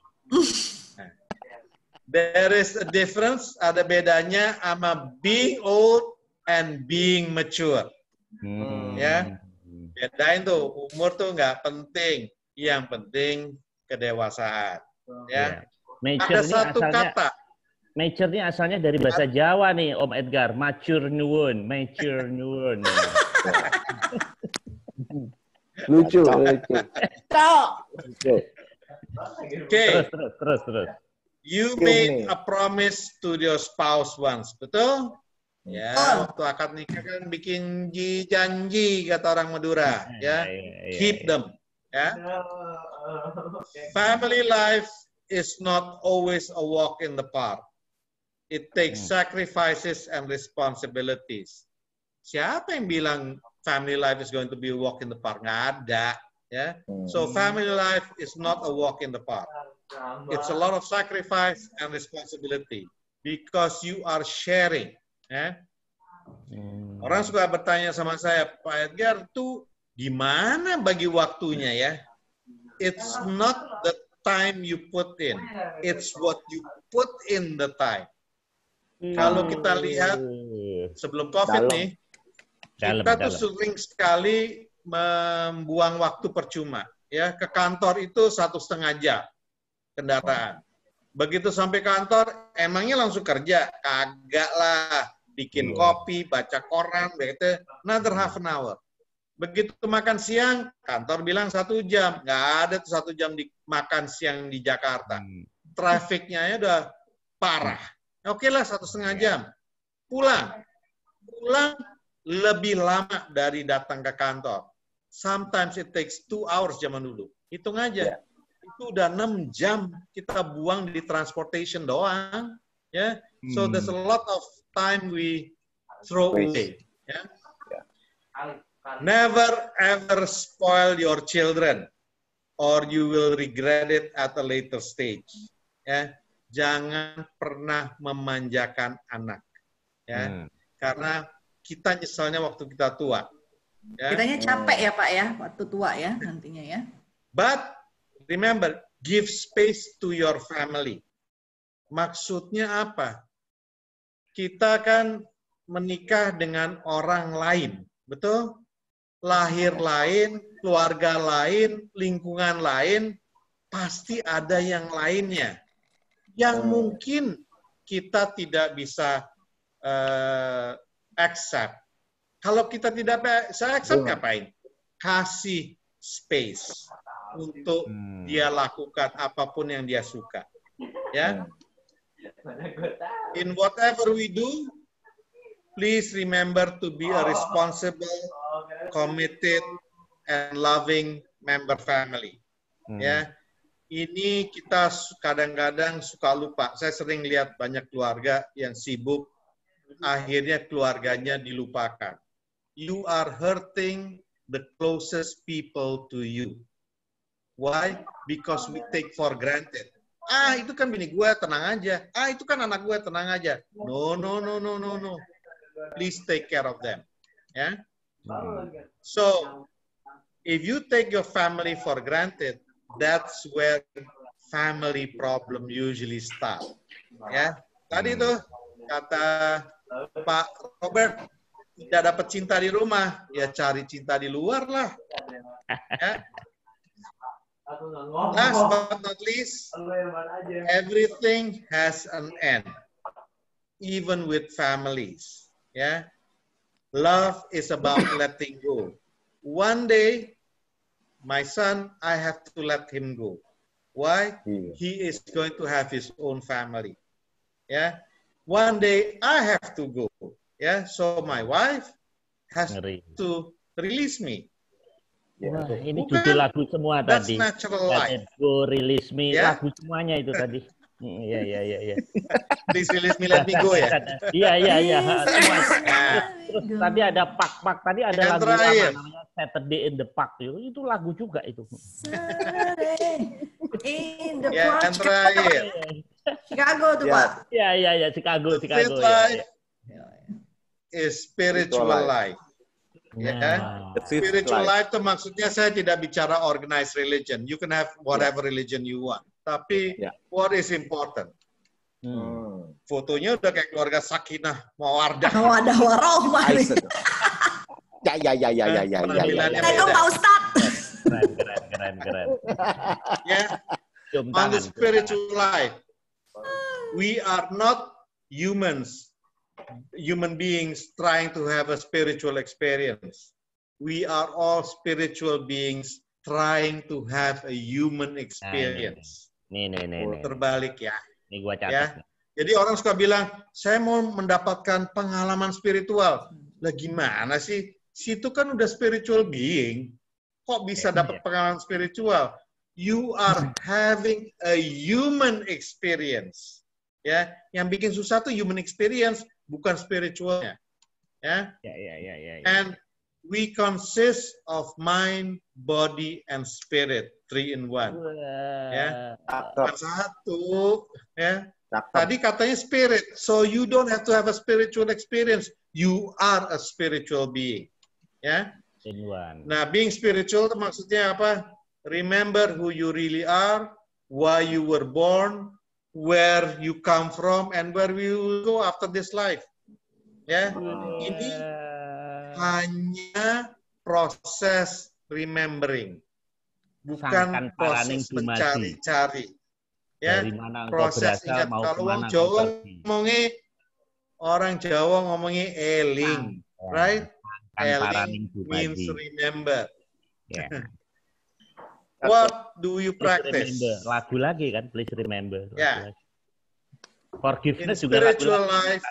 S5: There is a difference. Ada bedanya sama being old and being mature. Hmm. Ya, bedain tuh. Umur tuh nggak penting. Yang penting kedewasaan. Ya.
S1: Yeah.
S5: Ada satu
S1: asalnya...
S5: kata.
S1: Mature ini asalnya dari bahasa Jawa nih, Om Edgar. Mature nyuwun, mature nyuwun.
S4: Lucu, lucu.
S5: Oke.
S1: Terus, terus, terus, terus.
S5: You made a promise to your spouse once, betul? Ya, waktu akad nikah kan bikin janji kata orang Madura, ya. Keep them, ya. Family life is not always a walk in the park. It takes sacrifices and responsibilities. Siapa yang bilang family life is going to be a walk in the park? Nggak ada. Ya. So family life is not a walk in the park. It's a lot of sacrifice and responsibility because you are sharing. Ya. Orang suka bertanya sama saya, Pak Edgar, tuh gimana bagi waktunya ya? It's not the time you put in. It's what you put in the time. Kalau kita lihat sebelum COVID dalam. nih, kita dalam, tuh dalam. sering sekali membuang waktu percuma. Ya, ke kantor itu satu setengah jam kendaraan. Begitu sampai kantor, emangnya langsung kerja? Kagak lah, bikin kopi, baca koran, begitu, another half an hour. Begitu makan siang, kantor bilang satu jam. Nggak ada tuh satu jam di makan siang di Jakarta. Trafiknya ya udah parah. Oke lah, satu setengah jam. Pulang. Pulang lebih lama dari datang ke kantor. Sometimes it takes two hours zaman dulu. Hitung aja. Itu udah enam jam kita buang di transportation doang. Ya. So there's a lot of time we throw away. Ya. Never ever spoil your children or you will regret it at a later stage. Ya. Jangan pernah memanjakan anak, ya, hmm. karena kita nyesalnya waktu kita tua. Ya.
S2: Kitanya capek ya Pak ya, waktu tua ya nantinya ya.
S5: But remember, give space to your family. Maksudnya apa? Kita kan menikah dengan orang lain, betul? Lahir lain, keluarga lain, lingkungan lain, pasti ada yang lainnya. Yang mungkin kita tidak bisa uh, accept. Kalau kita tidak bisa accept, ngapain? Kasih space untuk hmm. dia lakukan apapun yang dia suka. Ya. In whatever we do, please remember to be a responsible, committed, and loving member family. Hmm. Ya. Ini kita kadang-kadang suka lupa. Saya sering lihat banyak keluarga yang sibuk, akhirnya keluarganya dilupakan. you are hurting the closest people to you. Why? Because we take for granted. Ah, itu kan bini gue, tenang aja. Ah, itu kan anak gue, tenang aja. No, no, no, no, no, no. Please take care of them. Yeah? So, if you take your family for granted, that's where family problem usually start. Ya, tadi tuh kata Pak Robert, tidak dapat cinta di rumah, ya cari cinta di luar lah. Ya. Last but not least, everything has an end, even with families. Ya, love is about letting go. One day, my son, I have to let him go. Why? He is going to have his own family. Yeah. One day I have to go. Yeah. So my wife has
S1: Ngeri.
S5: to release me.
S1: Wah, ini
S5: Bukan,
S1: judul lagu semua
S5: that's
S1: tadi.
S5: natural
S1: Let
S5: life.
S1: it go, release me.
S5: Ya.
S1: Lagu semuanya itu tadi. Hmm, Iya, iya, iya, iya.
S5: Please release me, let me go ya.
S1: Iya, iya, iya. Semua.
S5: Nah,
S1: Terus tadi ada pak-pak, tadi ada
S5: Yang
S1: lagu
S5: terakhir.
S1: lama namanya Saturday in the Park. Itu, itu lagu juga itu.
S2: Saturday in the
S5: ya,
S2: park.
S5: yang terakhir.
S2: Chicago tuh,
S3: Ya.
S2: Pak.
S1: Iya, iya, iya, Chicago,
S5: The
S1: Chicago.
S5: fifth
S1: Ya,
S5: life
S1: ya.
S5: is spiritual
S3: Spiritual
S5: life. Ya.
S1: Nah,
S3: The fifth
S5: Spiritual
S3: life.
S5: life itu maksudnya saya tidak bicara organized religion. You can have whatever religion you want. Tapi
S3: Ya.
S5: what is important?
S1: hmm.
S3: Hmm.
S5: Fotonya udah kayak keluarga Sakinah Mawardah.
S2: Wadah warohmah.
S3: Aisyah. Ya, ya, ya, ya, ya, ya, ya, ya,
S5: Penampilannya
S3: ya.
S2: Nah, itu
S5: beda.
S2: Pak Ustadz.
S1: Keren, keren, keren, keren.
S5: Ya.
S1: Cium
S5: On the
S1: tangan.
S5: spiritual life, we are not humans, human beings trying to have a spiritual experience. We are all spiritual beings trying to have a human experience.
S1: Nih, nih, nih, nih.
S5: Terbalik ya.
S1: Ini gua catat.
S5: Ya.
S1: nih.
S5: Jadi orang suka bilang, saya mau mendapatkan pengalaman spiritual. Lah gimana sih? Situ kan udah spiritual being. Kok bisa dapat pengalaman spiritual? You are having a human experience. Ya, yang bikin susah tuh human experience, bukan spiritualnya. Ya.
S1: Ya, ya, ya, ya, ya.
S5: And we consist of mind, body, and spirit, three in one. Ya.
S3: Cakep,
S5: Bukan satu. Ya.
S3: cakep.
S5: Tadi katanya spirit, so you don't have to have a spiritual experience. You are a spiritual being. Ya.
S1: In one.
S5: Nah, being spiritual itu maksudnya apa? Remember who you really are, why you were born, where you come from, and where you will go after this life. Ya, ini hanya proses remembering, bukan
S1: Sangkan paraning
S5: proses
S1: dumadi.
S5: mencari-cari. Ya,
S1: Dari mana engkau
S5: proses
S1: berasal,
S5: ingat.
S1: mau
S5: Kalau orang
S1: kemana
S5: Jawa
S1: engkau pergi.
S5: ngomongnya, orang Jawa ngomongnya eling,
S1: Sangkan.
S5: right?
S1: Sangkan paraning
S5: Eling means
S1: dumadi.
S5: remember.
S1: Ya.
S5: What do you
S1: Please
S5: practice?
S1: remember. Lagu lagi kan, please remember. Lagu
S5: Ya.
S1: lagi. Forgiveness
S5: In
S1: juga lagu
S5: spiritual
S1: lagi.
S5: life,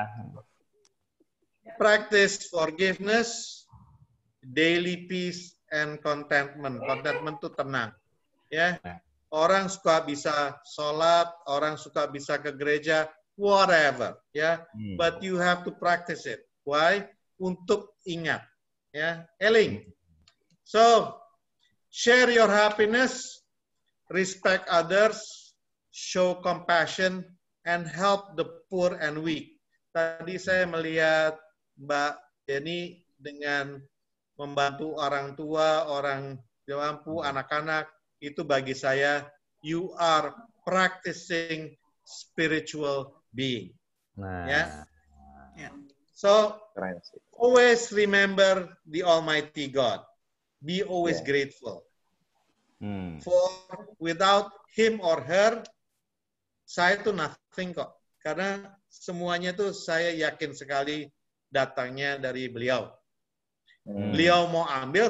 S5: practice forgiveness, daily peace, and contentment. Contentment itu tenang. Ya, orang suka bisa sholat, orang suka bisa ke gereja, whatever. Ya,
S1: Hmm.
S5: but you have to practice it. Why? Untuk ingat. Ya, Eling. So, share your happiness, respect others, show compassion, and help the poor and weak. Tadi saya melihat Mbak Jenny dengan membantu orang tua, orang tidak mampu, anak-anak, itu bagi saya, you are practicing spiritual being.
S1: Nah,
S5: Ya. So,
S3: Keren sih.
S5: always remember the Almighty God. Be always
S3: Yeah.
S5: grateful.
S1: hmm.
S5: For without him or her, saya tuh nothing kok. Karena semuanya tuh saya yakin sekali datangnya dari beliau.
S3: Hmm.
S5: Beliau mau ambil,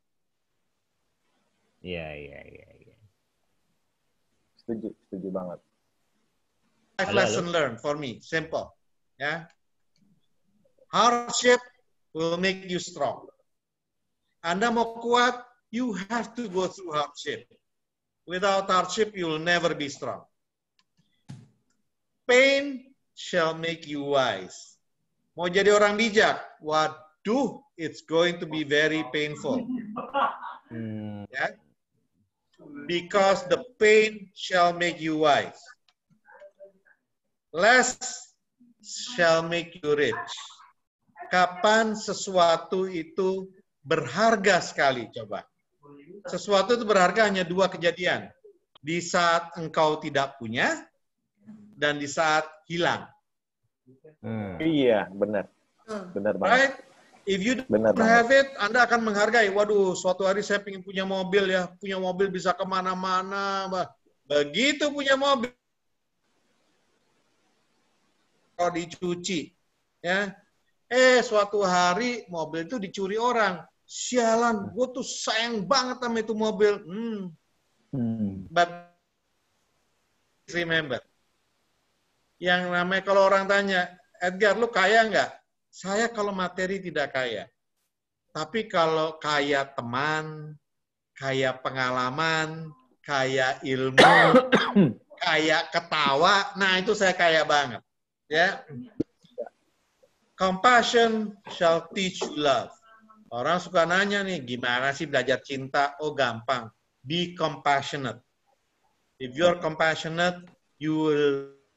S1: Iya, iya, iya, iya.
S3: Setuju, setuju banget.
S5: life
S1: Halo,
S5: lesson learned for me. Simple. Ya. Hardship will make you strong. Anda mau kuat, you have to go through hardship. Without hardship, you will never be strong. Pain shall make you wise. Mau jadi orang bijak, what do, it's going to be very painful.
S1: Hmm.
S5: Yeah? Because the pain shall make you wise. Less shall make you rich. Kapan sesuatu itu berharga sekali? Coba. Sesuatu itu berharga hanya dua kejadian. Di saat engkau tidak punya dan di saat hilang.
S3: Hmm. Iya, benar. Benar banget.
S5: Right? If you don't
S3: benar
S5: have
S3: banget.
S5: it, Anda akan menghargai. Waduh, suatu hari saya ingin punya mobil ya. Punya mobil bisa kemana-mana. Begitu punya mobil, kalau dicuci, ya. Eh, suatu hari mobil itu dicuri orang. Sialan, gue tuh sayang banget sama itu mobil. Hmm.
S3: Hmm.
S5: But remember, yang namanya kalau orang tanya, Edgar, lu kaya nggak? Saya kalau materi tidak kaya. Tapi kalau kaya teman, kaya pengalaman, kaya ilmu, kaya ketawa, nah itu saya kaya banget. Ya. Compassion shall teach you love. Orang suka nanya nih, gimana sih belajar cinta? Oh gampang. Be compassionate. If you're compassionate, you will.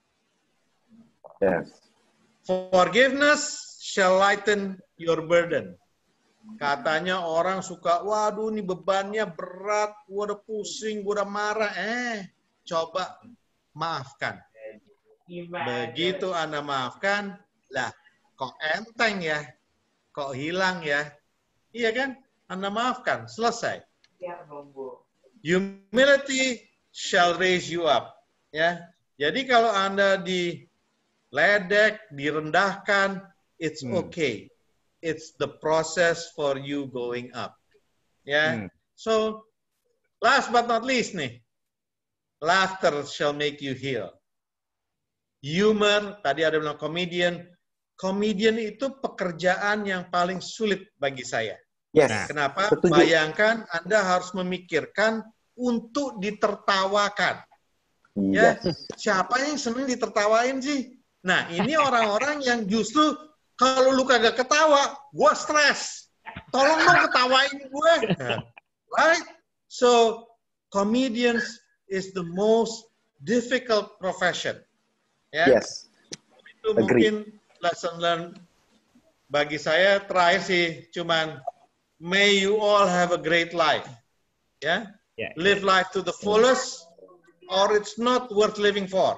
S3: Yes.
S5: Forgiveness shall lighten your burden. Katanya orang suka, waduh ini bebannya berat, gua udah pusing, gua udah marah. Eh, coba maafkan. Begitu Anda maafkan, lah kok enteng ya, kok hilang ya. Iya kan? Anda maafkan, selesai. Humility shall raise you up. Ya, jadi kalau Anda diledek, direndahkan, it's okay. It's the process for you going up. Ya,
S1: Hmm.
S5: so last but not least nih, laughter shall make you heal. Humor, tadi ada bilang comedian. Comedian itu pekerjaan yang paling sulit bagi saya.
S3: Yes.
S1: Nah,
S5: Kenapa?
S3: Setuju.
S5: Bayangkan Anda harus memikirkan untuk ditertawakan. Ya,
S3: Yes.
S5: siapa yang senang ditertawain sih? Nah, ini orang-orang yang justru kalau lu kagak ketawa, gua stres. Tolong dong ketawain gue. Right? So, comedians is the most difficult profession. Ya.
S3: Yes.
S5: Itu
S3: Agree.
S5: mungkin lesson learned bagi saya terakhir sih cuman may you all have a great life. Ya.
S1: Yeah.
S5: Live life to the fullest or it's not worth living for.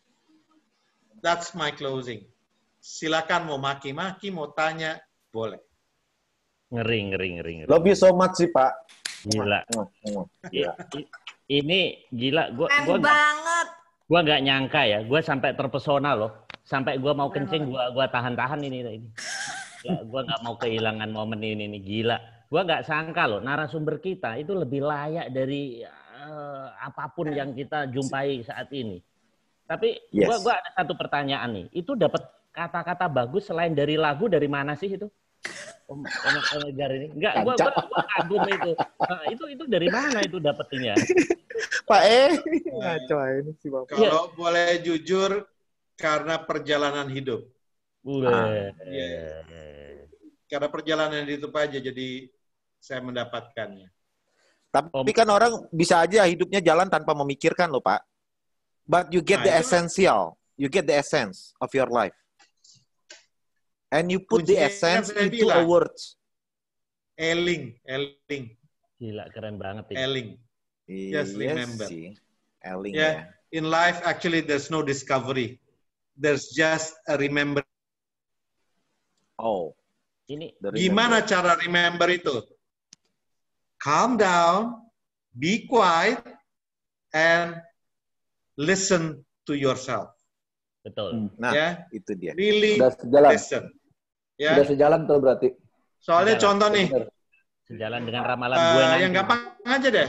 S5: That's my closing. Silakan mau maki-maki, mau tanya, boleh.
S1: Ngeri, ngeri, ngeri, ngeri.
S3: Love you so much sih, Pak.
S1: Gila.
S3: Gila.
S1: I- Ini gila. Gua,
S2: Keren
S1: gua,
S2: banget.
S1: gua nggak nyangka ya. Gua sampai terpesona loh. Sampai gua mau kencing, gua, gua tahan-tahan ini. ini. Ya, gua nggak mau kehilangan momen ini, ini. Gila. Gua nggak sangka loh. Narasumber kita itu lebih layak dari uh, apapun yang kita jumpai saat ini. Tapi
S3: Yes.
S1: gua, gua ada satu pertanyaan nih. Itu dapat kata-kata bagus selain dari lagu dari mana sih itu? Om, om, om Edgar ini. Enggak, gua, gua, gua kagum itu. Nah, itu itu dari mana itu dapetinnya?
S7: Pak E, ngaco ini sih Bapak.
S5: Kalau boleh jujur, karena perjalanan hidup.
S1: Udah.
S5: Yeah. Karena perjalanan hidup aja, jadi saya mendapatkannya.
S7: Tapi kan orang bisa aja hidupnya jalan tanpa memikirkan loh, Pak. But you get
S5: Nah,
S7: the
S5: itu-
S7: essential. You get the essence of your life. And you put the
S5: Kuncinya
S7: essence
S5: saya
S7: into a
S5: bilang.
S7: words.
S5: Eling, eling,
S1: Gila, keren banget ini.
S5: eling. Just
S7: Iya
S5: remember.
S7: sih. Eling
S5: Yeah.
S7: ya.
S5: In life, actually, there's no discovery. There's just a remember.
S7: Oh.
S1: Ini
S3: The
S5: Gimana
S3: remember.
S5: cara remember itu? Calm down, be quiet, and listen to yourself.
S1: betul.
S7: Nah,
S5: Ya,
S7: itu dia.
S5: really
S4: Sudah sejalan.
S5: listen. Ya,
S4: Sudah sejalan tuh berarti.
S5: soalnya
S1: Sejalan.
S5: contoh nih,
S4: Bener.
S1: Sejalan dengan ramalan
S5: eh,
S1: gue nanti.
S5: yang gampang aja deh.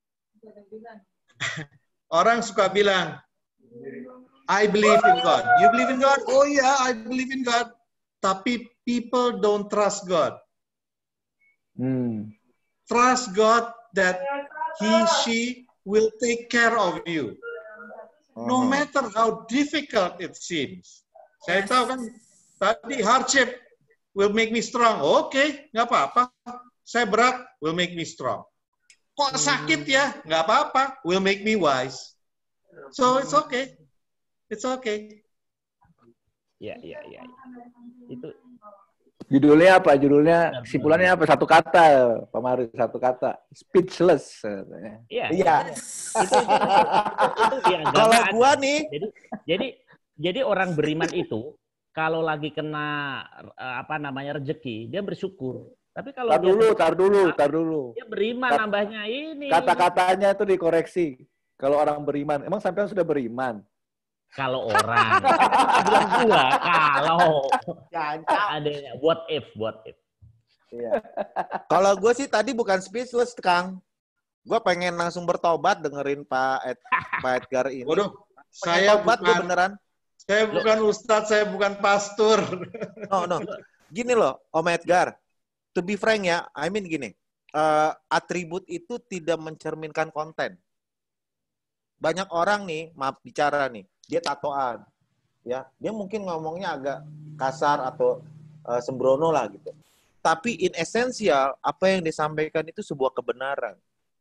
S5: Orang suka bilang, I believe in God. You believe in God? Oh yeah, I believe in God. Tapi people don't trust God.
S4: Hmm.
S5: Trust God that He, she will take care of you. No
S7: Mhm.
S5: matter how difficult it seems. Saya tahu kan tadi hardship. will make me strong. Oke, okay, nggak apa-apa. Saya berat, will make me strong. Kok sakit ya? Nggak apa-apa, will make me wise. So it's okay. It's okay.
S1: Ya, ya, ya. Itu
S4: judulnya apa? Judulnya kesimpulannya apa? Satu kata, Pak Marius, satu kata. Speechless.
S1: Iya.
S3: Iya.
S1: Itu, itu, itu, itu, itu
S7: Kalau gua nih,
S1: jadi, jadi, jadi orang beriman itu kalau lagi kena apa namanya rezeki, dia bersyukur. Tapi kalau
S4: tar
S1: dia
S4: dulu, tar dulu, tar dulu.
S1: Dia beriman
S4: Kat,
S1: nambahnya ini.
S4: Kata-katanya itu dikoreksi. Kalau orang beriman, emang sampean sudah beriman?
S1: Kalau orang, bilang gua kalau adanya what if, what if.
S3: Iya.
S7: kalau gue sih tadi bukan speechless, Kang. Gue pengen langsung bertobat dengerin Pak Ed, Pak Edgar ini.
S5: Waduh,
S7: Pengen
S5: saya
S7: tobat gue
S5: bukan,
S7: beneran.
S5: saya bukan ustadz, saya bukan pastor.
S7: No, no. Gini loh, Om Edgar. To be frank ya, I mean gini. Uh, atribut itu tidak mencerminkan konten. Banyak orang nih, maaf bicara nih, dia tatoan. Ya, dia mungkin ngomongnya agak kasar atau uh, sembrono lah gitu. Tapi in esensial, apa yang disampaikan itu sebuah kebenaran.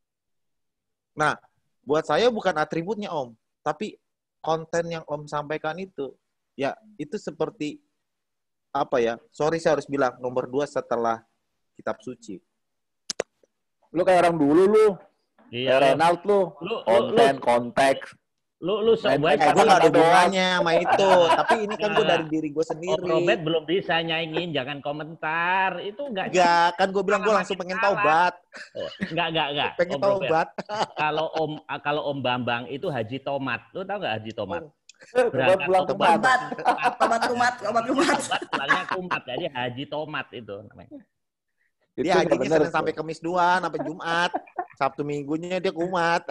S7: Nah, buat saya bukan atributnya Om, tapi konten yang Om sampaikan itu, ya itu seperti apa ya? Sorry saya harus bilang nomor dua setelah kitab suci.
S4: Lu kayak orang dulu lu.
S1: Iya.
S4: Kayak Renald lu.
S1: Lu,
S4: konten,
S1: lu,
S4: konteks.
S1: Lu lu sebaik
S7: Eh, gue gak ada hubungannya sama itu. Tapi ini kan gue dari diri gue sendiri.
S1: Om Robert belum bisa nyaingin, jangan komentar. Itu enggak.
S7: Enggak, kan gue bilang gue langsung pengen taubat.
S1: Oh, enggak, enggak, enggak.
S7: Pengen
S1: Om Robert,
S7: taubat.
S1: Kalau Om kalau Om Bambang itu Haji Tomat. Lu tahu enggak Haji Tomat?
S4: Berangkat pulang
S1: tobat.
S2: Obat, obat kumat, obat kumat.
S1: Pulangnya kumat, jadi Haji Tomat itu namanya.
S7: Dia hajinya Senin sampai Kamis dua, sampai Jumat. Sabtu Minggunya dia kumat.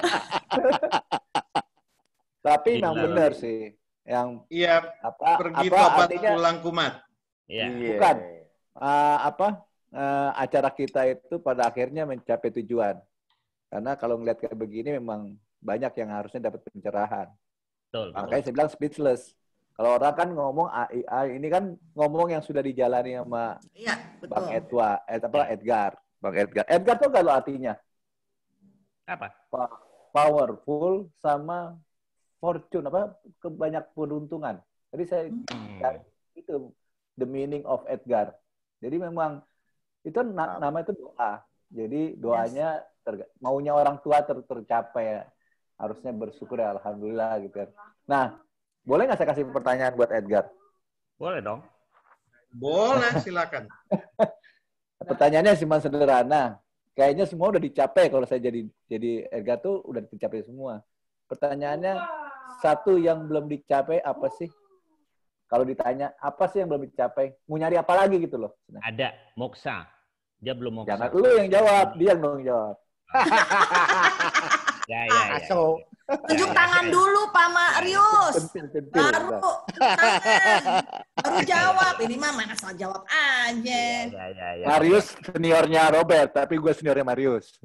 S4: Tapi memang benar sih. Yang
S5: Iya,
S4: apa,
S5: pergi
S4: apa
S5: tobat
S4: artinya,
S5: pulang kumat.
S1: Iya.
S4: bukan. Uh, apa uh, acara kita itu pada akhirnya mencapai tujuan. Karena kalau ngeliat kayak begini memang banyak yang harusnya dapat pencerahan.
S1: Betul,
S4: Makanya
S1: betul.
S4: saya bilang speechless. Kalau orang kan ngomong A I A, ini kan ngomong yang sudah dijalani sama
S2: Iya,
S4: Bang
S2: betul.
S4: Edwa, eh, apa Edgar, Bang Edgar. Edgar tuh kalau artinya
S1: Apa?
S4: Pa- powerful sama fortune apa kebanyak peruntungan. Jadi saya
S1: Hmm.
S4: cari itu the meaning of Edgar. Jadi memang itu na- nama itu doa. Jadi doanya ter- maunya orang tua ter- tercapai ya. Harusnya bersyukur ya alhamdulillah gitu kan. Nah, boleh nggak saya kasih pertanyaan buat Edgar?
S1: Boleh dong.
S5: Boleh, silakan.
S4: Pertanyaannya cuma sederhana. Kayaknya semua udah dicapai kalau saya jadi jadi Edgar tuh udah dicapai semua. Pertanyaannya satu yang belum dicapai apa sih? Kalau ditanya apa sih yang belum dicapai? Mau nyari apa lagi gitu loh.
S1: Ada moksa. Dia belum moksa.
S4: Jangan lu yang jawab, dia yang dong jawab.
S1: Ya, ya, ya.
S7: So,
S2: Tunjuk tangan dulu Pak Marius.
S4: Pentil, pentil.
S2: Baru tangan. Baru jawab. Ini mah mana asal jawab aja.
S1: Ya, ya, ya.
S4: Marius seniornya Robert, tapi gue seniornya Marius.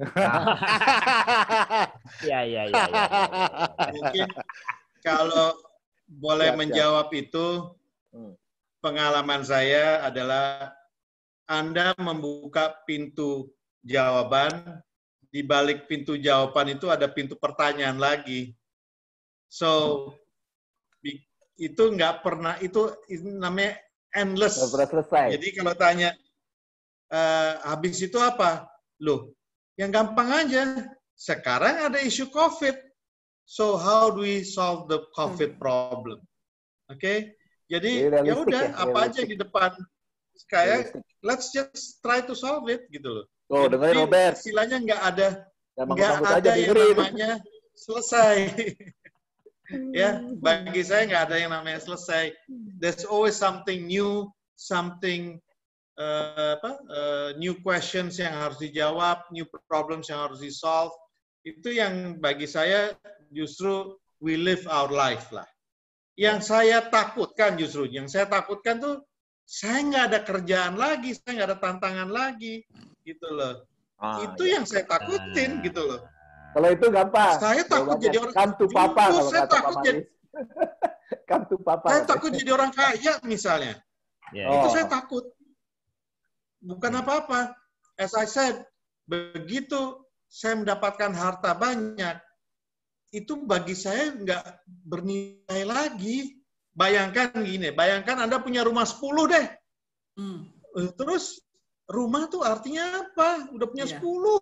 S1: Ya, ya, ya, ya, ya, ya.
S5: Mungkin kalau boleh
S4: Siap, siap.
S5: menjawab itu, pengalaman saya adalah Anda membuka pintu jawaban, di balik pintu jawaban itu ada pintu pertanyaan lagi. So, bi- itu nggak pernah, itu, itu namanya endless.
S4: Nggak pernah selesai.
S5: Jadi kalau tanya, "Eh, habis itu apa? Loh, yang gampang aja. Sekarang ada isu COVID. So, how do we solve the COVID problem? Oke? Okay? Jadi,
S4: Jadi
S5: ya
S4: realistik
S5: udah,
S4: ya,
S5: apa aja
S4: realistik.
S5: di depan. Kayak,
S4: Realistik.
S5: let's just try to solve it, gitu loh.
S4: Tuh, dengerin
S5: Jadi,
S4: Robert.
S5: istilahnya nggak ada,
S4: Emang
S5: nggak
S4: sambut
S5: ada
S4: aja
S5: yang
S4: dengerin.
S5: namanya selesai. Ya, bagi saya nggak ada yang namanya selesai. There's always something new, something uh, apa, uh, new questions yang harus dijawab, new problems yang harus di-solve. Itu yang bagi saya justru we live our life lah. Yang saya takutkan justru, yang saya takutkan tuh saya nggak ada kerjaan lagi, saya nggak ada tantangan lagi, gitu loh.
S7: ah,
S5: Itu
S7: ya.
S5: yang saya takutin, gitu loh.
S4: Kalau itu gampang.
S5: Saya takut
S4: Jawabannya
S5: jadi orang
S4: come to papa
S5: Jujur,
S4: kalau
S5: saya
S4: kata Pak
S5: takut jadi-
S4: Marius. Come to papa.
S5: Saya takut jadi orang kaya misalnya.
S1: Ya,
S4: Oh.
S5: Itu saya takut. bukan apa-apa. As I said, begitu saya mendapatkan harta banyak, itu bagi saya nggak bernilai lagi. Bayangkan gini, bayangkan Anda punya rumah sepuluh deh. Hmm. Terus rumah tuh artinya apa? Udah punya yeah. sepuluh.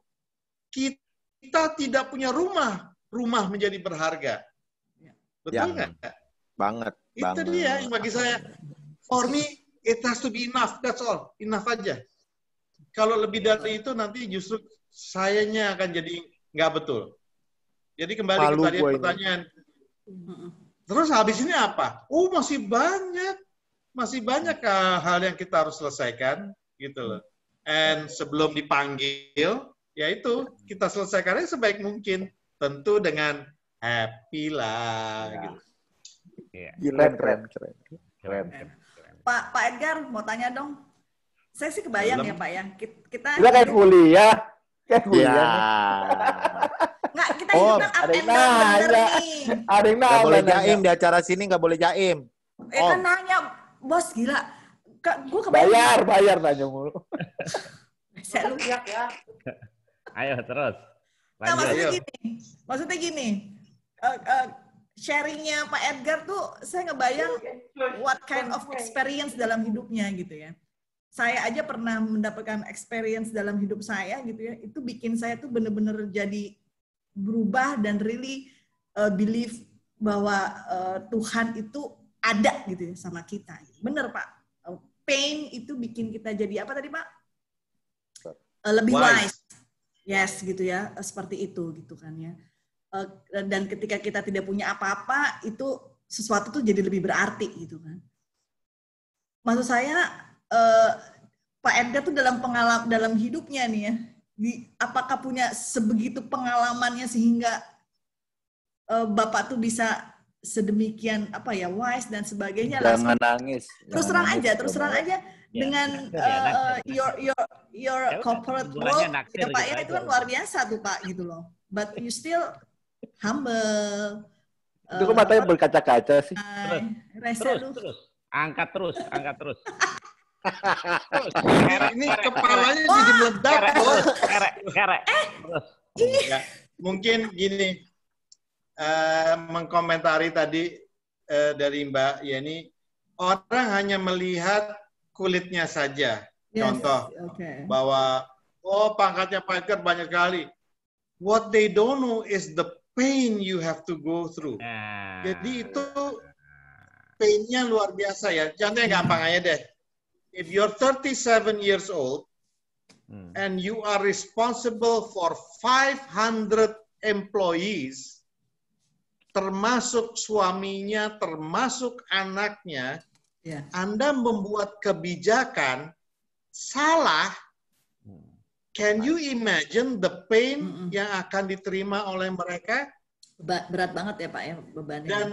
S5: Kita tidak punya rumah, rumah menjadi berharga. Betul nggak? Ya.
S3: Banget.
S5: Itu
S3: banget.
S5: dia yang bagi saya. For me, it has to be enough. That's all. Enough aja. Kalau lebih dari itu nanti justru sayanya akan jadi nggak betul. Jadi kembali Malu ke tadi pertanyaan. Ini. Terus habis ini apa? Oh masih banyak, masih banyak hal yang kita harus selesaikan, gitu loh. And sebelum dipanggil, ya itu kita selesaikannya sebaik mungkin, tentu dengan happy lah. Ya. Gitu.
S3: Keren, keren, keren, keren.
S2: Pak Pak Edgar mau tanya dong. Saya sih kebayang Dalam. ya Pak ya. Kita
S4: Kita kayak kuliah. Kayak kuliah.
S3: Ya.
S2: Nggak, kita oh, hidup up and down bener nih.
S3: Ada yang nggak boleh jaim di acara sini, nggak boleh jaim.
S2: Eh kan nanya, bos gila. Gue kebayang.
S4: Bayar, bayar nanya mulu.
S2: Saya lu ya.
S1: Ayo terus.
S2: Nah, maksudnya gini, maksudnya gini. Uh, uh, sharingnya Pak Edgar tuh, saya ngebayang what kind of experience dalam hidupnya gitu ya. Saya aja pernah mendapatkan experience dalam hidup saya gitu ya. Itu bikin saya tuh bener-bener jadi berubah dan really uh, believe bahwa uh, Tuhan itu ada gitu ya sama kita. Bener Pak. Uh, pain itu bikin kita jadi apa tadi Pak? Uh, lebih wise. wise. Yes gitu ya. Uh, seperti itu gitu kan ya. Uh, dan ketika kita tidak punya apa-apa itu sesuatu tuh jadi lebih berarti gitu kan. Maksud saya uh, Pak Edgar tuh dalam pengalaman dalam hidupnya nih ya. Di, apakah punya sebegitu pengalamannya sehingga uh, Bapak tuh bisa sedemikian apa ya wise dan sebagainya.
S3: Jangan nangis.
S2: Terus terang aja, terus terang aja ya, dengan naksir, ya, naksir, uh, naksir. your your your ya, corporate world, ya Pak ya itu kan luar biasa tuh Pak gitu loh. But you still humble.
S4: Itu kok uh, matanya berkaca-kaca sih.
S1: Uh, terus, terus, terus, angkat terus, angkat terus.
S5: Ini kepalanya jadi meledak.
S1: Kerek, kerek.
S5: Ya, mungkin gini, uh, mengkomentari tadi uh, dari Mbak Yeni, orang hanya melihat kulitnya saja. Yes, contoh, okay. bahwa oh pangkatnya Pak Edgar banyak kali. What they don't know is the pain you have to go through. Nah. Jadi itu pain-nya luar biasa ya. Contohnya gampang aja deh. If you're thirty-seven years old hmm. and you are responsible for five hundred employees, termasuk suaminya, termasuk anaknya, yeah. Anda membuat kebijakan salah, can you imagine the pain mm-mm. yang akan diterima oleh mereka?
S2: Berat banget ya Pak ya bebannya.
S5: Dan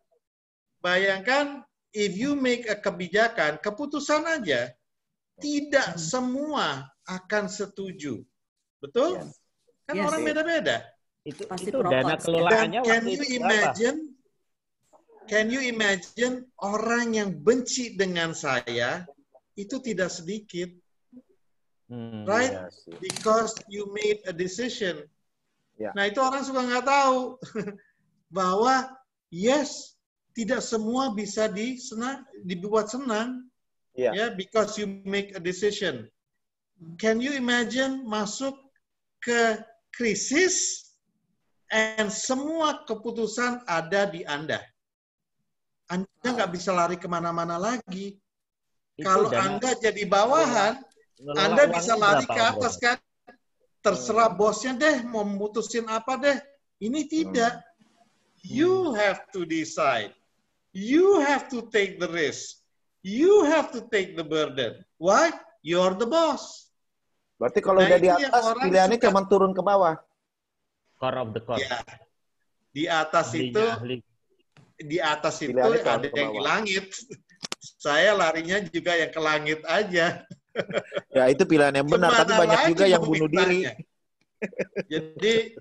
S5: bayangkan, if you make a kebijakan, keputusan aja, tidak hmm. semua akan setuju. Betul? Yes. Kan yes, orang beda-beda.
S1: Itu, Pasti itu dana kelolaannya.
S5: Can you imagine, can you imagine orang yang benci dengan saya, itu tidak sedikit. Hmm, right? Yes, yes. Because you made a decision. Yeah. Nah, itu orang suka nggak tahu. Bahwa, yes, tidak semua bisa disenang, dibuat senang, yeah. ya, because you make a decision. Can you imagine masuk ke krisis, and semua keputusan ada di Anda. Anda nggak bisa lari kemana-mana lagi. Itu Kalau dana, Anda jadi bawahan, ya. Anda bisa lari ke atas kan. Terserah bosnya deh, mau memutusin apa deh. Ini tidak. Hmm. You have to decide. You have to take the risk. You have to take the burden. Why? You're the boss.
S3: Berarti kalau nah, udah di atas, pilihannya suka... cuma turun ke bawah.
S1: Core of the core.
S5: Ya. Di atas ahlinya, itu, ahli. di atas itu ada yang di langit. Saya larinya juga yang ke langit aja.
S3: Ya itu pilihan yang benar, tapi banyak juga yang bunuh diri.
S5: Jadi,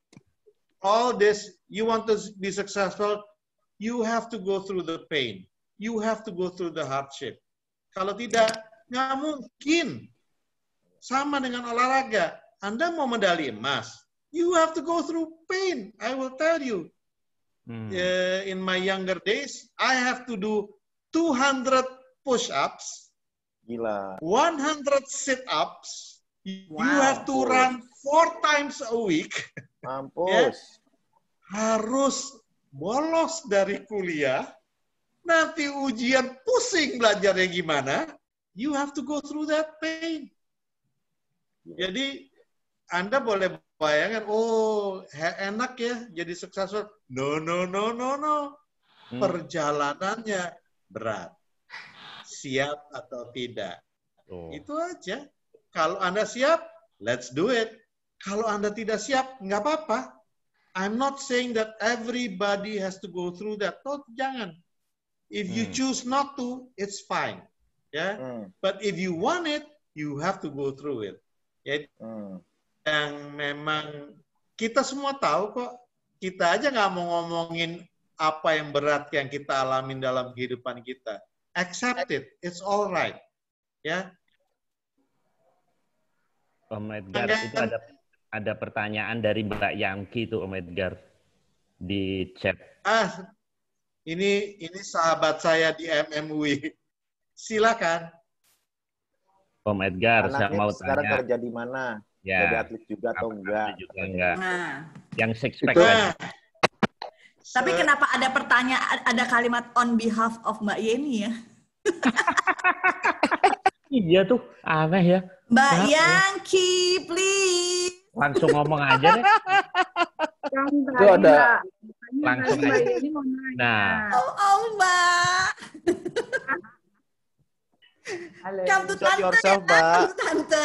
S5: all this, you want to be successful, you have to go through the pain. You have to go through the hardship. Kalau tidak, Nggak mungkin. Sama dengan olahraga. Anda mau medali emas, you have to go through pain. I will tell you. Hmm. Uh, in my younger days, I have to do two hundred push-ups.
S3: Gila.
S5: one hundred sit-ups.
S2: Wow.
S5: You have to run four times a week.
S3: Mampus.
S5: Ya? Harus bolos dari kuliah. Nanti ujian pusing belajarnya gimana. You have to go through that pain. Jadi Anda boleh bayangkan, oh enak ya jadi successful. No, no, no, no, no. Hmm. Perjalanannya berat. Siap atau tidak. Oh. Itu aja. Kalau Anda siap, let's do it. Kalau Anda tidak siap, nggak apa-apa. I'm not saying that everybody has to go through that. No, jangan. If you hmm. choose not to, it's fine. Ya. Hmm. But if you want it, you have to go through it. Ya. Hmm. Yang memang kita semua tahu kok. Kita aja nggak mau ngomongin apa yang berat yang kita alamin dalam kehidupan kita. Accept it. It's all right. Ya.
S1: Om Edgar, itu ada ada pertanyaan dari Mbak Yangki itu Om Edgar di chat.
S5: Ah, ini ini sahabat saya di M M U I. Silakan.
S1: Om Edgar,
S3: Anaknya
S1: saya mau
S3: sekarang
S1: tanya.
S3: Kerja di mana? Ya. Jadi atlet juga atau enggak?
S1: Juga enggak.
S2: Nah.
S1: Yang six pack.
S2: Nah. Tapi kenapa ada pertanyaan, ada kalimat on behalf of Mbak Yeni ya?
S1: Iya tuh, aneh ya.
S2: Mbak Yangki, please.
S1: Langsung ngomong aja deh.
S4: Itu ada.
S1: Langsung aja. Nah.
S2: Oh, oh Mbak. Come to tante,
S3: yourself,
S2: ya,
S3: Mbak.
S2: Tante.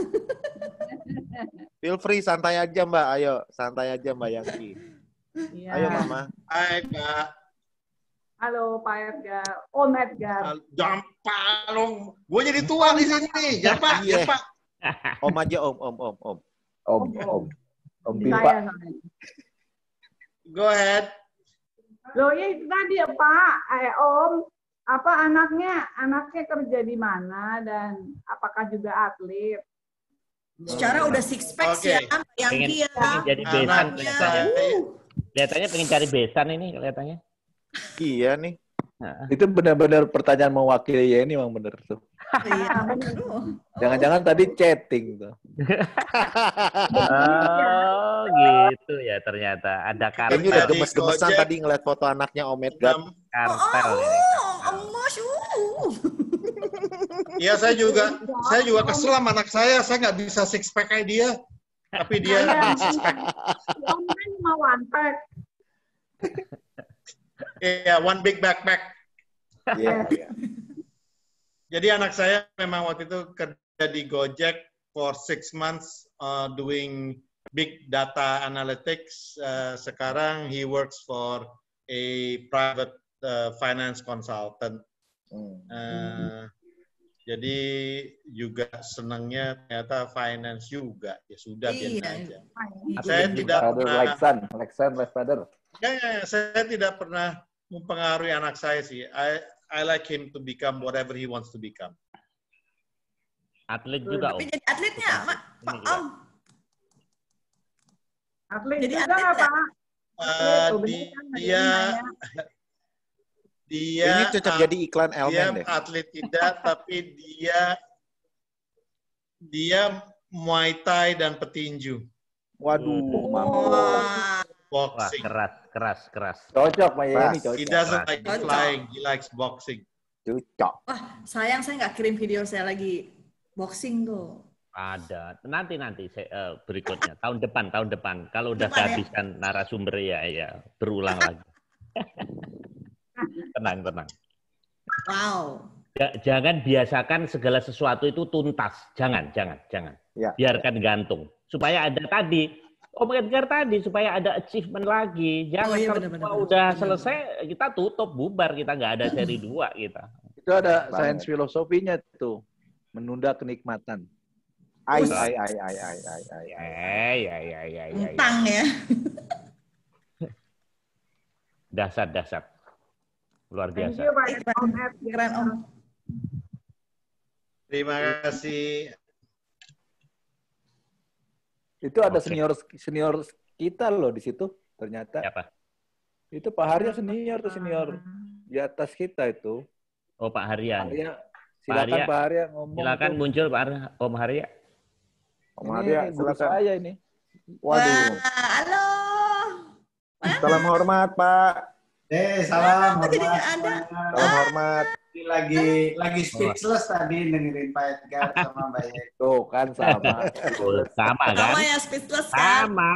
S3: Feel free, santai aja Mbak. Ayo, santai aja Mbak Yangki.
S8: Ya.
S3: Ayo Mama.
S5: Hai Kak.
S8: Halo Pak Edgar. Om Edgar.
S5: Gampang dong. Gue jadi tua di sini. Ya Pak, ya Pak.
S3: Om aja Om, Om, Om, Om.
S4: Om, Om. Om Pipa.
S8: Saya,
S5: Go ahead.
S8: Loh ya itu tadi ya Pak, eh, Om, apa anaknya, anaknya kerja di mana dan apakah juga atlet?
S2: Secara udah six pack
S5: okay.
S2: ya, yang
S1: pengen,
S2: dia.
S1: Pengen jadi besan kelihatannya.
S2: Uh.
S1: Kelihatannya pengen cari besan ini kelihatannya.
S3: Iya nih.
S1: Nah.
S4: Itu benar-benar pertanyaan mewakili ya ini memang benar tuh.
S2: Iya, benar.
S4: Jangan-jangan tadi chatting tuh.
S1: Oh, gitu ya ternyata. Ada kartel.
S3: Kayaknya udah gemes-gemesan tadi ngeliat foto anaknya Om Edgar.
S1: Kartel
S2: oh,
S1: ini.
S2: emas. Uh.
S5: Iya, saya juga saya juga kesel sama anak saya. Saya nggak bisa six pack kayak dia. Tapi dia six pack.
S8: Om kan cuma one pack.
S5: Iya, yeah, one big backpack.
S3: Iya, iya.
S5: Jadi anak saya memang waktu itu kerja di Gojek for six months uh, doing big data analytics. Uh, sekarang he works for a private uh, finance consultant. Uh, jadi juga senangnya ternyata finance juga. Ya sudah biarin aja. Saya tidak pernah.
S4: Like son, like son, like father.
S5: Ya, ya, saya tidak pernah mempengaruhi anak saya sih. I I like him to become whatever he wants to become.
S1: Atlet juga,
S2: Tapi
S1: Om.
S2: jadi atletnya, Mak. Pak Om.
S8: Atlet
S2: Jadi
S8: juga
S2: atlet
S8: nggak, Pak?
S5: Uh, di, dia dia
S3: ini cocok
S5: uh,
S3: jadi iklan
S5: dia
S3: Elmen deh.
S5: atlet tidak, tapi dia dia Muay Thai dan petinju.
S3: Waduh,
S2: Wah.
S1: Wah,
S5: Boxing.
S1: keras, keras, keras.
S4: Cocok Pak Yeni,
S3: Pas.
S5: He
S4: cocok.
S5: doesn't like
S2: Cocok.
S5: flying, he likes boxing.
S3: Cocok.
S2: Wah, sayang saya nggak kirim video saya lagi boxing tuh.
S1: Ada. Nanti nanti saya, uh, berikutnya tahun depan, tahun depan. Kalau udah
S2: Depan, ya?
S1: kehabisan narasumber ya, ya berulang lagi. Tenang, tenang.
S2: Wow.
S1: Ja- jangan biasakan segala sesuatu itu tuntas. Jangan, jangan, jangan.
S3: Ya,
S1: Biarkan gantung. Supaya ada tadi, Om Edgar tadi, supaya ada achievement lagi. Jangan
S2: Oh, iya,
S1: kalau
S2: benar-benar.
S1: semua udah
S2: Benar.
S1: selesai, kita tutup, bubar. Kita nggak ada seri dua kita.
S4: Itu ada
S3: Banget.
S4: sains filosofinya tuh. Menunda kenikmatan.
S3: Ai, ai, ai, ai, ai, ai, ai.
S1: Eh, ya, ya, ya, ya, ya.
S2: Utang ya.
S1: Dasar, dasar. Luar
S8: Thank
S1: biasa.
S8: you, Pak Om Edgar.
S2: Keren Om.
S5: Terima kasih.
S4: Itu ada
S1: Oke.
S4: senior senior kita loh di situ ternyata.
S1: Siapa?
S4: Itu Pak Harya senior tuh senior di atas kita itu.
S1: Oh, Pak Harian.
S4: Harya,
S1: Pak
S4: silakan
S1: Harya,
S4: Pak Harya ngomong.
S1: silakan
S4: tuh.
S1: muncul Pak Har- Om Harya.
S3: Om
S4: Ini
S3: Arya,
S4: guru
S3: silakan.
S4: saya ini.
S3: Waduh.
S2: Wah, halo.
S3: Salam hormat, Pak.
S9: Eh, salam
S2: Kok jadi
S9: hormat
S2: nggak ada?
S9: semuanya.
S3: Salam hormat.
S9: Ini lagi lagi speechless tadi dengerin Pak Edgar sama Mbak Yeni.
S4: Tuh kan sama.
S1: Oh, sama kan?
S2: Sama ya, speechless kan?
S1: Sama.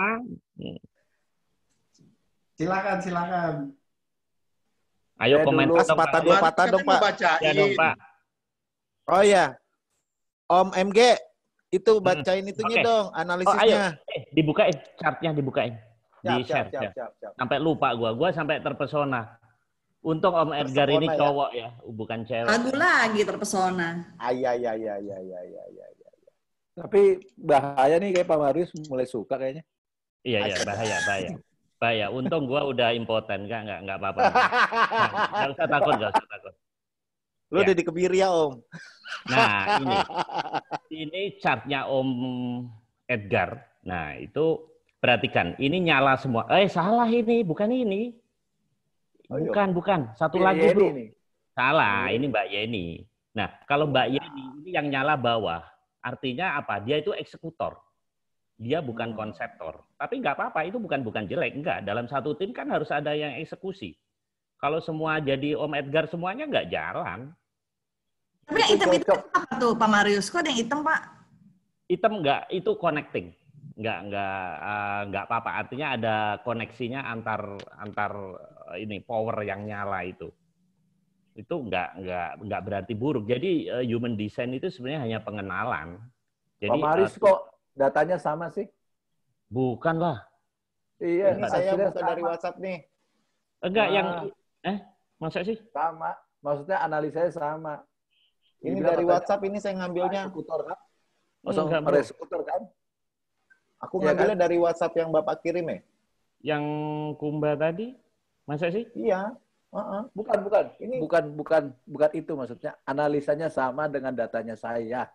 S9: Silakan, silakan.
S1: Ayo
S4: Saya
S1: komentar
S4: dulu
S1: dong,
S3: patah
S1: Pak.
S3: dua patah
S5: Katanya
S3: dong,
S5: mau
S3: Pak.
S5: bacain.
S1: Ya dong, Pak.
S3: Oh iya. Om M G, itu bacain itunya
S1: Oke.
S3: dong,
S1: Oh, ayo.
S3: analisisnya.
S1: Eh, dibukain chartnya, dibukain. Di
S3: Siap, siap,
S1: share.
S3: siap,
S1: ya.
S3: siap, siap.
S1: Sampai lupa gua. Gua sampai terpesona. Untung Om Edgar ini
S3: Terpesona ya?
S1: cowok ya, bukan cewek.
S2: Ragu lagi terpesona.
S3: Ay, ay, ay, ay, ay, ay, ay, ay.
S4: Tapi bahaya nih kayak Pak Marius mulai suka kayaknya.
S1: Iya, iya, bahaya, bahaya. Bahaya. Untung gua udah impoten, enggak, enggak, enggak apa-apa. Enggak usah takut, enggak usah takut.
S3: Lu
S1: Ya.
S3: udah di kebiri ya, Om.
S1: Nah, ini. Ini chartnya Om Edgar. Nah, itu perhatikan. Ini nyala semua. Eh, salah ini. Bukan ini.
S4: Oh, iya.
S1: Bukan, bukan. Satu
S4: Iya,
S1: lagi,
S4: Yeni
S1: bro.
S4: nih.
S1: Salah. Ini Mbak Yeni. Nah, kalau Mbak Yeni ini yang nyala bawah. Artinya apa? Dia itu eksekutor. Dia bukan konseptor. Tapi nggak apa-apa. Itu bukan bukan jelek. Enggak. Dalam satu tim kan harus ada yang eksekusi. Kalau semua jadi Om Edgar semuanya nggak jalan.
S2: Tapi yang hitam-hitam apa tuh, Pak Marius? Kok ada yang hitam, Pak?
S1: Hitam enggak, itu connecting. Enggak, enggak, uh, enggak apa-apa. Artinya ada koneksinya antar antar uh, ini power yang nyala itu. Itu enggak enggak enggak berarti buruk. Jadi uh, human design itu sebenarnya hanya pengenalan. Jadi
S4: Pak Marius
S1: uh,
S4: kok datanya sama sih?
S1: bukan lah.
S4: Iya,
S3: Ini saya
S4: hasilnya
S3: buka dari
S4: sama.
S3: WhatsApp nih.
S1: Enggak
S4: Nah.
S1: yang eh masa sih?
S4: Sama. Maksudnya analisanya sama.
S3: Ini
S4: Dibilang
S3: dari
S4: katanya
S3: WhatsApp ini saya ngambilnya.
S4: eksekutor kan?
S1: Enggak,
S4: Masa
S1: bro.
S4: eksekutor kan?
S3: Aku
S4: Iya,
S3: ngambilnya dari WhatsApp yang Bapak kirim ya.
S1: Yang Kumba tadi? Masa sih?
S3: Iya. Heeh.
S4: Bukan, bukan.
S3: Ini-
S4: bukan, bukan, bukan itu maksudnya. Analisanya sama dengan datanya saya.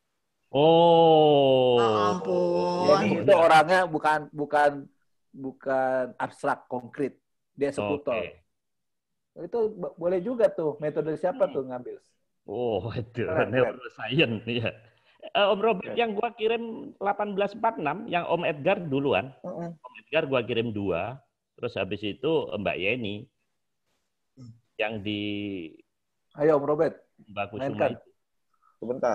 S1: Oh.
S2: Oh, ampun.
S4: Jadi itu orangnya bukan, bukan, bukan abstrak konkret. Dia eksekutor.
S1: Oke.
S4: Itu bo- boleh juga tuh. Metode siapa tuh ngambil?
S1: Oh, itu
S4: Keren, keren.
S1: neuroscience ya. Eh, Om Robert yang gua kirim delapan belas empat puluh enam, yang Om Edgar duluan.
S3: Heeh.
S1: Om Edgar gua kirim dua, terus habis itu Mbak Yeni yang di
S4: Ayo Om Robert.
S1: Mbak Kusuma
S4: Mainkan.
S1: itu.
S3: Sebentar.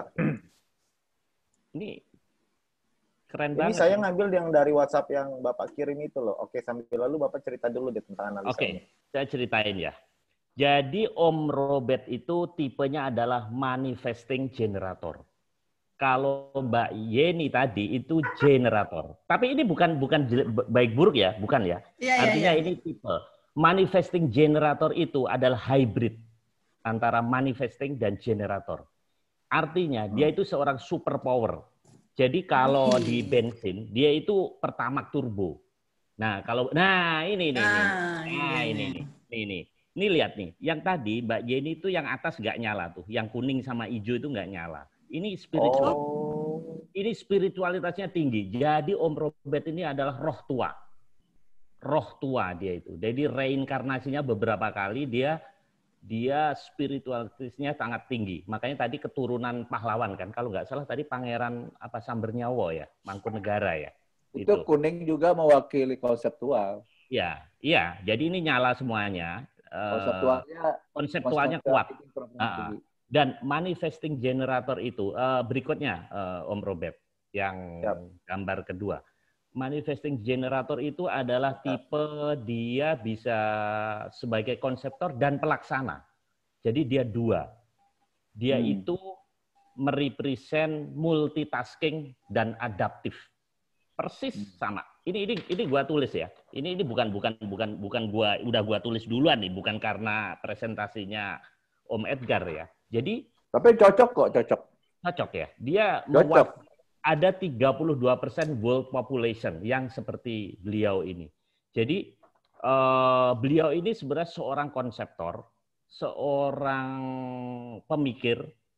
S1: Ini keren
S3: Ini
S1: banget.
S3: saya ngambil yang dari WhatsApp yang Bapak kirim itu loh. Oke, sambil lalu Bapak cerita dulu deh tentang
S1: Oke,
S3: analisanya.
S1: saya ceritain ya. Jadi Om Robert itu tipenya adalah manifesting generator. Kalau Mbak Yeni tadi itu generator. Tapi ini bukan bukan jelek- baik buruk ya, bukan ya.
S2: Iya, iya,
S1: Artinya
S2: iya.
S1: ini tipe. Manifesting generator itu adalah hybrid antara manifesting dan generator. Artinya dia itu seorang superpower. Jadi kalau di bensin dia itu pertamax turbo. Nah, kalau nah ini nih, nih.
S2: Nah,
S1: Nah,
S2: ini,
S1: ini
S2: nih.
S1: nih. Nih nih. Ini lihat nih. Yang tadi Mbak Yeni itu yang atas nggak nyala tuh. Yang kuning sama hijau itu nggak nyala. Ini spiritual.
S3: Oh.
S1: Ini spiritualitasnya tinggi. Jadi Om Robert ini adalah roh tua. Roh tua dia itu. Jadi reinkarnasinya beberapa kali dia dia spiritualitasnya sangat tinggi. Makanya tadi keturunan pahlawan kan. Kalau nggak salah tadi Pangeran apa Sambernyawa ya, Mangkunegara ya.
S4: Itu kuning juga mewakili konseptual.
S1: Iya, iya. Jadi ini nyala semuanya. Eh,
S4: Konseptualnya,
S1: konseptualnya
S4: konseptual
S1: kuat.
S4: itu perempuan
S1: Ah,
S4: tinggi.
S1: Dan manifesting generator itu eh, berikutnya eh, Om Robert yang
S3: Siap.
S1: gambar kedua. Manifesting generator itu adalah tipe dia bisa sebagai konseptor dan pelaksana. Jadi dia dua. Dia
S4: Hmm.
S1: itu merepresent multitasking dan adaptif. Persis sama. Ini ini ini gua tulis ya. Ini ini bukan bukan bukan bukan gua udah gua tulis duluan nih, bukan karena presentasinya Om Edgar ya. Jadi
S4: Tapi cocok kok, cocok.
S1: cocok ya. Dia
S4: Cocok.
S1: mewak- ada tiga puluh dua persen world population yang seperti beliau ini. Jadi eh, beliau ini sebenarnya seorang konseptor, seorang pemikir,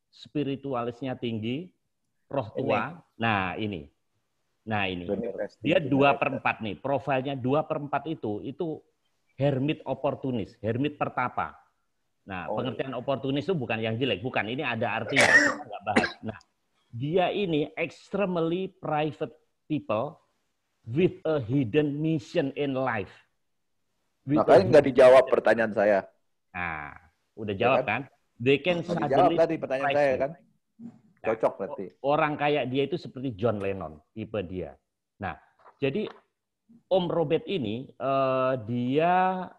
S1: spiritualisnya tinggi, roh tua. Nah ini, nah ini, dia dua per empat nih. Profilnya dua per empat itu, itu hermit oportunis, hermit pertapa. Nah, oh, pengertian oportunis itu bukan yang jelek, bukan. Ini ada artinya, nggak bahas. Nah, dia ini extremely private people with a hidden mission in life. With
S4: Makanya nggak dijawab pertanyaan saya.
S1: Nah, udah jawab kan? They can
S4: suddenly dijawab tadi pertanyaan saya kan? Cocok berarti.
S1: Orang kayak dia itu seperti John Lennon, tipe dia. Nah, jadi Om Robert ini uh, dia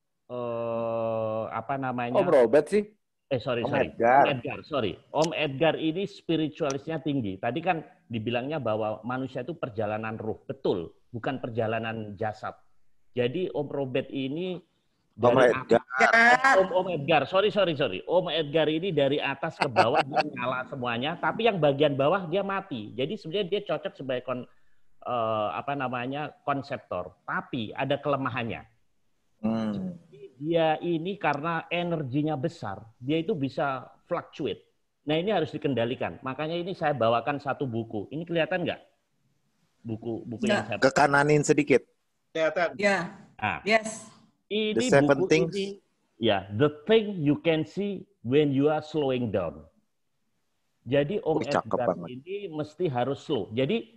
S1: uh, apa namanya?
S4: Om Robert sih?
S1: Eh sorry
S4: Om
S1: sorry.
S4: Edgar.
S1: Om Edgar, sorry. Om Edgar ini spiritualisnya tinggi. Tadi kan dibilangnya bahwa manusia itu perjalanan ruh, betul, bukan perjalanan jasad. Jadi Om Robert ini dari
S7: Om Edgar.
S1: Atas, Om, Om Edgar, sorry sorry sorry. Om Edgar ini dari atas ke bawah dia nyala semuanya, tapi yang bagian bawah dia mati. Jadi sebenarnya dia cocok sebagai kon, uh, apa namanya konseptor, tapi ada kelemahannya. Hmm. Dia ini karena energinya besar, dia itu bisa fluctuate. Nah ini harus dikendalikan. Makanya ini saya bawakan satu buku. Ini kelihatan nggak? Buku buku
S7: nah,
S1: yang saya
S7: ke kananin sedikit.
S5: Kelihatan.
S2: Ya.
S1: Ah.
S2: Yes.
S1: Ini
S7: The seven
S1: buku
S7: things.
S1: ini, ya, the thing you can see when you are slowing down. Jadi Om
S7: oh,
S1: Edgar ini mesti harus slow. Jadi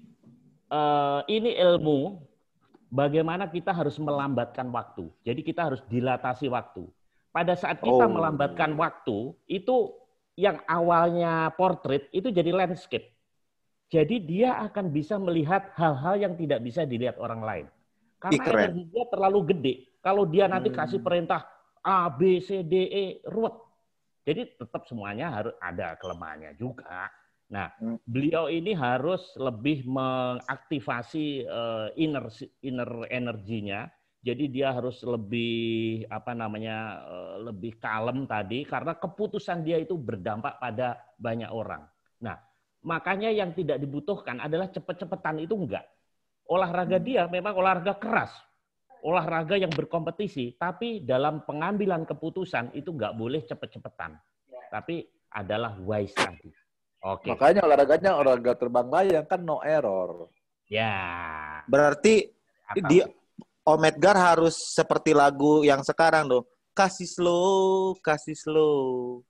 S1: uh, ini ilmu bagaimana kita harus melambatkan waktu. Jadi kita harus dilatasi waktu. Pada saat kita
S7: oh.
S1: melambatkan waktu, itu yang awalnya portrait itu jadi landscape. Jadi dia akan bisa melihat hal-hal yang tidak bisa dilihat orang lain. Karena energi dia terlalu gede. Kalau dia nanti kasih perintah A, B, C, D, E, ruwet. Jadi tetap semuanya harus ada kelemahannya juga. Nah, beliau ini harus lebih mengaktifasi uh, inner inner energinya. Jadi dia harus lebih apa namanya uh, lebih kalem tadi karena keputusan dia itu berdampak pada banyak orang. Nah, makanya yang tidak dibutuhkan adalah cepet-cepetan itu enggak. Olahraga dia memang olahraga keras, olahraga yang berkompetisi, tapi dalam pengambilan keputusan itu nggak boleh cepet-cepetan, tapi adalah wise tadi. Oke.
S4: Makanya olahraganya olahraga terbang layang kan no error.
S1: Ya.
S7: Berarti di Om Edgar harus seperti lagu yang sekarang dong. Kasih slow, kasih slow.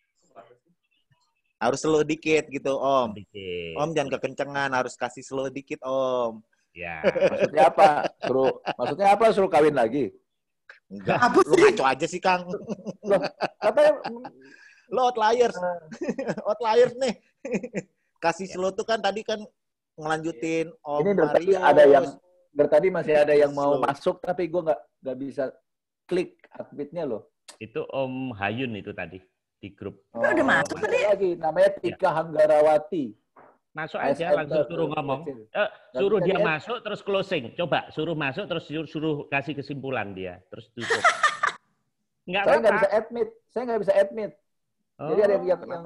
S7: Harus slow dikit gitu Om.
S1: Dikit.
S7: Om jangan kekencengan, harus kasih slow dikit Om.
S1: Ya.
S4: Maksudnya apa? Suruh, maksudnya apa? Suruh kawin lagi?
S7: Enggak. Lu ngaco aja sih, Kang.
S4: Loh, katanya
S7: lo outliers. Outliers nih. Kasih slow tuh kan tadi kan ngelanjutin Om
S4: ini dari tadi ada yang dari tadi masih ada yang mau slow masuk tapi gue nggak nggak bisa klik admitnya loh.
S1: Itu Om Hayun itu tadi di grup.
S2: Oh, udah masuk tadi.
S4: Lagi namanya Tika Hanggarawati.
S1: Masuk aja, langsung suruh ngomong. Eh, suruh dia masuk, terus closing. Coba, suruh masuk, terus suruh, suruh kasih kesimpulan dia. Terus tutup. Nggak
S4: saya nggak bisa admit. Saya nggak bisa admit.
S1: Oh,
S4: jadi ada yang, yang, yang,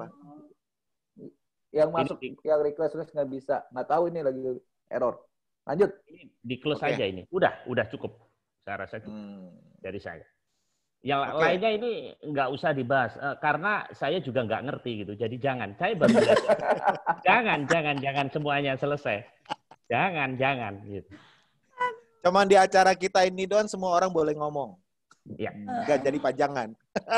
S4: yang masuk, ini, yang request request nggak bisa. Nggak tahu ini lagi error. Lanjut.
S1: Ini di close okay. aja ini. Udah, udah cukup. Saya rasa cukup hmm. dari saya. Yang okay. lainnya ini nggak usah dibahas uh, karena saya juga nggak ngerti gitu. Jadi jangan. Saya baru belajar. jangan, jangan, jangan semuanya selesai. Jangan, jangan. Gitu.
S7: Cuman di acara kita ini doang semua orang boleh ngomong.
S1: Ya.
S7: Nggak jadi pajangan.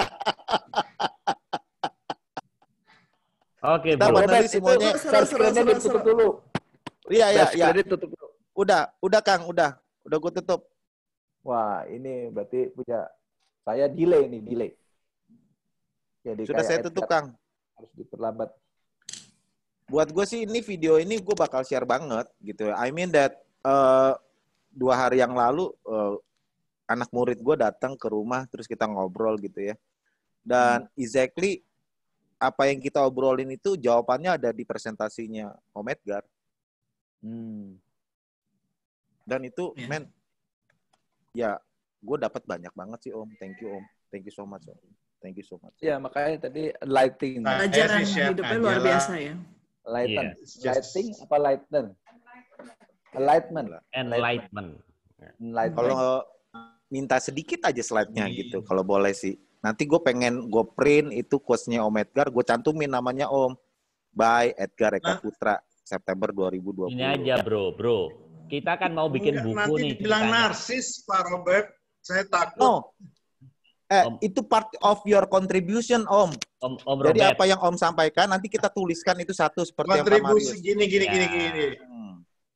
S1: Oke,
S7: kita benerin semuanya.
S4: Subscribe-nya ditutup dulu.
S7: Iya, iya, iya. Ditutup dulu. Udah, udah Kang, udah. Udah gue tutup.
S4: Wah, ini berarti punya saya delay nih, delay. Jadi
S7: sudah saya tutup, Kang.
S4: Harus diperlambat.
S7: Buat gue sih ini video ini gue bakal share banget gitu. I mean that uh, dua hari yang lalu uh, anak murid gue datang ke rumah terus kita ngobrol gitu ya. Dan hmm. exactly apa yang kita obrolin itu jawabannya ada di presentasinya Om Edgar. Hmm. Dan itu, yeah. men, ya gue dapat banyak banget sih Om. Thank you Om. Thank you so much Om. Thank you so much.
S4: Ya makanya tadi lighting.
S2: Pelajaran hidupnya luar biasa ya.
S4: Lighten. Yeah. Lighting apa lighten? Enlightenment.
S1: Enlightenment.
S7: Kalau minta sedikit aja slide-nya gitu, kalau boleh sih. nanti gue pengen gue print itu quotes-nya Om Edgar, gue cantumin namanya Om. By Edgar Eka Putra, September dua ribu dua puluh.
S1: Ini aja bro, bro. Kita kan mau bikin
S5: Enggak,
S1: buku
S5: nanti
S1: nih.
S5: dibilang
S1: ceritanya.
S5: narsis, Pak Robert. Saya takut.
S7: No. Eh,
S1: Om.
S7: itu part of your contribution, Om.
S1: Om, Om
S7: Jadi
S1: Robert.
S7: apa yang Om sampaikan, nanti kita tuliskan itu satu seperti yang Pak
S5: Kontribusi
S7: Marius.
S5: gini, gini,
S1: Ya.
S5: gini, gini.
S7: Hmm.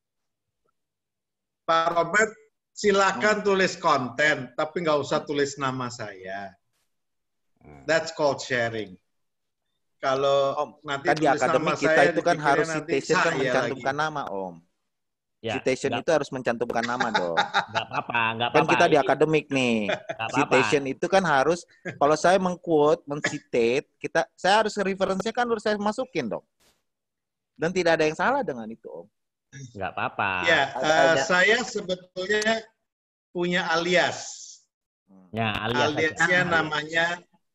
S5: Pak Robert, silakan tulis konten, tapi nggak usah tulis nama saya. That's called sharing. Kalau
S7: Om,
S5: nanti
S7: kan di
S5: tulis
S7: akademik
S5: nama
S7: kita
S5: saya,
S7: itu kan
S5: dipikirnya
S7: harus
S5: nanti
S7: citation kan
S5: saya
S7: mencantumkan
S5: lagi.
S7: nama, Om.
S1: Ya,
S7: Citation
S1: nggak-
S7: itu harus mencantumkan nama dong.
S1: nggak apa-apa, nggak
S7: Kan
S1: apa-apa.
S7: kita di
S1: Ini
S7: akademik nih.
S1: nggak apa-apa.
S7: Citation itu kan harus, kalau saya meng-quote, men-citate, kita, saya harus referensinya kan harus saya masukin dong. Dan tidak ada yang salah dengan itu, Om.
S1: Nggak apa-apa.
S5: Ya,
S7: Ada-
S5: eh,
S7: ada-
S5: saya sebetulnya punya alias.
S1: Ya, alias aja.
S5: Aliasnya namanya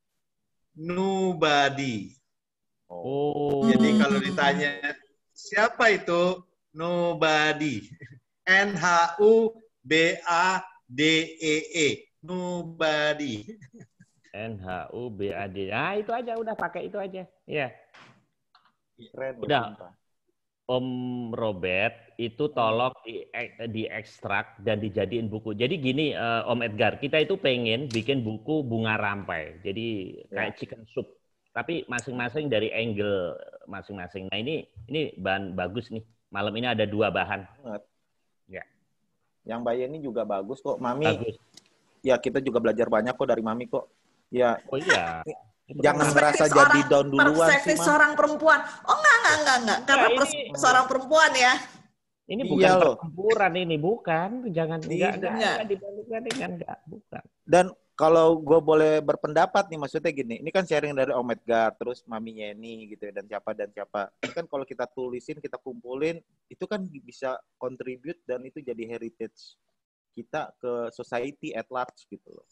S5: Nobody.
S1: Oh.
S5: Jadi kalau ditanya siapa itu Nobody, N H U B A D E E, Nobody.
S1: N H U B A D. Nah, itu aja udah pakai itu aja. Ya.
S7: Keren,
S1: Udah.
S7: sumpah.
S1: Om Robert itu tolong di diekstrak dan dijadiin buku. Jadi gini eh, Om Edgar, kita itu pengen bikin buku bunga rampai. Jadi kayak chicken soup. Tapi masing-masing dari angle masing-masing. Nah ini ini bahan bagus nih. Malam ini ada dua bahan.
S7: Banget.
S1: Ya.
S7: Yang Mbak Yeni juga bagus kok. Mami,
S1: Bagus.
S7: ya kita juga belajar banyak kok dari Mami kok. Ya,
S1: Oh iya.
S7: jangan
S2: Perspektif
S7: merasa
S2: seorang-
S7: jadi down duluan sih,
S2: Perspektif
S7: Mam.
S2: seorang perempuan. Oh enggak, enggak, enggak, enggak. Karena
S1: Enggak, ini-
S2: perspektif seorang perempuan ya.
S1: Ini
S7: Iya
S1: bukan
S7: loh.
S1: pertempuran ini, bukan. Jangan
S7: Iya.
S1: enggak, enggak,
S2: Enggak.
S1: enggak dibandingkan dengan enggak, bukan.
S7: Dan kalau gue boleh berpendapat nih, maksudnya gini, ini kan sharing dari Om Edgar, terus Mami Yeni gitu ya, dan siapa dan siapa. Ini kan kalau kita tulisin, kita kumpulin, itu kan bisa contribute dan itu jadi heritage kita ke society at large gitu loh.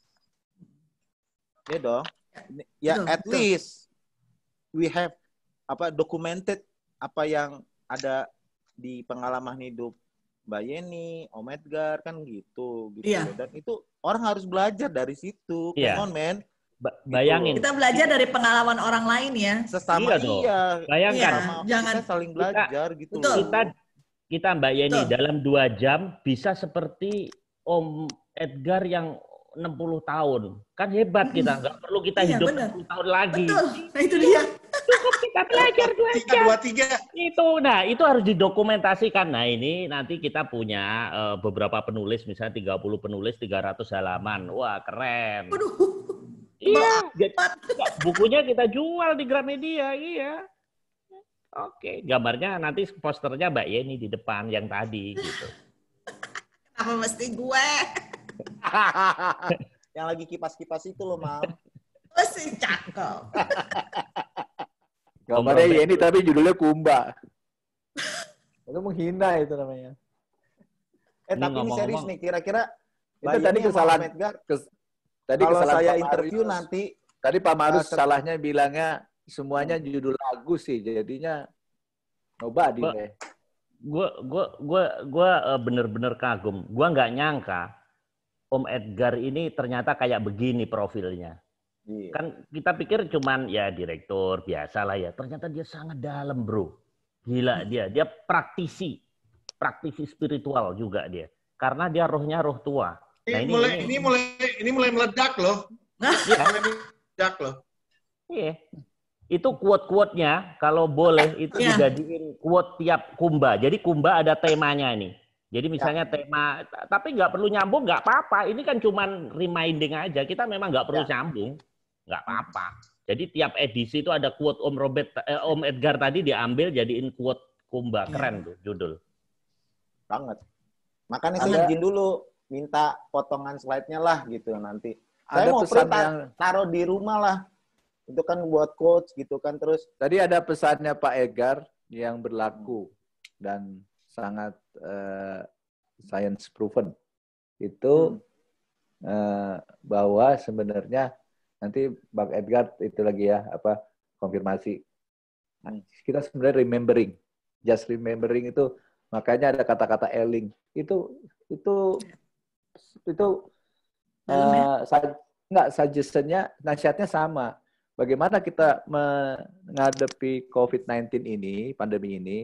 S7: Ya dong. Ini- Ya
S2: Betul,
S7: at
S2: betul.
S7: least we have apa documented apa yang ada di pengalaman hidup Mbak Yeni, Om Edgar kan gitu gitu
S2: Iya.
S7: loh. Dan itu orang harus belajar dari situ.
S1: Iya.
S7: Come on, man.
S1: Ba- bayangin.
S2: Kita belajar dari pengalaman orang lain ya.
S7: Sesama
S1: Iya dong.
S7: iya.
S1: Bayangkan.
S2: Iya,
S7: Sama
S2: jangan.
S7: kita saling belajar gitu
S2: Betul.
S7: loh.
S1: Kita kita Mbak Yeni
S2: Betul.
S1: dalam dua jam bisa seperti Om Edgar yang enam puluh tahun. Kan hebat kita, nggak perlu kita
S2: Iya,
S1: hidup
S2: benar.
S1: enam puluh tahun lagi.
S2: Betul. Nah itu dia.
S1: Cukup kita belajar dua
S5: Tiga,
S1: jam.
S5: dua, tiga.
S1: Itu, nah itu harus didokumentasikan. Nah ini nanti kita punya eh, beberapa penulis, misalnya tiga puluh penulis, tiga ratus halaman. Wah keren.
S2: Waduh.
S1: Iya, jadi, bukunya kita jual di Gramedia, iya. Oke, gambarnya nanti posternya Mbak Yeni di depan yang tadi gitu.
S2: Apa mesti gue?
S7: Yang lagi kipas-kipas itu loh, Mam.
S2: Mesti cakep.
S4: Gambarnya
S1: Om
S4: Yeni tapi judulnya Kumba. Itu menghina itu namanya.
S7: Eh
S1: Ini
S7: tapi ini
S1: ngomong-ngomong-
S7: serius nih, kira-kira
S4: Itu
S7: Mbak
S4: tadi
S7: Yeni sama
S4: kesalahan.
S7: Om Edgar,
S4: Kes- tadi
S7: kalau
S4: kesalahan
S7: saya
S4: Pak
S7: interview
S4: Marius.
S7: nanti
S4: Tadi Pak Marus
S7: Uh, ter-
S4: salahnya bilangnya semuanya judul lagu sih, jadinya nobody
S1: Ba-
S4: deh.
S1: Gue gua gua gua eh, bener-bener kagum. Gua nggak nyangka Om Edgar ini ternyata kayak begini profilnya.
S7: Iya.
S1: Kan kita pikir cuman ya direktur biasa lah ya. Ternyata dia sangat dalam, bro. Gila dia. Dia praktisi. Praktisi spiritual juga dia. Karena dia rohnya roh tua. Nah,
S5: Ini,
S1: ini-
S5: mulai,
S1: ini-
S5: ini mulai ini mulai meledak loh. Mulai meledak loh.
S1: Iya. Itu quote-quote-nya kalau boleh itu
S2: Iya.
S1: dijadiin quote tiap kumba. Jadi kumba ada temanya nih. Jadi misalnya tema, tapi nggak perlu nyambung, nggak apa-apa. Ini kan cuman reminding aja. Kita memang nggak perlu nyambung, nggak apa-apa. Jadi tiap edisi itu ada quote Om Robert, eh, Om Edgar tadi diambil jadiin quote kumba. Keren tuh judul.
S7: banget. Makanya saya
S4: Ada-
S7: izin dulu minta potongan slide-nya lah gitu nanti.
S4: Ada
S7: Saya mau
S4: pesan
S7: print ta-
S4: yang-
S7: taruh di rumah lah. Itu kan buat coach gitu kan terus.
S4: Tadi ada pesannya Pak Edgar yang berlaku dan sangat eh, science proven. Itu eh, bahwa sebenarnya nanti Bang Edgar itu lagi ya apa konfirmasi. Kita sebenarnya remembering, just remembering itu makanya ada kata-kata eling. Itu itu itu
S2: Dalam ya?
S4: eh, sci- Enggak, suggestion-nya, nasihatnya sama. Bagaimana kita menghadapi covid sembilan belas ini, pandemi ini,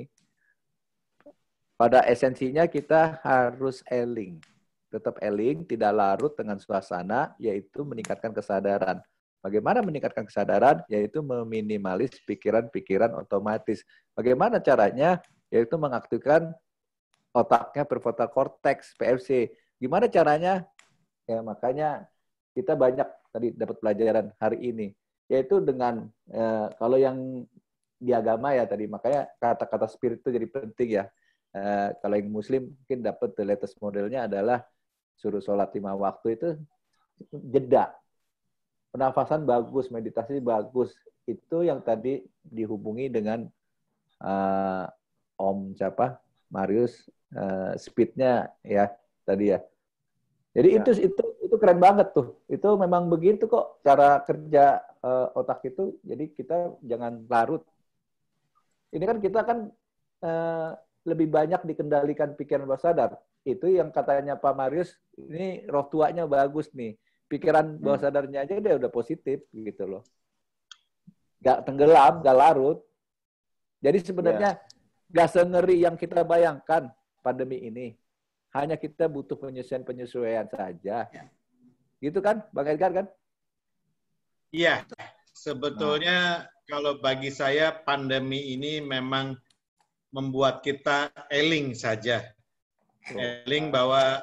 S4: pada esensinya kita harus eling. Tetap eling, tidak larut dengan suasana, yaitu meningkatkan kesadaran. Bagaimana meningkatkan kesadaran? Yaitu meminimalis pikiran-pikiran otomatis. Bagaimana caranya? Yaitu mengaktifkan otaknya prefrontal cortex, P F C. Gimana caranya? Ya, makanya kita banyak tadi dapat pelajaran hari ini. Yaitu dengan, eh, kalau yang di agama ya tadi, makanya kata-kata spirit itu jadi penting ya. Eh, kalau yang muslim mungkin dapat the latest modelnya adalah suruh sholat lima waktu itu jeda. Pernafasan bagus, meditasi bagus. Itu yang tadi dihubungi dengan uh, Om siapa? Marius, uh, speed-nya ya tadi ya. Jadi ya. itu itu itu keren banget tuh. Itu memang begitu kok cara kerja uh, otak itu. Jadi kita jangan larut. Ini kan kita kan uh, lebih banyak dikendalikan pikiran bawah sadar. Itu yang katanya Pak Marius, ini roh tuanya bagus nih. Pikiran bawah sadarnya aja dia udah positif gitu loh. Gak tenggelam, gak larut. Jadi sebenarnya yeah. gak sengeri yang kita bayangkan pandemi ini. Hanya kita butuh penyesuaian-penyesuaian saja. Yeah. Gitu kan, Bang Edgar kan?
S5: Iya, sebetulnya nah. kalau bagi saya pandemi ini memang membuat kita eling saja. Oh. Eling bahwa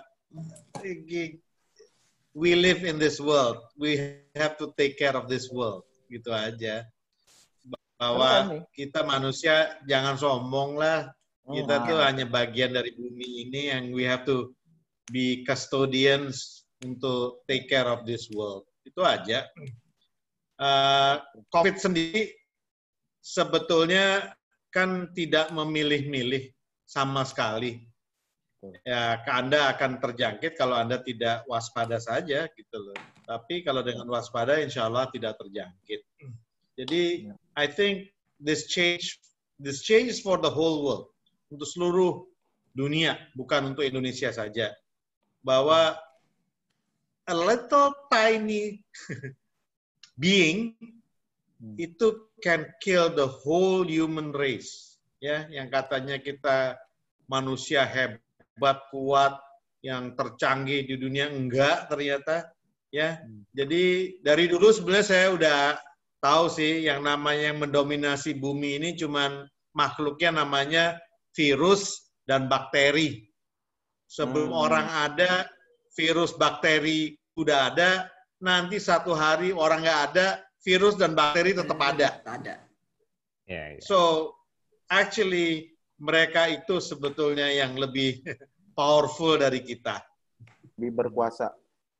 S5: we live in this world, we have to take care of this world, gitu aja. Bahwa kita manusia jangan sombong lah, kita oh, tuh ah. hanya bagian dari bumi ini yang we have to be custodians untuk take care of this world. Itu aja. Uh, COVID sendiri sebetulnya kan tidak memilih-milih sama sekali. Ya, Anda akan terjangkit kalau Anda tidak waspada saja, gitu loh. Tapi kalau dengan waspada, insya Allah tidak terjangkit. Jadi, I think this change, this change for the whole world, untuk seluruh dunia, bukan untuk Indonesia saja. Bahwa a little tiny being itu can kill the whole human race. Ya, yang katanya kita manusia hebat, hebat, kuat, yang tercanggih di dunia, enggak ternyata. Ya, hmm. Jadi dari dulu sebenarnya saya udah tahu sih yang namanya yang mendominasi bumi ini cuman makhluknya namanya virus dan bakteri. Sebelum hmm. orang ada, virus, bakteri udah ada, nanti satu hari orang nggak ada, virus dan bakteri tetap ada.
S2: Ada.
S5: Yeah, yeah. So, actually mereka itu sebetulnya yang lebih powerful dari kita.
S3: Lebih berkuasa.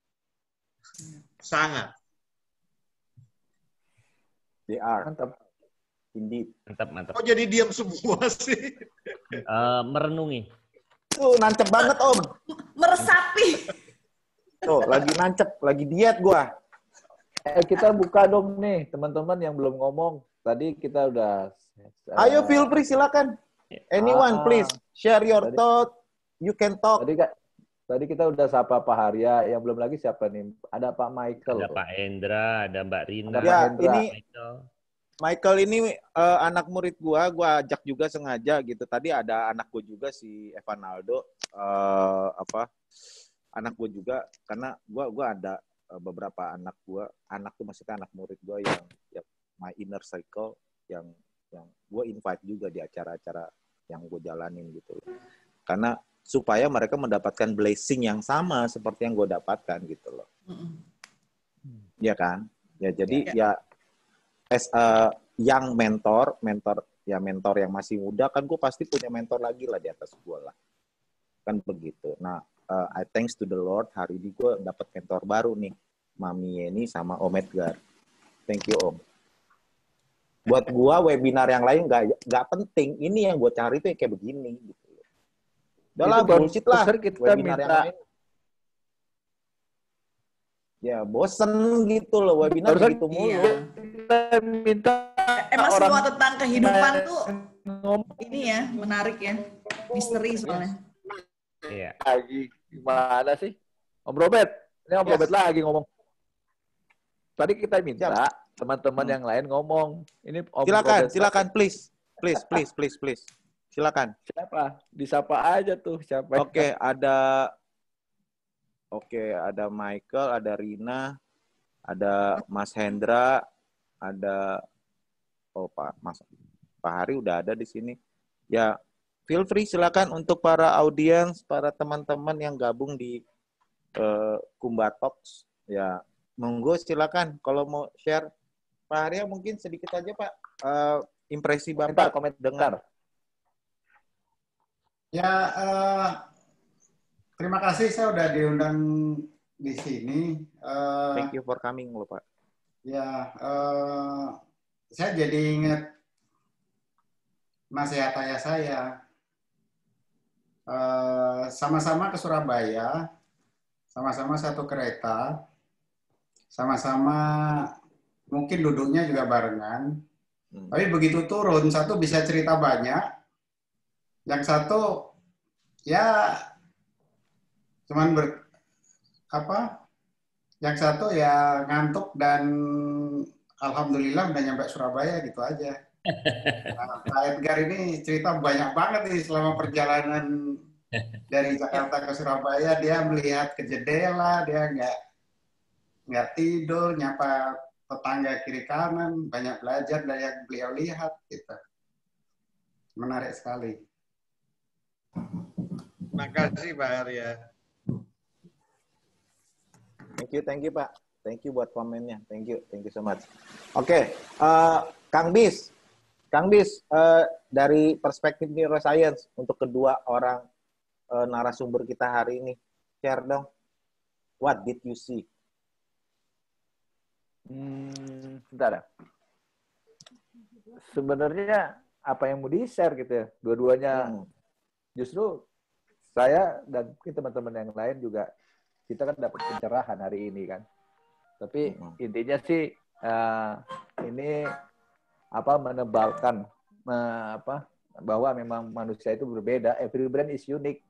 S5: Sangat.
S3: They are.
S1: Mantap.
S3: Indeed.
S1: Mantap, mantap.
S5: Kok jadi diam semua sih?
S1: Uh, merenungi.
S3: Tuh, nancep banget, Om.
S2: Meresapi.
S3: Tuh, lagi nancep. Lagi diet gua.
S4: Eh, kita buka dong nih, teman-teman yang belum ngomong. Tadi kita udah... Uh,
S3: Ayo, feel free, silakan. Anyone, ah, please, share your tadi, thought. You can talk.
S4: Tadi, tadi kita udah sapa Pak Harya. Yang belum lagi siapa nih? Ada Pak Michael.
S1: Ada Pak Hendra, ada Mbak Rina.
S3: Ya,
S1: Hendra.
S3: ini Michael, Michael ini uh, anak murid gua. Gua ajak juga sengaja gitu. Tadi ada anak gua juga si Evan Aldo. Uh, apa? Anak gua juga. Karena gua gua ada uh, beberapa anak gua. Anak tuh maksudnya anak murid gua yang, yang my inner circle yang yang gue invite juga di acara-acara yang gue jalanin gitu. Karena supaya mereka mendapatkan blessing yang sama seperti yang gue dapatkan gitu loh. Mm-hmm. Ya kan? Ya jadi ya, ya as a young mentor, mentor ya mentor yang masih muda kan gue pasti punya mentor lagi lah di atas gue lah. Kan begitu. Nah, uh, I thanks to the Lord hari ini gue dapat mentor baru nih. Mami Yeni sama Om Edgar. Thank you Om. Buat gua webinar yang lain nggak nggak penting. Ini yang gua cari tuh kayak begini gitu. Udah lah, bullshit lah.
S4: Kita webinar minta... yang lain.
S3: Ya bosen gitu loh webinar gitu mulu. Iya.
S4: Kita minta
S2: emang orang... semua tentang kehidupan tuh ini ya menarik ya, misteri soalnya.
S4: Iya. Lagi gimana sih? Om Robert, ini Om yes. Robert lagi ngomong. tadi kita minta teman-teman
S7: Hmm.
S4: yang lain ngomong. Ini Om
S7: Silakan,
S4: Robert
S7: silakan, please. Please, please, please, please. Silakan.
S4: siapa? Disapa aja tuh siapa. yang-
S7: Oke, ada Oke, ada Michael, ada Rina, ada Mas Hendra, ada oh Pak Mas Pak Hari udah ada di sini. Ya, feel free silakan untuk para audiens, para teman-teman yang gabung di uh, Kumba Talks. Ya, monggo silakan kalau mau share. Pak Hari mungkin sedikit aja Pak, uh, impresi Bapak
S4: komentar,
S7: dengan
S9: Ya, eh, terima kasih saya udah diundang di sini. Eh,
S7: thank you for coming loh Pak.
S9: Ya, eh, saya jadi ingat nasihat ayah saya. Eh, sama-sama ke Surabaya, sama-sama satu kereta, sama-sama mungkin duduknya juga barengan.
S7: Hmm.
S9: Tapi begitu turun, satu bisa cerita banyak, yang satu ya cuman ber apa? Yang satu ya ngantuk dan alhamdulillah udah nyampe Surabaya gitu aja. Nah, Pak Edgar ini cerita banyak banget nih selama perjalanan dari Jakarta ke Surabaya. Dia melihat ke jendela, dia nggak nggak tidur, nyapa tetangga kiri kanan, banyak belajar dari yang beliau lihat gitu. Menarik sekali.
S5: Makasih Pak Arya.
S7: Thank you, thank you Pak. Thank you buat komennya. Thank you, thank you so much. Oke, uh, Kang Bis, Kang Bis, uh, dari perspektif neuroscience untuk kedua orang uh, narasumber kita hari ini, share dong. What did you see?
S4: Hmm, bentar ya. Sebenarnya apa yang mau di-share gitu ya, dua-duanya
S7: Hmm.
S4: justru saya dan mungkin teman-teman yang lain juga kita kan dapat pencerahan hari ini kan. Tapi
S7: Hmm.
S4: intinya sih uh, ini apa menebalkan uh, apa bahwa memang manusia itu berbeda, every brain is unique.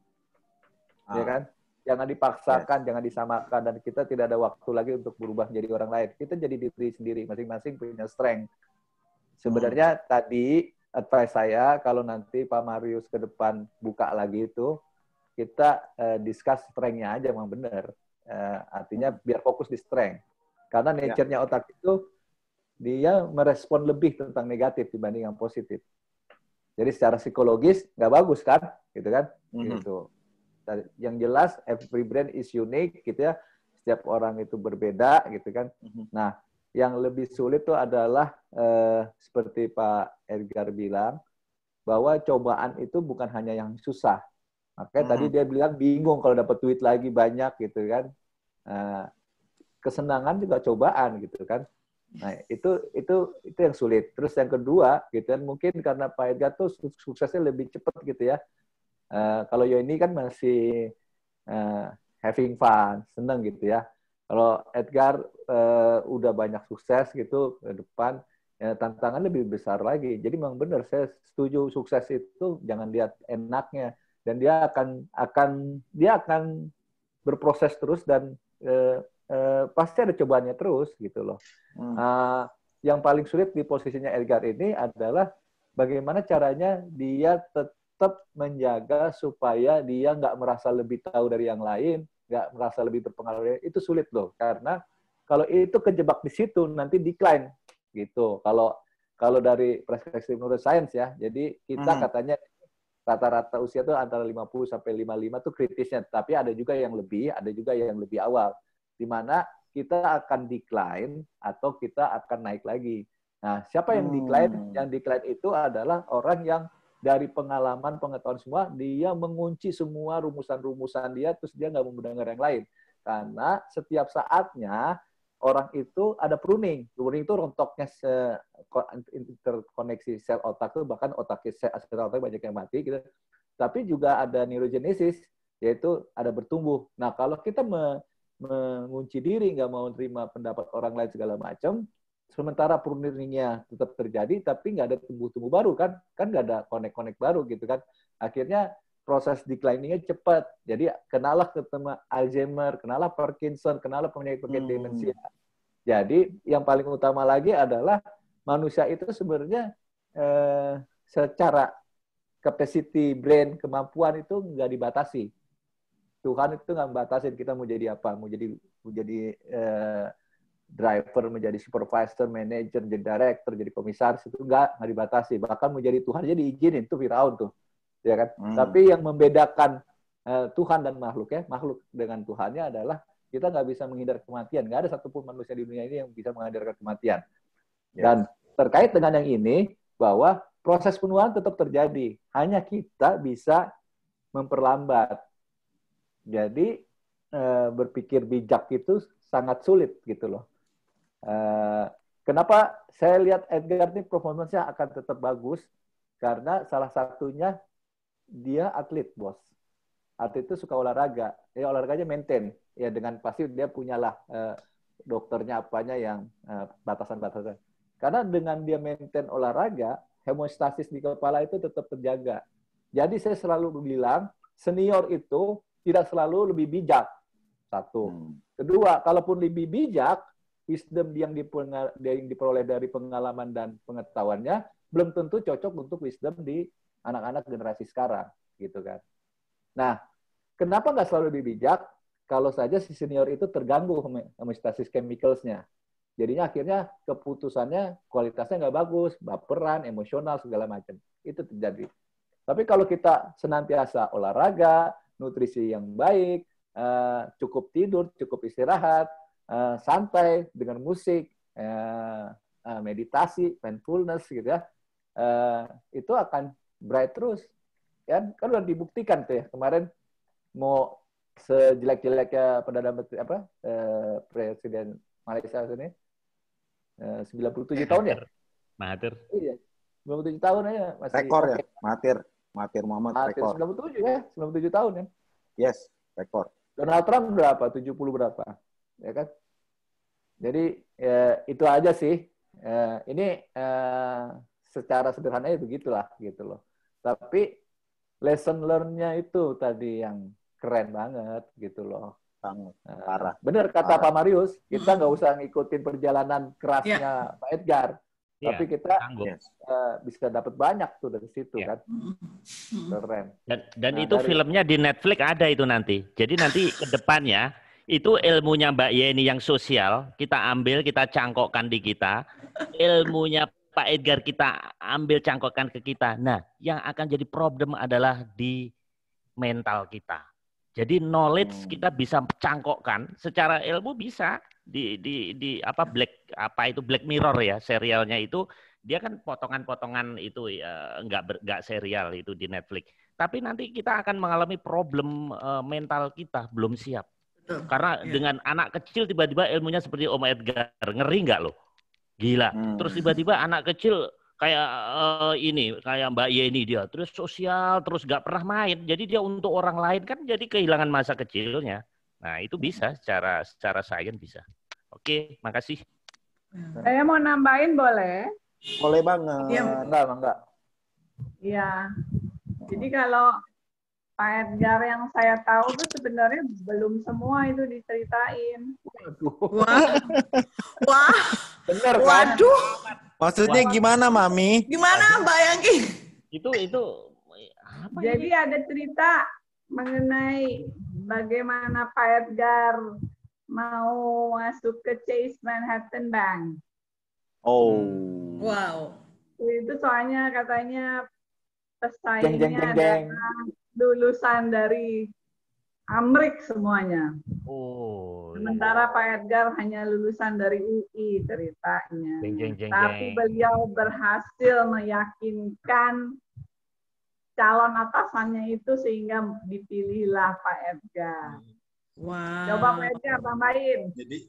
S7: Ah.
S4: Ya kan? Jangan dipaksakan, yes. jangan disamakan, dan kita tidak ada waktu lagi untuk berubah menjadi orang lain. Kita jadi diri sendiri, masing-masing punya strength. Sebenarnya hmm. tadi advice saya, kalau nanti Pak Marius ke depan buka lagi itu, kita uh, discuss strength-nya aja, memang benar. Uh, artinya hmm. biar fokus di strength. Karena nature-nya ya. otak itu, dia merespon lebih tentang negatif dibanding yang positif. Jadi secara psikologis, nggak bagus kan? Gitu kan? Hmm. Gitu. Yang jelas every brain is unique gitu ya, setiap orang itu berbeda gitu kan. Mm-hmm. Nah, yang lebih sulit itu adalah eh, seperti Pak Edgar bilang bahwa cobaan itu bukan hanya yang susah. Makanya mm-hmm. tadi dia bilang bingung kalau dapat duit lagi banyak gitu kan. Nah, kesenangan juga cobaan gitu kan. Nah, itu itu itu yang sulit. Terus yang kedua gitu kan, mungkin karena Pak Edgar tuh suksesnya lebih cepat gitu ya. Uh, kalau Yoni kan masih uh, having fun, seneng gitu ya. Kalau Edgar uh, udah banyak sukses gitu ke depan, ya, tantangan lebih besar lagi. Jadi memang benar, saya setuju sukses itu jangan lihat enaknya, dan dia akan akan dia akan berproses terus dan uh, uh, pasti ada cobaannya terus gitu loh. Hmm. Uh, yang paling sulit di posisinya Edgar ini adalah bagaimana caranya dia tetap tetap menjaga supaya dia nggak merasa lebih tahu dari yang lain, nggak merasa lebih berpengaruh. Itu sulit loh, karena kalau itu kejebak di situ nanti decline gitu. Kalau kalau dari perspektif neuroscience ya, jadi kita hmm. katanya rata-rata usia tuh antara lima puluh sampai lima puluh lima tuh kritisnya, tapi ada juga yang lebih, ada juga yang lebih awal, di mana kita akan decline atau kita akan naik lagi. Nah, siapa yang decline? Hmm. Yang decline itu adalah orang yang dari pengalaman, pengetahuan semua, dia mengunci semua rumusan-rumusan dia, terus dia nggak mau mendengar yang lain. Karena setiap saatnya, orang itu ada pruning. Pruning itu rontoknya interkoneksi sel otak itu, bahkan otak sel otak banyak yang mati. Gitu. Tapi juga ada neurogenesis, yaitu ada bertumbuh. Nah, kalau kita mengunci diri, nggak mau terima pendapat orang lain segala macam, sementara pruningnya tetap terjadi, tapi nggak ada tumbuh-tumbuh baru kan, kan nggak ada connect-connect baru gitu kan. Akhirnya proses declining-nya cepat. Jadi kenalah ketemu Alzheimer, kenalah Parkinson, kenalah penyakit-penyakit hmm. demensia. Jadi yang paling utama lagi adalah manusia itu sebenarnya eh, secara capacity, brain, kemampuan itu nggak dibatasi. Tuhan itu nggak batasin kita mau jadi apa, mau jadi mau jadi eh, driver, menjadi supervisor, manager, jadi director, jadi komisaris itu nggak nggak dibatasi. Bahkan mau jadi Tuhan jadi izinin tuh Firaun tuh, ya kan. Hmm. Tapi yang membedakan eh, Tuhan dan makhluk ya, makhluk dengan Tuhannya adalah kita nggak bisa menghindar kematian. Nggak ada satupun manusia di dunia ini yang bisa menghindarkan kematian. Yes. Dan terkait dengan yang ini bahwa proses penuaan tetap terjadi, hanya kita bisa memperlambat. Jadi eh, berpikir bijak itu sangat sulit gitu loh. Eh, kenapa saya lihat Edgar ini performance-nya akan tetap bagus? Karena salah satunya dia atlet, bos. Atlet itu suka olahraga. Ya olahraganya maintain. Ya dengan pasti dia punyalah eh, dokternya apanya yang eh, batasan-batasan. Karena dengan dia maintain olahraga, hemostasis di kepala itu tetap terjaga. Jadi saya selalu bilang senior itu tidak selalu lebih bijak. Satu. Hmm. Kedua, kalaupun lebih bijak, wisdom yang, yang diperoleh dari pengalaman dan pengetahuannya belum tentu cocok untuk wisdom di anak-anak generasi sekarang, gitu kan. Nah, kenapa nggak selalu lebih bijak? Kalau saja si senior itu terganggu homeostasis chemicals-nya. Jadinya akhirnya keputusannya kualitasnya nggak bagus, baperan, emosional, segala macam. Itu terjadi. Tapi kalau kita senantiasa olahraga, nutrisi yang baik, uh, cukup tidur, cukup istirahat, uh, santai dengan musik, uh, uh, meditasi, mindfulness gitu ya, uh, itu akan bright terus. Ya, kan udah dibuktikan tuh ya kemarin mau sejelek-jeleknya perdana menteri apa uh, presiden Malaysia ini uh, sembilan puluh tujuh tahun ya.
S1: Mahathir.
S4: Iya, sembilan puluh tujuh tahun aja masih.
S3: Rekor
S4: okay.
S3: ya, Mahathir. Mahathir Muhammad
S4: Mahathir
S3: rekor.
S4: sembilan puluh tujuh ya, sembilan puluh tujuh tahun ya.
S3: Yes, rekor.
S4: Donald Trump berapa? tujuh puluh berapa? Ya kan? Jadi ya, itu aja sih. Ya, ini eh, secara sederhananya begitulah gitu loh. Tapi lesson learn-nya itu tadi yang keren banget gitu loh.
S3: Sangat parah.
S4: Bener kata
S3: parah.
S4: Pak Marius, kita nggak usah ngikutin perjalanan kerasnya yeah. Pak Edgar. Yeah. Tapi kita uh, bisa dapat banyak tuh dari situ yeah. kan. Keren.
S1: Dan, dan nah, itu dari... filmnya di Netflix ada itu nanti. Jadi nanti ke depannya itu ilmunya Mbak Yeni yang sosial, kita ambil, kita cangkokkan di kita. Ilmunya Pak Edgar kita ambil, cangkokkan ke kita. Nah, yang akan jadi problem adalah di mental kita. Jadi knowledge hmm. kita bisa cangkokkan secara ilmu bisa di di di apa black apa itu Black Mirror ya serialnya itu dia kan potongan-potongan itu ya, enggak enggak serial itu di Netflix. Tapi nanti kita akan mengalami problem uh, mental kita belum siap. Betul. Karena ya. Dengan anak kecil tiba-tiba ilmunya seperti Om Edgar, ngeri nggak loh? Gila. Hmm. Terus tiba-tiba anak kecil kayak uh, ini, kayak Mbak Yeni dia, terus sosial, terus nggak pernah main. Jadi dia untuk orang lain kan jadi kehilangan masa kecilnya. Nah itu bisa secara secara sains bisa. Oke, makasih.
S8: Saya mau nambahin boleh?
S3: Boleh banget.
S4: Iya, enggak, enggak.
S8: Iya. Jadi kalau Pak Edgar yang saya tahu tuh sebenarnya belum semua itu diceritain.
S2: Wah, wah,
S3: bener kan? Waduh. Maksudnya gimana, Mami?
S2: Gimana, Mbak Yangki?
S1: Itu itu
S8: apa Jadi ini? Ada cerita mengenai bagaimana Pak Edgar mau masuk ke Chase Manhattan Bank.
S3: Oh.
S2: Wow.
S8: Itu soalnya katanya
S4: Jeng,
S8: pesaingnya
S4: jeng, jeng, jeng.
S8: adalah lulusan dari Amrik semuanya.
S1: Oh.
S8: Sementara Pak Edgar hanya lulusan dari U I ceritanya.
S1: Jeng, jeng, jeng,
S8: Tapi
S1: jeng.
S8: beliau berhasil meyakinkan calon atasannya itu sehingga dipilihlah Pak Edgar.
S2: Wow.
S8: Coba Pak Edgar tambahin.
S5: Jadi,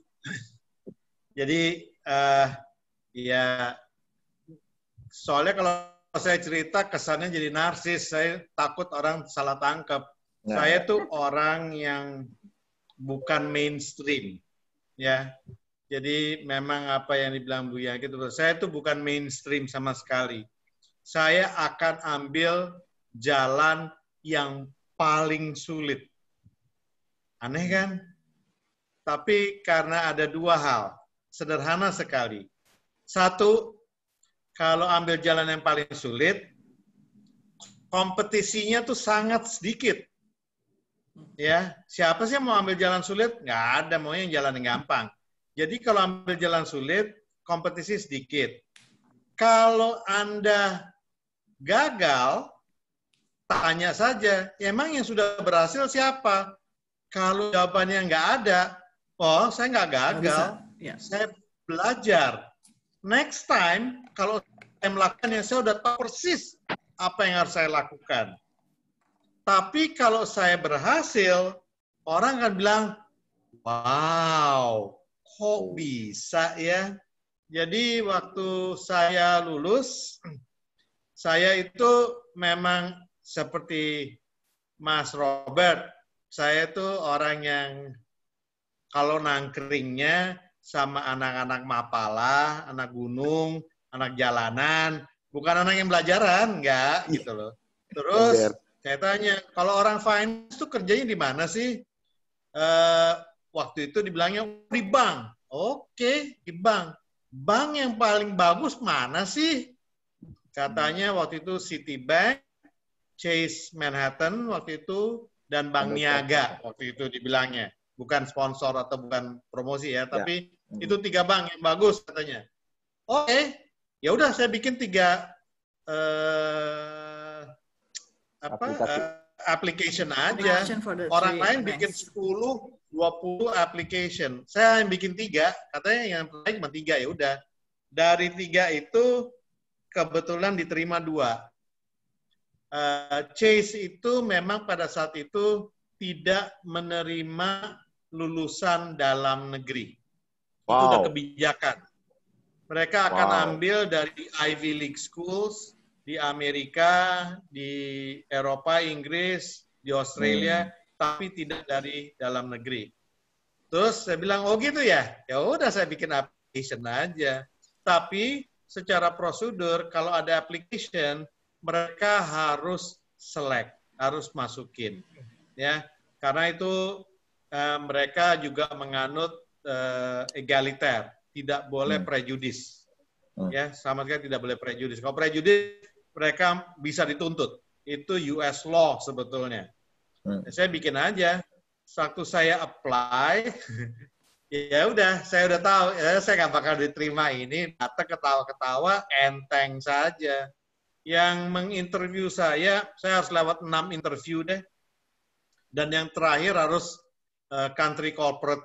S5: jadi uh, ya soalnya kalau saya cerita kesannya jadi narsis, saya takut orang salah tangkap. Nah. Saya tuh orang yang bukan mainstream, ya. Jadi memang apa yang dibilang Bu Yangki itu, saya tuh bukan mainstream sama sekali. Saya akan ambil jalan yang paling sulit. Aneh kan? Tapi karena ada dua hal. sederhana sekali. Satu, kalau ambil jalan yang paling sulit, kompetisinya tuh sangat sedikit. Ya, siapa sih yang mau ambil jalan sulit? Nggak ada, mau yang jalan yang gampang. Jadi kalau ambil jalan sulit, kompetisi sedikit. Kalau Anda gagal, tanya saja, emang yang sudah berhasil siapa? Kalau jawabannya nggak ada, oh saya nggak gagal,
S2: ya.
S5: Saya belajar. Next time, kalau saya melakukannya, saya udah tahu persis apa yang harus saya lakukan. Tapi kalau saya berhasil, orang akan bilang, wow, kok bisa ya? Jadi waktu saya lulus, saya itu memang seperti Mas Robert, saya itu orang yang kalau nangkringnya sama anak-anak Mapala, anak gunung, anak jalanan, bukan anak yang belajaran, enggak gitu loh. Terus saya tanya, kalau orang finance itu kerjanya di mana sih? Uh, waktu itu dibilangnya di bank. Oke, di bank. Bank yang paling bagus mana sih? Katanya waktu itu Citibank, Chase Manhattan waktu itu, dan Bank Niaga waktu itu dibilangnya. Bukan sponsor atau bukan promosi ya, tapi ya. Itu tiga bank yang bagus katanya. Oke, ya udah saya bikin tiga uh, apa uh, application aja. Orang lain bikin sepuluh, dua puluh application. Saya yang bikin tiga, katanya yang lain cuma tiga, ya udah. Dari tiga itu kebetulan diterima dua. Uh, Chase itu memang pada saat itu tidak menerima lulusan dalam negeri. Wow. Itu udah kebijakan. Mereka akan wow. ambil dari Ivy League schools di Amerika, di Eropa, Inggris, di Australia, hmm. tapi tidak dari dalam negeri. Terus saya bilang, oh gitu ya? Ya udah saya bikin application aja. Tapi secara prosedur, kalau ada application, mereka harus select, harus masukin, ya, karena itu uh, mereka juga menganut uh, egaliter, tidak boleh hmm. prejudis, hmm. ya, sama sekali tidak boleh prejudis. Kalau prejudis, mereka bisa dituntut, itu U S law sebetulnya. Hmm. Saya bikin aja, waktu saya apply, ya udah, saya udah tahu, ya, saya nggak bakal diterima ini, datang ketawa-ketawa, enteng saja. Yang menginterview saya, saya harus lewat enam interview deh. Dan yang terakhir harus uh, country corporate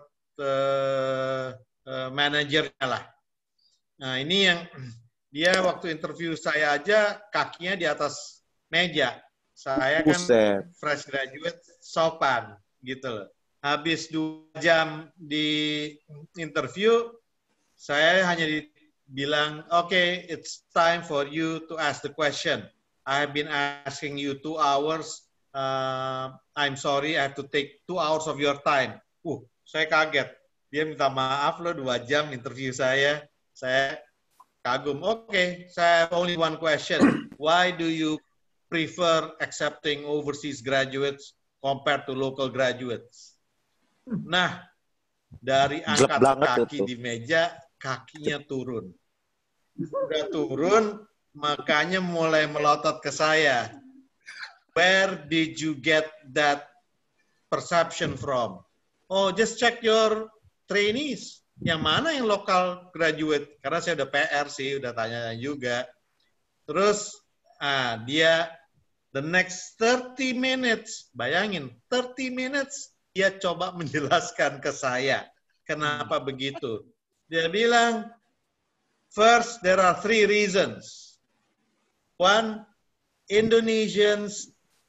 S5: uh, uh, managernya lah. Nah ini yang, dia waktu interview saya aja kakinya di atas meja. Saya kan Buset. fresh graduate, sopan gitu loh. Habis dua jam di interview, saya hanya di bilang, okay, it's time for you to ask the question. I have been asking you two hours. Uh, I'm sorry, I have to take two hours of your time. Uh, saya kaget. Dia minta maaf loh, dua jam interview saya. Saya kagum. Okay, saya have only one question. Why do you prefer accepting overseas graduates compared to local graduates? Nah, dari angkat kaki di meja, kakinya turun. Udah turun, makanya mulai melotot ke saya. Where did you get that perception from? Oh, just check your trainees. Yang mana yang local graduate? Karena saya udah P R sih, udah tanya juga. Terus, ah, dia the next thirty minutes, bayangin, thirty minutes, dia coba menjelaskan ke saya. Kenapa begitu? Dia bilang, first, there are three reasons. One, Indonesians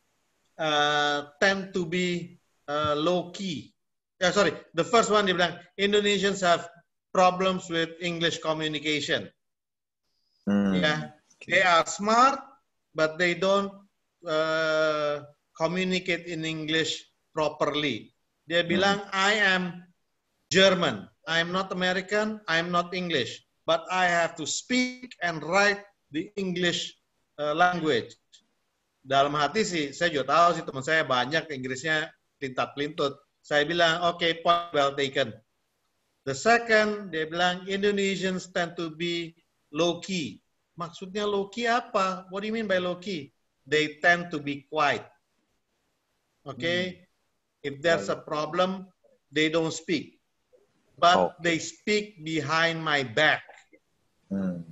S5: uh, tend to be uh, low-key. Yeah, sorry, the first one, dia bilang, Indonesians have problems with English communication. Mm. Yeah, they are smart, but they don't uh, communicate in English properly. Dia bilang, mm. I am German. I am not American, I am not English, but I have to speak and write the English uh, language. Dalam hati sih, saya juga tahu sih teman saya banyak Inggrisnya pelintat-pelintut. Saya bilang, oke, okay, point well taken. The second, dia bilang Indonesians tend to be low key. Maksudnya low key apa? What do you mean by low key? They tend to be quiet. Okay? Hmm. If there's a problem, they don't speak. But okay. they speak behind my back. Hmm.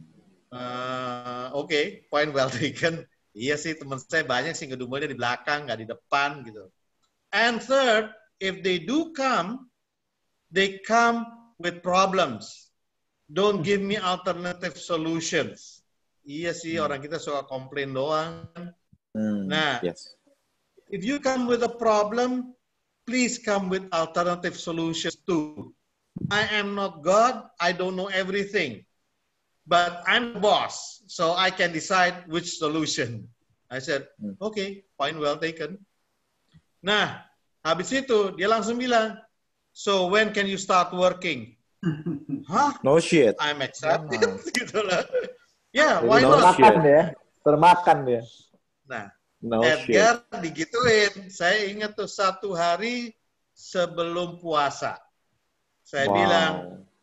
S5: Uh, Oke, okay. Point well taken. Iya sih, teman saya banyak sih ngedumulnya di belakang, nggak di depan gitu. And third, if they do come, they come with problems. Don't give me alternative solutions. Iya sih, hmm. orang kita suka komplain doang. Hmm. Nah, yes. If you come with a problem, please come with alternative solutions too. I am not God. I don't know everything. But I'm the boss, so I can decide which solution. I said, okay, point well taken. Nah, habis itu dia langsung bilang, so when can you start working? Hah?
S3: No shit.
S5: I'm excited. No. Gitu lah. Ya, yeah, why
S4: no
S5: not?
S4: Termakan ya, termakan dia.
S5: Nah,
S3: no
S5: Edgar
S3: shit.
S5: digituin. Saya ingat tuh satu hari sebelum puasa. Saya
S3: wow.
S5: bilang,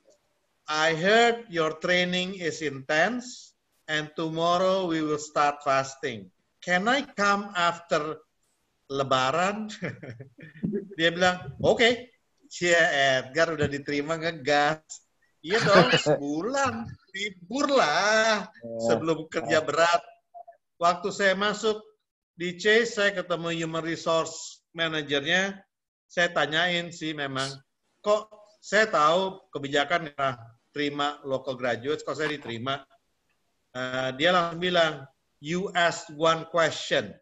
S5: I heard your training is intense and tomorrow we will start fasting. Can I come after Lebaran? Dia bilang, oke. Okay. Ya, Edgar udah diterima ngegas. Iya dong, sebulan. Libur lah. Sebelum kerja berat. Waktu saya masuk di Chase, saya ketemu Human Resource Manager-nya. Saya tanyain sih memang, kok saya tahu kebijakan ya, terima local graduates, kok saya diterima. Uh, dia langsung bilang, you asked one question.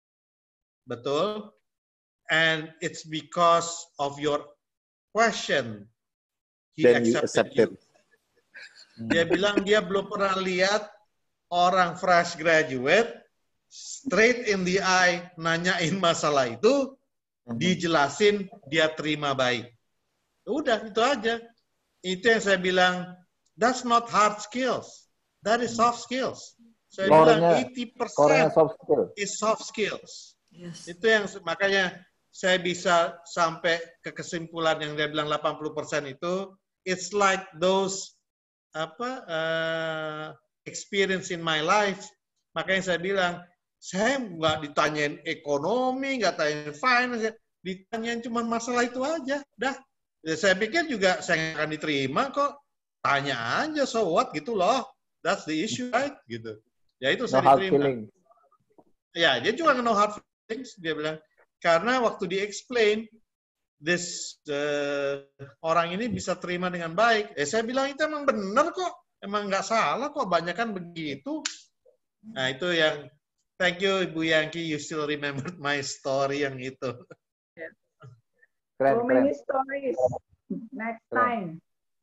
S5: Betul? And it's because of your question he
S3: Then
S5: accepted,
S3: you accepted
S5: you. Dia bilang dia belum pernah lihat orang fresh graduate straight in the eye nanyain masalah itu, mm-hmm. dijelasin dia terima baik. Udah itu aja. Itu yang saya bilang, that's not hard skills, that is soft skills. Saya korenya, bilang eighty percent
S4: soft skill.
S5: is soft skills. Yes. Itu yang makanya saya bisa sampai ke kesimpulan yang dia bilang delapan puluh persen itu, it's like those apa uh, experience in my life. Makanya saya bilang, saya nggak ditanyain ekonomi, nggak tanyain finance, ditanyain cuma masalah itu aja. Dah, ya, saya pikir juga saya akan diterima kok. Tanya aja, so what gitu loh. That's the issue, right? Gitu. Ya itu
S4: no
S5: saya
S4: hard
S5: diterima.
S4: Feeling.
S5: Ya, dia juga no hard feelings, dia bilang. Karena waktu di-explain, this uh, orang ini bisa terima dengan baik. Eh, saya bilang itu emang benar kok. Emang nggak salah kok, banyak kan begitu. Nah, itu yang, thank you Ibu Yangki, you still remember my story yang itu.
S8: So many stories. Next time.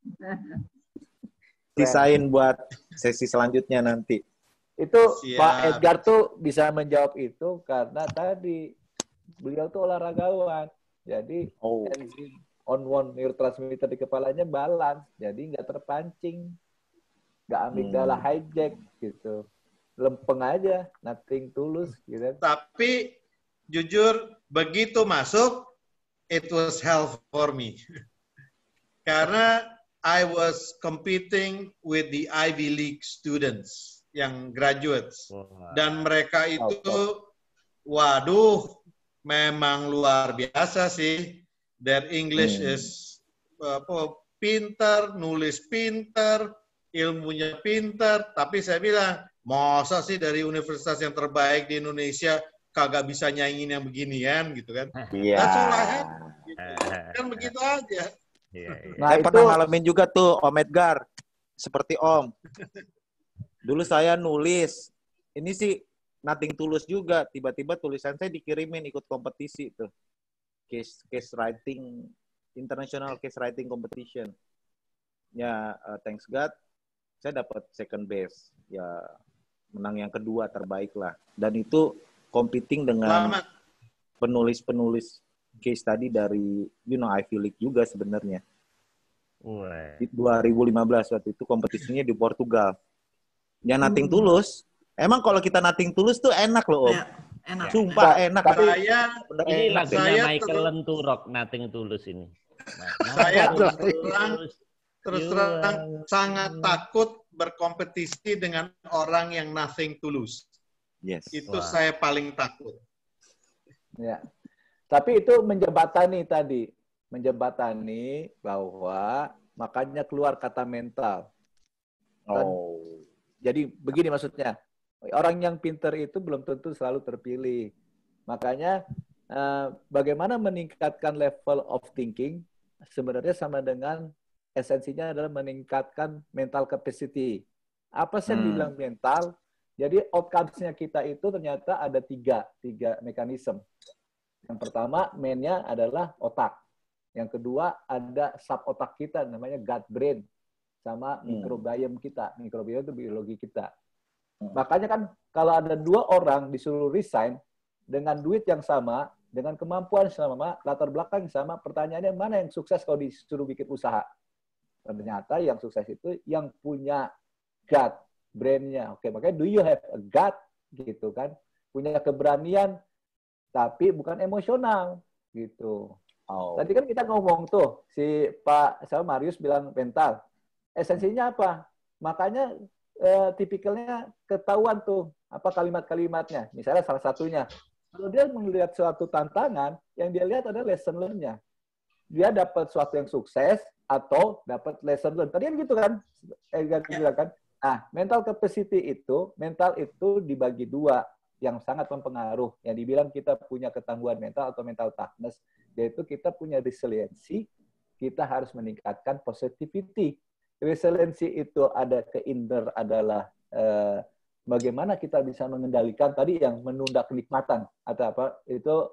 S3: Sisain buat sesi selanjutnya nanti.
S4: Itu
S5: Siap.
S4: Pak Edgar tuh bisa menjawab itu karena tadi beliau tuh olahragawan. Jadi
S3: oh.
S4: on one neurotransmitter di kepalanya balance. Jadi nggak terpancing. Nggak amigdala hmm. hijack gitu. Lempeng aja, nothing tulus gitu.
S5: Tapi jujur begitu masuk, it was hell for me. Karena I was competing with the Ivy League students yang graduates. Dan mereka itu, waduh, memang luar biasa sih. Their English hmm. is apa, pinter, nulis pinter, ilmunya pinter. Tapi saya bilang, masa sih dari universitas yang terbaik di Indonesia kagak bisa nyanyiin yang beginian gitu kan?
S3: Iya.
S5: That's all I had. Gitu. Kan begitu aja.
S3: Yeah, yeah. Nah, saya itu... pernah ngalamin juga tuh Om Edgar, seperti Om. Dulu saya nulis, ini sih nothing tulus juga. Tiba-tiba tulisan saya dikirimin ikut kompetisi tuh, case case writing, international case writing competition. Ya, uh, thanks God, saya dapat second best. Ya, menang yang kedua terbaik lah. Dan itu competing dengan penulis-penulis case tadi dari, you know, Ivy League juga sebenarnya. Di dua ribu lima belas waktu itu kompetisinya di Portugal. Yang nothing hmm. tulus. Emang kalau kita nothing tulus tuh enak loh, Om.
S2: Ya, enak.
S3: Sumpah enak.
S5: Tapi saya,
S1: ini lagunya
S5: saya
S1: Michael Lenturok, nothing tulus ini.
S5: Nah, saya terus terang, terus terang sangat takut berkompetisi dengan orang yang nothing to lose.
S7: Yes.
S5: Itu
S1: Wah.
S5: saya paling takut.
S4: Ya. Tapi itu menjembatani tadi, menjembatani bahwa makanya keluar kata mental. Kan?
S3: Oh.
S4: Jadi begini maksudnya, orang yang pinter itu belum tentu selalu terpilih. Makanya eh, bagaimana meningkatkan level of thinking sebenarnya sama dengan esensinya adalah meningkatkan mental capacity. Apa sih yang
S3: Hmm.
S4: dibilang mental? Jadi outcomes-nya kita itu ternyata ada tiga, tiga mekanisme. Yang pertama, main-nya adalah otak. Yang kedua, ada sub-otak kita, namanya gut brain. Sama
S3: Hmm.
S4: microbiome kita. Microbiome itu biologi kita.
S3: Hmm.
S4: Makanya kan, kalau ada dua orang disuruh resign, dengan duit yang sama, dengan kemampuan sama, latar belakang yang sama, pertanyaannya mana yang sukses kalau disuruh bikin usaha? Ternyata yang sukses itu yang punya gut, brain-nya. Oke, makanya do you have a gut? Gitu kan. Punya keberanian, tapi bukan emosional. Gitu.
S3: Oh.
S4: Tadi kan kita ngomong tuh, si Pak sama Marius bilang mental. Esensinya apa? Makanya eh, tipikalnya ketahuan tuh, apa kalimat-kalimatnya. Misalnya salah satunya, kalau dia melihat suatu tantangan, yang dia lihat adalah lesson learn-nya. Dia dapat suatu yang sukses, atau dapat lesson learn. Tadi kan gitu kan, Edgar bilang kan. Nah, mental capacity itu, mental itu dibagi dua yang sangat mempengaruhi. Yang dibilang kita punya ketangguhan mental atau mental toughness, yaitu kita punya resiliensi, kita harus meningkatkan positivity. Resiliensi itu ada ke inner adalah eh, bagaimana kita bisa mengendalikan tadi yang menunda kenikmatan atau apa itu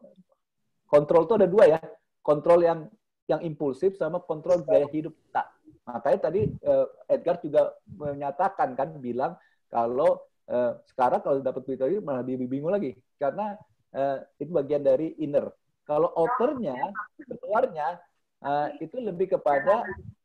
S4: kontrol itu ada dua ya, kontrol yang yang impulsif sama kontrol gaya hidup kita. Makanya tadi uh, Edgar juga menyatakan kan bilang kalau uh, sekarang kalau dapat berita ini malah lebih bingung lagi karena uh, itu bagian dari inner. Kalau outernya, keluarnya uh, itu lebih kepada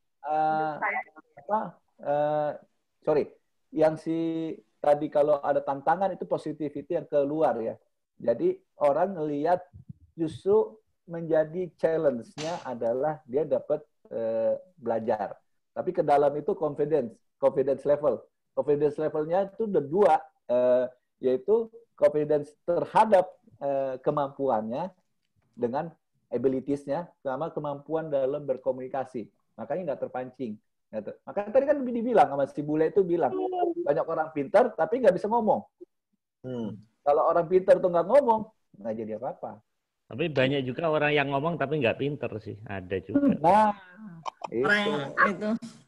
S4: uh, apa? Uh, sorry, yang si tadi kalau ada tantangan itu positivity yang keluar ya. Jadi orang ngelihat justru menjadi challenge-nya adalah dia dapat uh, belajar. Tapi ke dalam itu confidence, confidence level. Confidence levelnya itu ada dua, uh, yaitu confidence terhadap uh, kemampuannya dengan abilities-nya sama kemampuan dalam berkomunikasi. Makanya nggak terpancing. Makanya tadi kan dibilang sama si bule itu bilang, banyak orang pintar tapi nggak bisa ngomong. Hmm. Kalau orang pintar tuh nggak ngomong, nggak jadi apa-apa.
S1: Tapi banyak juga orang yang ngomong tapi nggak pinter sih, ada juga.
S4: Nah, itu.
S2: itu.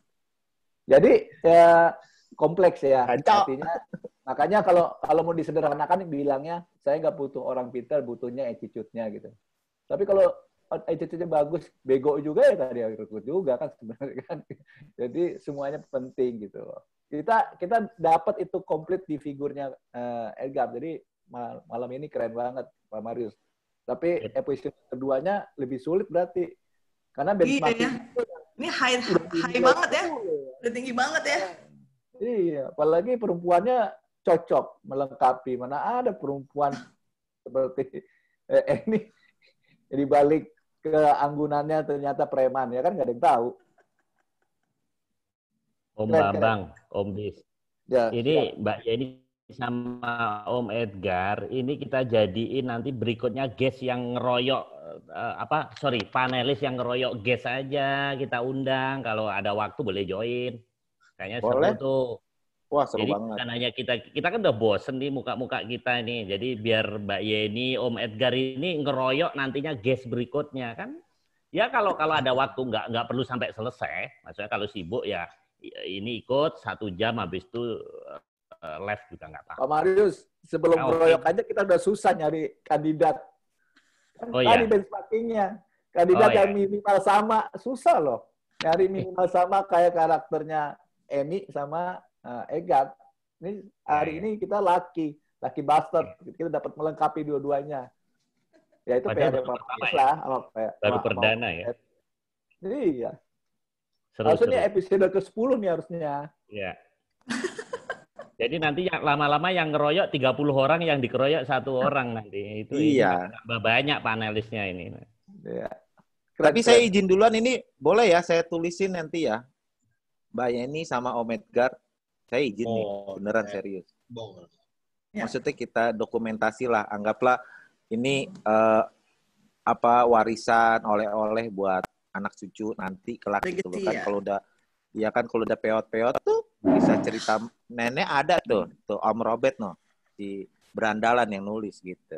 S4: Jadi ya kompleks ya. Artinya, makanya kalau kalau mau disederhanakan bilangnya, saya nggak butuh orang pintar, butuhnya attitude-nya gitu. Tapi kalau attitude-nya bagus, bego juga ya tadi rekrut juga kan sebenarnya kan. Jadi semuanya penting gitu loh. Kita kita dapat itu komplit di figurnya uh, Edgar. Jadi mal malam ini keren banget Pak Marius. Tapi episode keduanya lebih sulit berarti. Karena benchmarking.
S2: Iya, ya. Ini high, high banget ya. Udah tinggi banget ya.
S4: Iya, apalagi perempuannya cocok, melengkapi. Mana ada perempuan seperti eh, ini di balik keanggunannya ternyata preman. Ya kan nggak ada yang tahu.
S1: Om Bambang, Om Bis.
S4: Ya,
S1: ini
S4: siap.
S1: Mbak Yeni sama Om Edgar, ini kita jadiin nanti berikutnya guest yang ngeroyok, uh, apa, sorry, panelis yang ngeroyok guest aja, kita undang, kalau ada waktu boleh join. Kayaknya seru tuh.
S3: Wah, seru
S1: jadi
S3: banget.
S1: Bukan hanya kita, kita kan udah bosen nih muka-muka kita nih, jadi biar Mbak Yeni, Om Edgar ini ngeroyok nantinya guest berikutnya kan. Ya kalau kalau ada waktu, nggak nggak perlu sampai selesai, maksudnya kalau sibuk ya ini ikut satu jam habis itu live juga nggak apa-apa.
S4: Pak Marius, sebelum
S1: nah,
S4: ngeroyok
S1: okay.
S4: aja kita udah susah nyari kandidat.
S1: Oh,
S4: tadi
S1: iya?
S4: benchmarkingnya. Kandidat
S1: oh,
S4: yang
S1: iya.
S4: minimal sama, susah loh. Nyari minimal sama kayak karakternya Eni sama uh, Egat. Ini hari
S1: ya,
S4: ini kita lucky. Lucky bastard. Kita dapat melengkapi dua-duanya. Ya itu P R Pak Marius
S1: ya?
S4: lah. Sama,
S1: baru
S4: sama,
S1: perdana
S4: sama,
S1: ya?
S4: Iya.
S1: Seru,
S4: harusnya
S1: seru.
S4: episode ke sepuluh nih harusnya.
S1: Iya. Jadi nanti yang lama-lama yang ngeroyok tiga puluh orang, yang dikeroyok satu orang nanti. Itu
S3: iya.
S1: Ini banyak panelisnya ini.
S3: Iya. Tapi saya izin duluan ini boleh ya saya tulisin nanti ya. Mbak Yeni sama Om Edgar, saya izin nih,
S5: Oh,
S3: beneran
S5: eh,
S3: serius.
S5: boleh.
S2: Ya.
S3: Maksudnya kita dokumentasi lah, anggaplah ini eh, apa warisan oleh-oleh buat anak cucu nanti kelak gitu loh
S2: Legacy
S3: kan.
S2: ya.
S3: Kalau udah ya kan kalau udah peot-peot tuh bisa cerita nenek ada tuh, tuh Om Robert no di Berandalan yang nulis gitu.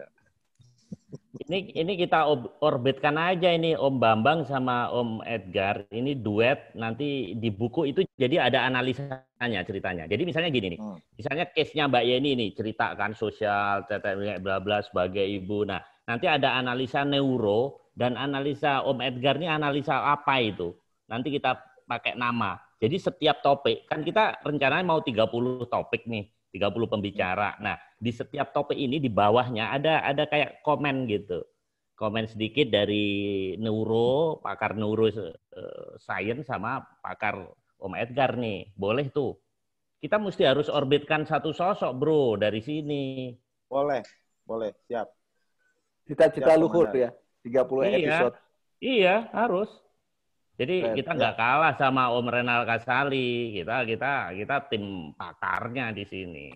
S1: Ini ini kita ob- orbitkan aja ini Om Bambang sama Om Edgar. Ini duet nanti di buku itu jadi ada analisanya ceritanya. Jadi misalnya gini nih.
S3: Hmm.
S1: Misalnya case-nya Mbak Yeni nih ceritakan sosial, bla bla sebagai ibu. Nah, nanti ada analisa neuro dan analisa Om Edgar nih analisa apa itu. Nanti kita pakai nama. Jadi setiap topik kan kita rencananya mau tiga puluh topik nih. tiga puluh pembicara. Nah, di setiap topik ini di bawahnya ada ada kayak komen gitu. Komen sedikit dari neuro, pakar neuro uh, science sama pakar Om Edgar nih. Boleh tuh. Kita mesti harus orbitkan satu sosok, Bro, dari sini.
S3: Boleh, boleh, siap.
S4: Cita-cita
S3: Siap,
S4: luhur
S3: Komandan.
S4: ya, tiga puluh
S1: Iya.
S4: episode.
S1: Iya, harus. Jadi
S4: Keren,
S1: kita
S4: ya.
S1: nggak kalah sama Om Renal Kasali. Kita kita kita tim pakarnya di sini.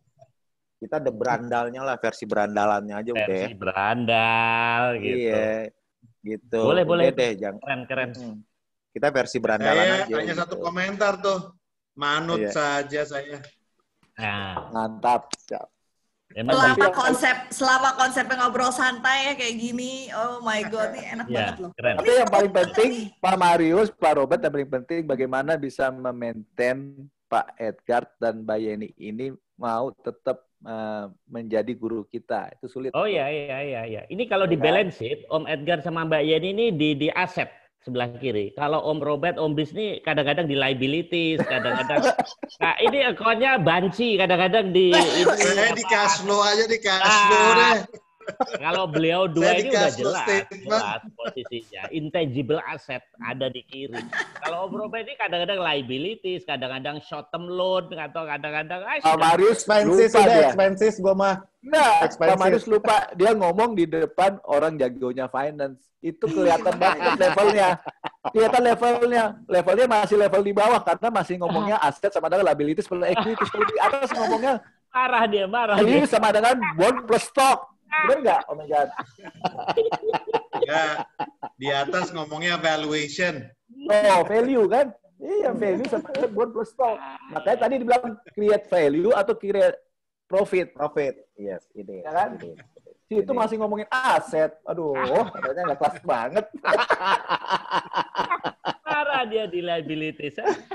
S3: Kita ada berandalnya lah, versi berandalannya aja udah.
S1: Versi berandal gitu.
S3: Iya, gitu.
S1: Boleh,
S3: Udah
S1: boleh.
S3: deh, jangan.
S1: Keren, keren.
S3: Hmm. Kita versi berandalan
S5: Saya
S3: aja.
S5: hanya
S3: gitu.
S5: satu komentar tuh. Manut
S3: Iya.
S5: saja saya.
S1: Nah,
S4: Mantap. Siap.
S1: emang
S2: Selama
S1: gitu.
S2: konsep selama konsepnya ngobrol santai ya kayak gini, oh my god, ini enak
S1: Ya,
S2: banget loh.
S1: keren.
S4: Tapi yang paling penting, Pak Marius, Pak Robert, yang paling penting bagaimana bisa memaintain Pak Edgar dan Mbak Yeni ini mau tetap uh, menjadi guru kita. Itu sulit.
S1: Oh iya, iya, iya, iya. Ini kalau di
S4: Ya kan?
S1: balance sheet, Om Edgar sama Mbak Yeni ini di di aset sebelah kiri. Kalau Om Robert, Om Bis ini kadang-kadang di liabilities, kadang-kadang. Nah, ini akunnya banci, kadang-kadang di. Ini,
S5: Saya di cash flow aja, di cash flow
S1: Ah.
S5: deh.
S1: Kalau beliau dua
S5: Saya
S1: ini udah
S5: dikasih
S1: jelas,
S5: statement.
S1: jelas posisinya. Intangible asset ada di kiri. Kalau Om Robert ini kadang-kadang liabilities, kadang-kadang short term loan, atau kadang-kadang ah,
S4: Pak
S1: sudah-
S4: Marius
S7: Expenses
S4: lupa
S7: udah,
S4: dia.
S7: expenses gue mah.
S4: Nah, Pak
S7: Expensive.
S4: Marius lupa. Dia ngomong di depan orang jagonya finance. Itu kelihatan banget levelnya. Kelihatan levelnya. Levelnya masih level di bawah karena masih ngomongnya aset sama dengan liabilities plus equity. Kalau di atas ngomongnya
S1: marah dia, marah dia.
S4: ini sama dengan bond plus stock. Benar nggak, Om Edgar?
S5: Ya, di atas ngomongnya valuation.
S4: Oh, value kan? Iya, value sama dengan bond plus stock. Makanya tadi dibilang create value atau create profit.
S3: Profit, yes, ini.
S4: Ya kan?
S3: ini.
S4: Si itu masih ngomongin aset. Aduh, katanya nggak kelas banget.
S1: Marah dia di liabilities.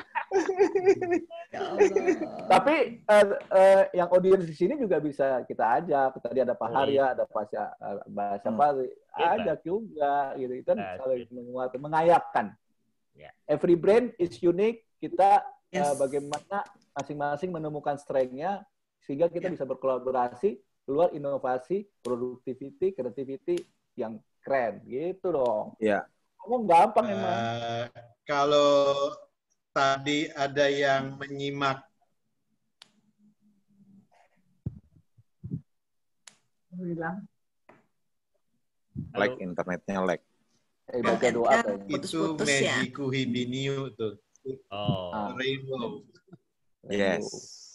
S2: Ya Allah.
S4: Tapi eh, eh, yang audiens di sini juga bisa kita ajak. Tadi ada Pak
S1: Hmm.
S4: Harya, ada Pak Sya- eh, Mbak Syafari.
S1: Kita.
S4: Ajak juga. Gitu. Itu kan
S1: Nah,
S4: saling menguat, mengayakkan.
S1: Ya.
S4: Every brain is unique. Kita eh,
S2: Yes.
S4: bagaimana masing-masing menemukan strength-nya sehingga kita
S2: Ya.
S4: bisa berkolaborasi, keluar inovasi, productivity, creativity yang keren. Gitu dong.
S3: Ya.
S4: Ngomong gampang emang.
S5: Eh, kalau tadi ada yang menyimak
S8: Bilang.
S3: Like internetnya like.
S4: Eh, baca doa
S2: Edgar
S4: kayaknya.
S5: itu
S2: putus-putus ya.
S5: Mejiku Hibiniu tuh,
S1: Oh.
S4: Ah.
S5: rainbow.
S3: Yes.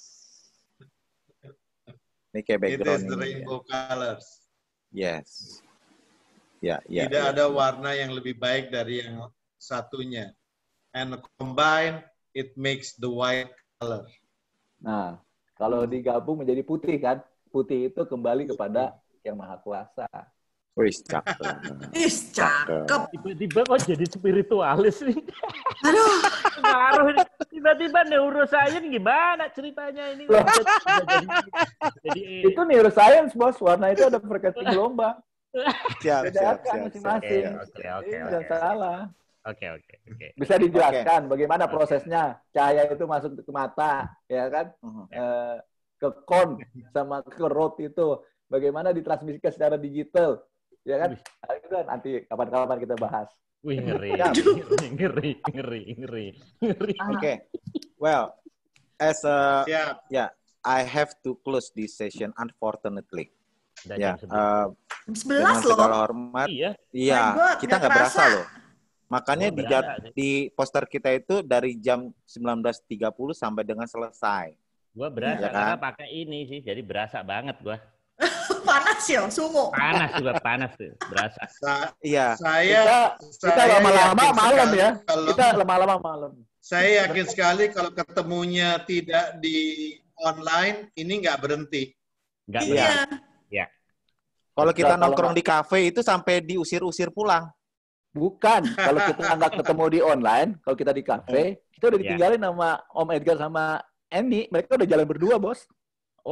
S3: Ini kayak
S5: It
S3: background
S5: is the
S3: ini. Ya.
S5: rainbow colors.
S3: Yes. Ya, ya.
S5: Tidak
S3: ya.
S5: ada warna yang lebih baik dari yang satunya. And combine, it makes the white color.
S4: Nah, kalau digabung menjadi putih kan, putih itu kembali kepada yang maha kuasa.
S3: Wih, cakep.
S2: Ih, cakep.
S1: Tiba-tiba kok jadi spiritualis nih.
S2: Aduh,
S1: Ngaruh nih. Tiba-tiba neuroscience gimana ceritanya ini? Udah- udah jadi, jadi
S4: Itu neuroscience, bos. Warna itu ada frekuensi gelombang.
S3: Siap, siap,
S4: Bedakan
S3: siap,
S4: masing-masing.
S1: siap. Oke, oke,
S4: Ini
S1: oke.
S4: jangan salah.
S1: Oke, oke, oke.
S4: Bisa dijelaskan bagaimana prosesnya cahaya itu masuk ke mata, ya kan?
S3: Mhm.
S4: Eh, ke kon sama ke rod itu bagaimana ditransmisikan secara digital, ya kan? Nah, itu kan nanti kapan-kapan kita bahas.
S1: Wih, ngeri,
S3: Siap.
S1: ngeri, ngeri, ngeri, ngeri, ngeri.
S3: Oke. Well, as a
S5: Siap.
S3: yeah, I have to close this session unfortunately.
S1: Udah
S3: Ya,
S1: jam sebelas.
S3: uh,
S2: jam sebelas
S3: dengan segala
S2: loh.
S3: hormat.
S1: Iya.
S3: Iya,
S2: My God,
S3: kita
S2: nggak
S3: nggak berasa
S2: kerasa.
S3: loh.
S7: Makanya
S1: Gua
S7: di,
S1: berasa
S7: jad- di poster kita itu dari jam sembilan belas tiga puluh sampai dengan selesai.
S1: Gua berasa
S7: Ya
S1: karena
S7: kan?
S1: pakai ini sih, jadi berasa banget gua.
S2: Panas ya, sumo.
S1: Panas juga, panas tuh, berasa.
S5: Sa-
S7: Iya.
S5: saya
S4: Kita kita
S5: saya
S4: lama-lama
S5: yakin
S4: malam
S5: sekali
S4: ya.
S5: kalau
S4: Kita lama-lama malam.
S5: saya yakin sekali kalau ketemunya tidak di online ini nggak berhenti.
S1: Enggak
S2: Iya.
S1: berasa. Ya.
S7: Kalau kita
S4: Kalau
S7: nongkrong
S4: nggak-
S7: di kafe itu sampai diusir-usir pulang.
S4: Bukan, kalau kita nggak ketemu di online, kalau kita di kafe, kita udah
S1: Ya.
S4: ditinggalin sama Om Edgar sama Andy. Mereka udah jalan berdua, bos.
S1: Oh,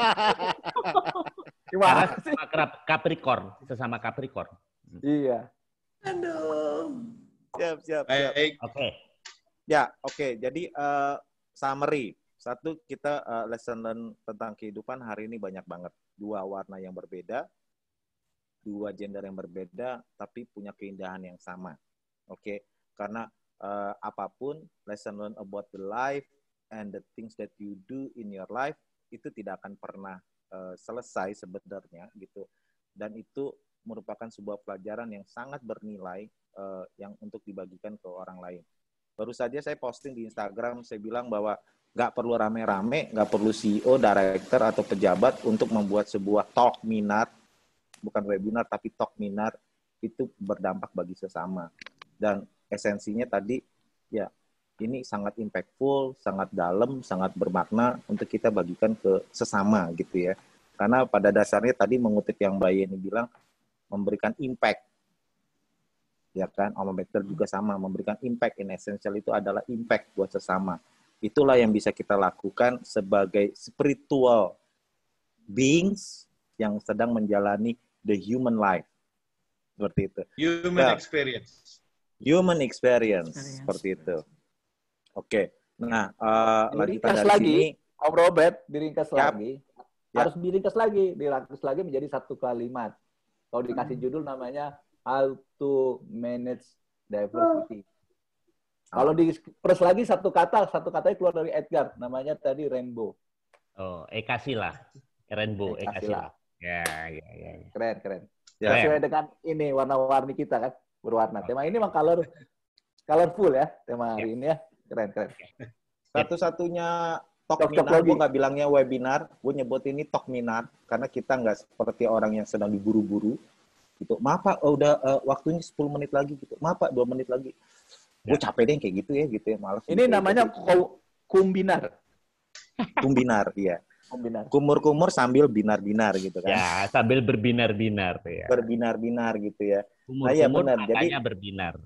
S4: Gimana
S1: karena
S4: sih?
S1: sesama Cap- Capricorn, sesama Capricorn.
S4: Iya.
S2: Aduh.
S7: Siap, siap, siap.
S5: Baik,
S1: Oke.
S7: Ya, oke. Jadi eh, summary. Satu, kita eh, lesson learn tentang kehidupan hari ini banyak banget. Dua warna yang berbeda, dua gender yang berbeda, tapi punya keindahan yang sama. Oke, karena eh, apapun lesson learn about the life and the things that you do in your life itu tidak akan pernah eh, selesai sebenarnya gitu. Dan itu merupakan sebuah pelajaran yang sangat bernilai eh, yang untuk dibagikan ke orang lain. Baru saja saya posting di Instagram, saya bilang bahwa nggak perlu rame-rame, nggak perlu C E O, director, atau pejabat untuk membuat sebuah talk minat, bukan webinar, tapi talk minat, itu berdampak bagi sesama. Dan esensinya tadi, ya ini sangat impactful, sangat dalam, sangat bermakna untuk kita bagikan ke sesama gitu ya. Karena pada dasarnya tadi mengutip yang Mbak Yeni bilang, memberikan impact. Ya kan, Om Bekter juga sama, memberikan impact. In essential itu adalah impact buat sesama. Itulah yang bisa kita lakukan sebagai spiritual beings yang sedang menjalani the human life. Seperti itu.
S5: human
S7: Nah,
S5: experience.
S7: human experience,
S2: Experience.
S7: seperti itu. Oke. Nah, uh, lanjutan
S4: Diringkas
S7: dari
S4: lagi,
S7: sini.
S4: Om Robert, diringkas
S7: Yap.
S4: lagi.
S7: Yap.
S4: Harus diringkas lagi, diringkas lagi menjadi satu kalimat. Kalau dikasih judul namanya How to Manage Diversity. Kalau diperes lagi satu kata, satu katanya keluar dari Edgar, namanya tadi rainbow.
S1: Oh, Ekasila. Rainbow,
S4: Ekasila.
S1: Ekasila. Ya, ya, ya. ya.
S4: Keren, keren.
S7: Ya.
S4: Sesuai dengan ini warna-warni kita kan, berwarna. Tema ini memang color, colorful ya, tema hari ini ya. Keren, keren.
S7: Satu-satunya talk
S4: Talk- talk
S7: minar,
S4: lagi.
S7: gue nggak bilangnya webinar, gue nyebut ini talk minar, karena kita nggak seperti orang yang sedang diburu-buru. Gitu. Maaf Pak, oh, udah uh, waktunya sepuluh menit lagi. Gitu. Maaf Pak, dua menit lagi. Gue capek deh kayak gitu ya, gitu ya. Malas.
S4: Ini
S7: gitu,
S4: namanya
S7: gitu.
S4: ku- kumbinar.
S7: kumbinar, iya.
S4: Kumbinar.
S7: Kumur-kumur sambil binar-binar gitu kan.
S1: Ya, sambil berbinar-binar ya.
S7: Berbinar-binar gitu ya.
S1: Umur
S7: Nah, iya
S1: umur
S7: benar. Jadi
S1: makanya berbinar.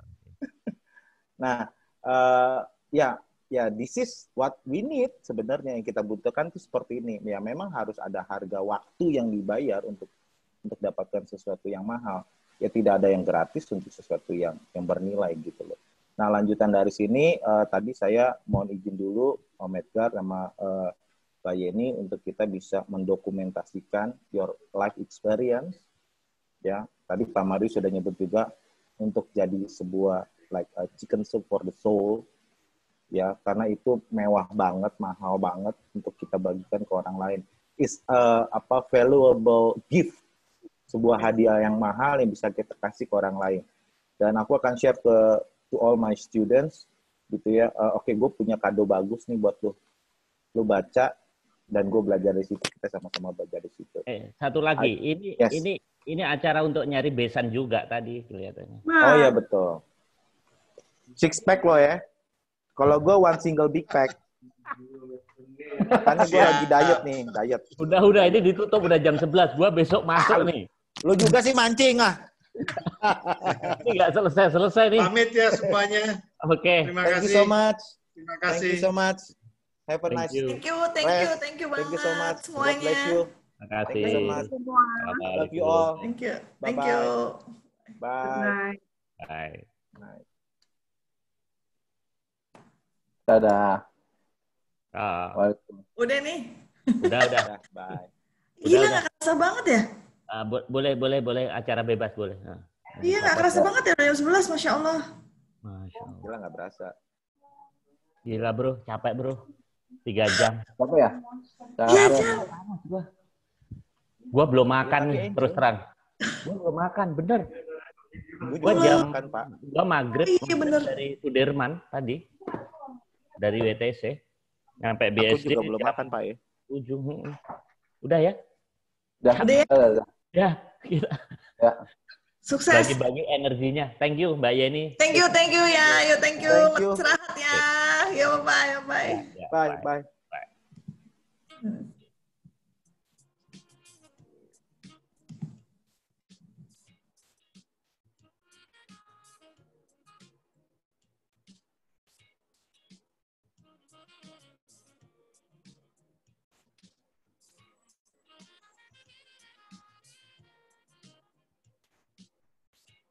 S7: Nah, uh, ya, ya, this is what we need sebenarnya yang kita butuhkan itu seperti ini. Ya, memang harus ada harga waktu yang dibayar untuk untuk dapatkan sesuatu yang mahal. Ya, tidak ada yang gratis untuk sesuatu yang yang bernilai gitu loh. Nah, lanjutan dari sini uh, tadi saya mohon izin dulu Om Edgar sama uh, Mbak Yeni untuk kita bisa mendokumentasikan your life experience. Ya, tadi Pak Marius sudah nyebut juga untuk jadi sebuah like a chicken soup for the soul, ya, karena itu mewah banget, mahal banget untuk kita bagikan ke orang lain. Is uh, apa valuable gift, sebuah hadiah yang mahal yang bisa kita kasih ke orang lain. Dan aku akan share ke to all my students, gitu ya. Uh, Oke, okay, gue punya kado bagus nih buat lo. Lo baca dan gue belajar dari situ. Kita sama-sama belajar dari situ.
S1: Eh, satu lagi,
S7: I-
S1: ini
S7: yes.
S1: ini ini acara untuk nyari besan juga tadi kelihatannya.
S7: Oh iya betul. Six pack lo ya. Kalau gue one single big pack. Karena gue lagi diet nih, diet.
S1: Udah udah ini ditutup udah jam sebelas. Gua besok masuk nih.
S7: Lo juga sih mancing ah.
S1: Ini nggak selesai-selesai nih.
S5: Pamit ya semuanya.
S1: Oke.
S5: Terima
S7: Thank you
S5: kasih.
S7: so much.
S5: Terima
S7: Thank
S5: kasih.
S7: you so much. Have a
S1: Thank
S7: nice
S1: you.
S2: Thank you, thank you, thank you banget
S7: Thank you so much. God
S2: semuanya.
S7: bless you.
S1: Terima kasih.
S7: Thank you so much.
S8: Semua.
S7: Love you all.
S2: Thank you, thank
S7: Bye-bye.
S2: you.
S8: Good
S7: Bye.
S8: night.
S1: Bye.
S4: Dadah.
S1: Ah,
S4: Waalaikumsalam.
S2: Udah nih.
S1: udah udah.
S7: Dah, bye.
S2: Gila
S1: udah.
S2: nggak kerasa banget ya?
S1: Ah, bo- boleh boleh boleh acara bebas boleh. Ah.
S2: Iya nggak kerasa banget ya udah jam sebelas, masya Allah.
S1: Masya Allah.
S7: Gila nggak berasa.
S1: Gila bro, capek bro. Tiga jam.
S4: Apa ya?
S2: Iya
S4: Capek.
S2: jam.
S1: Gua belum makan nih,
S7: Lagi
S1: terus
S7: enjoy.
S1: terang. Gua belum makan, bener. Gua jam
S3: kan Pak.
S1: Gua maghrib
S2: Oh, iya, bener.
S1: dari Sudirman tadi. Dari W T C sampai B S D.
S3: Aku juga belum makan Pak ya.
S1: tujuh. Udah ya?
S4: Udah.
S2: Udah ya?
S4: Udah.
S1: Ya, kita
S4: Ya.
S2: Sukses.
S1: bagi-bagi energinya. Thank you Mbak Yeni.
S2: Thank you, thank you ya. Ayo, thank you.
S3: Thank you.
S2: Istirahat ya. Ya, bye, bye.
S1: Ya,
S3: Bye, bye.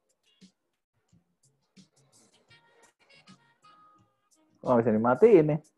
S4: Oh, bisa dimatiin nih.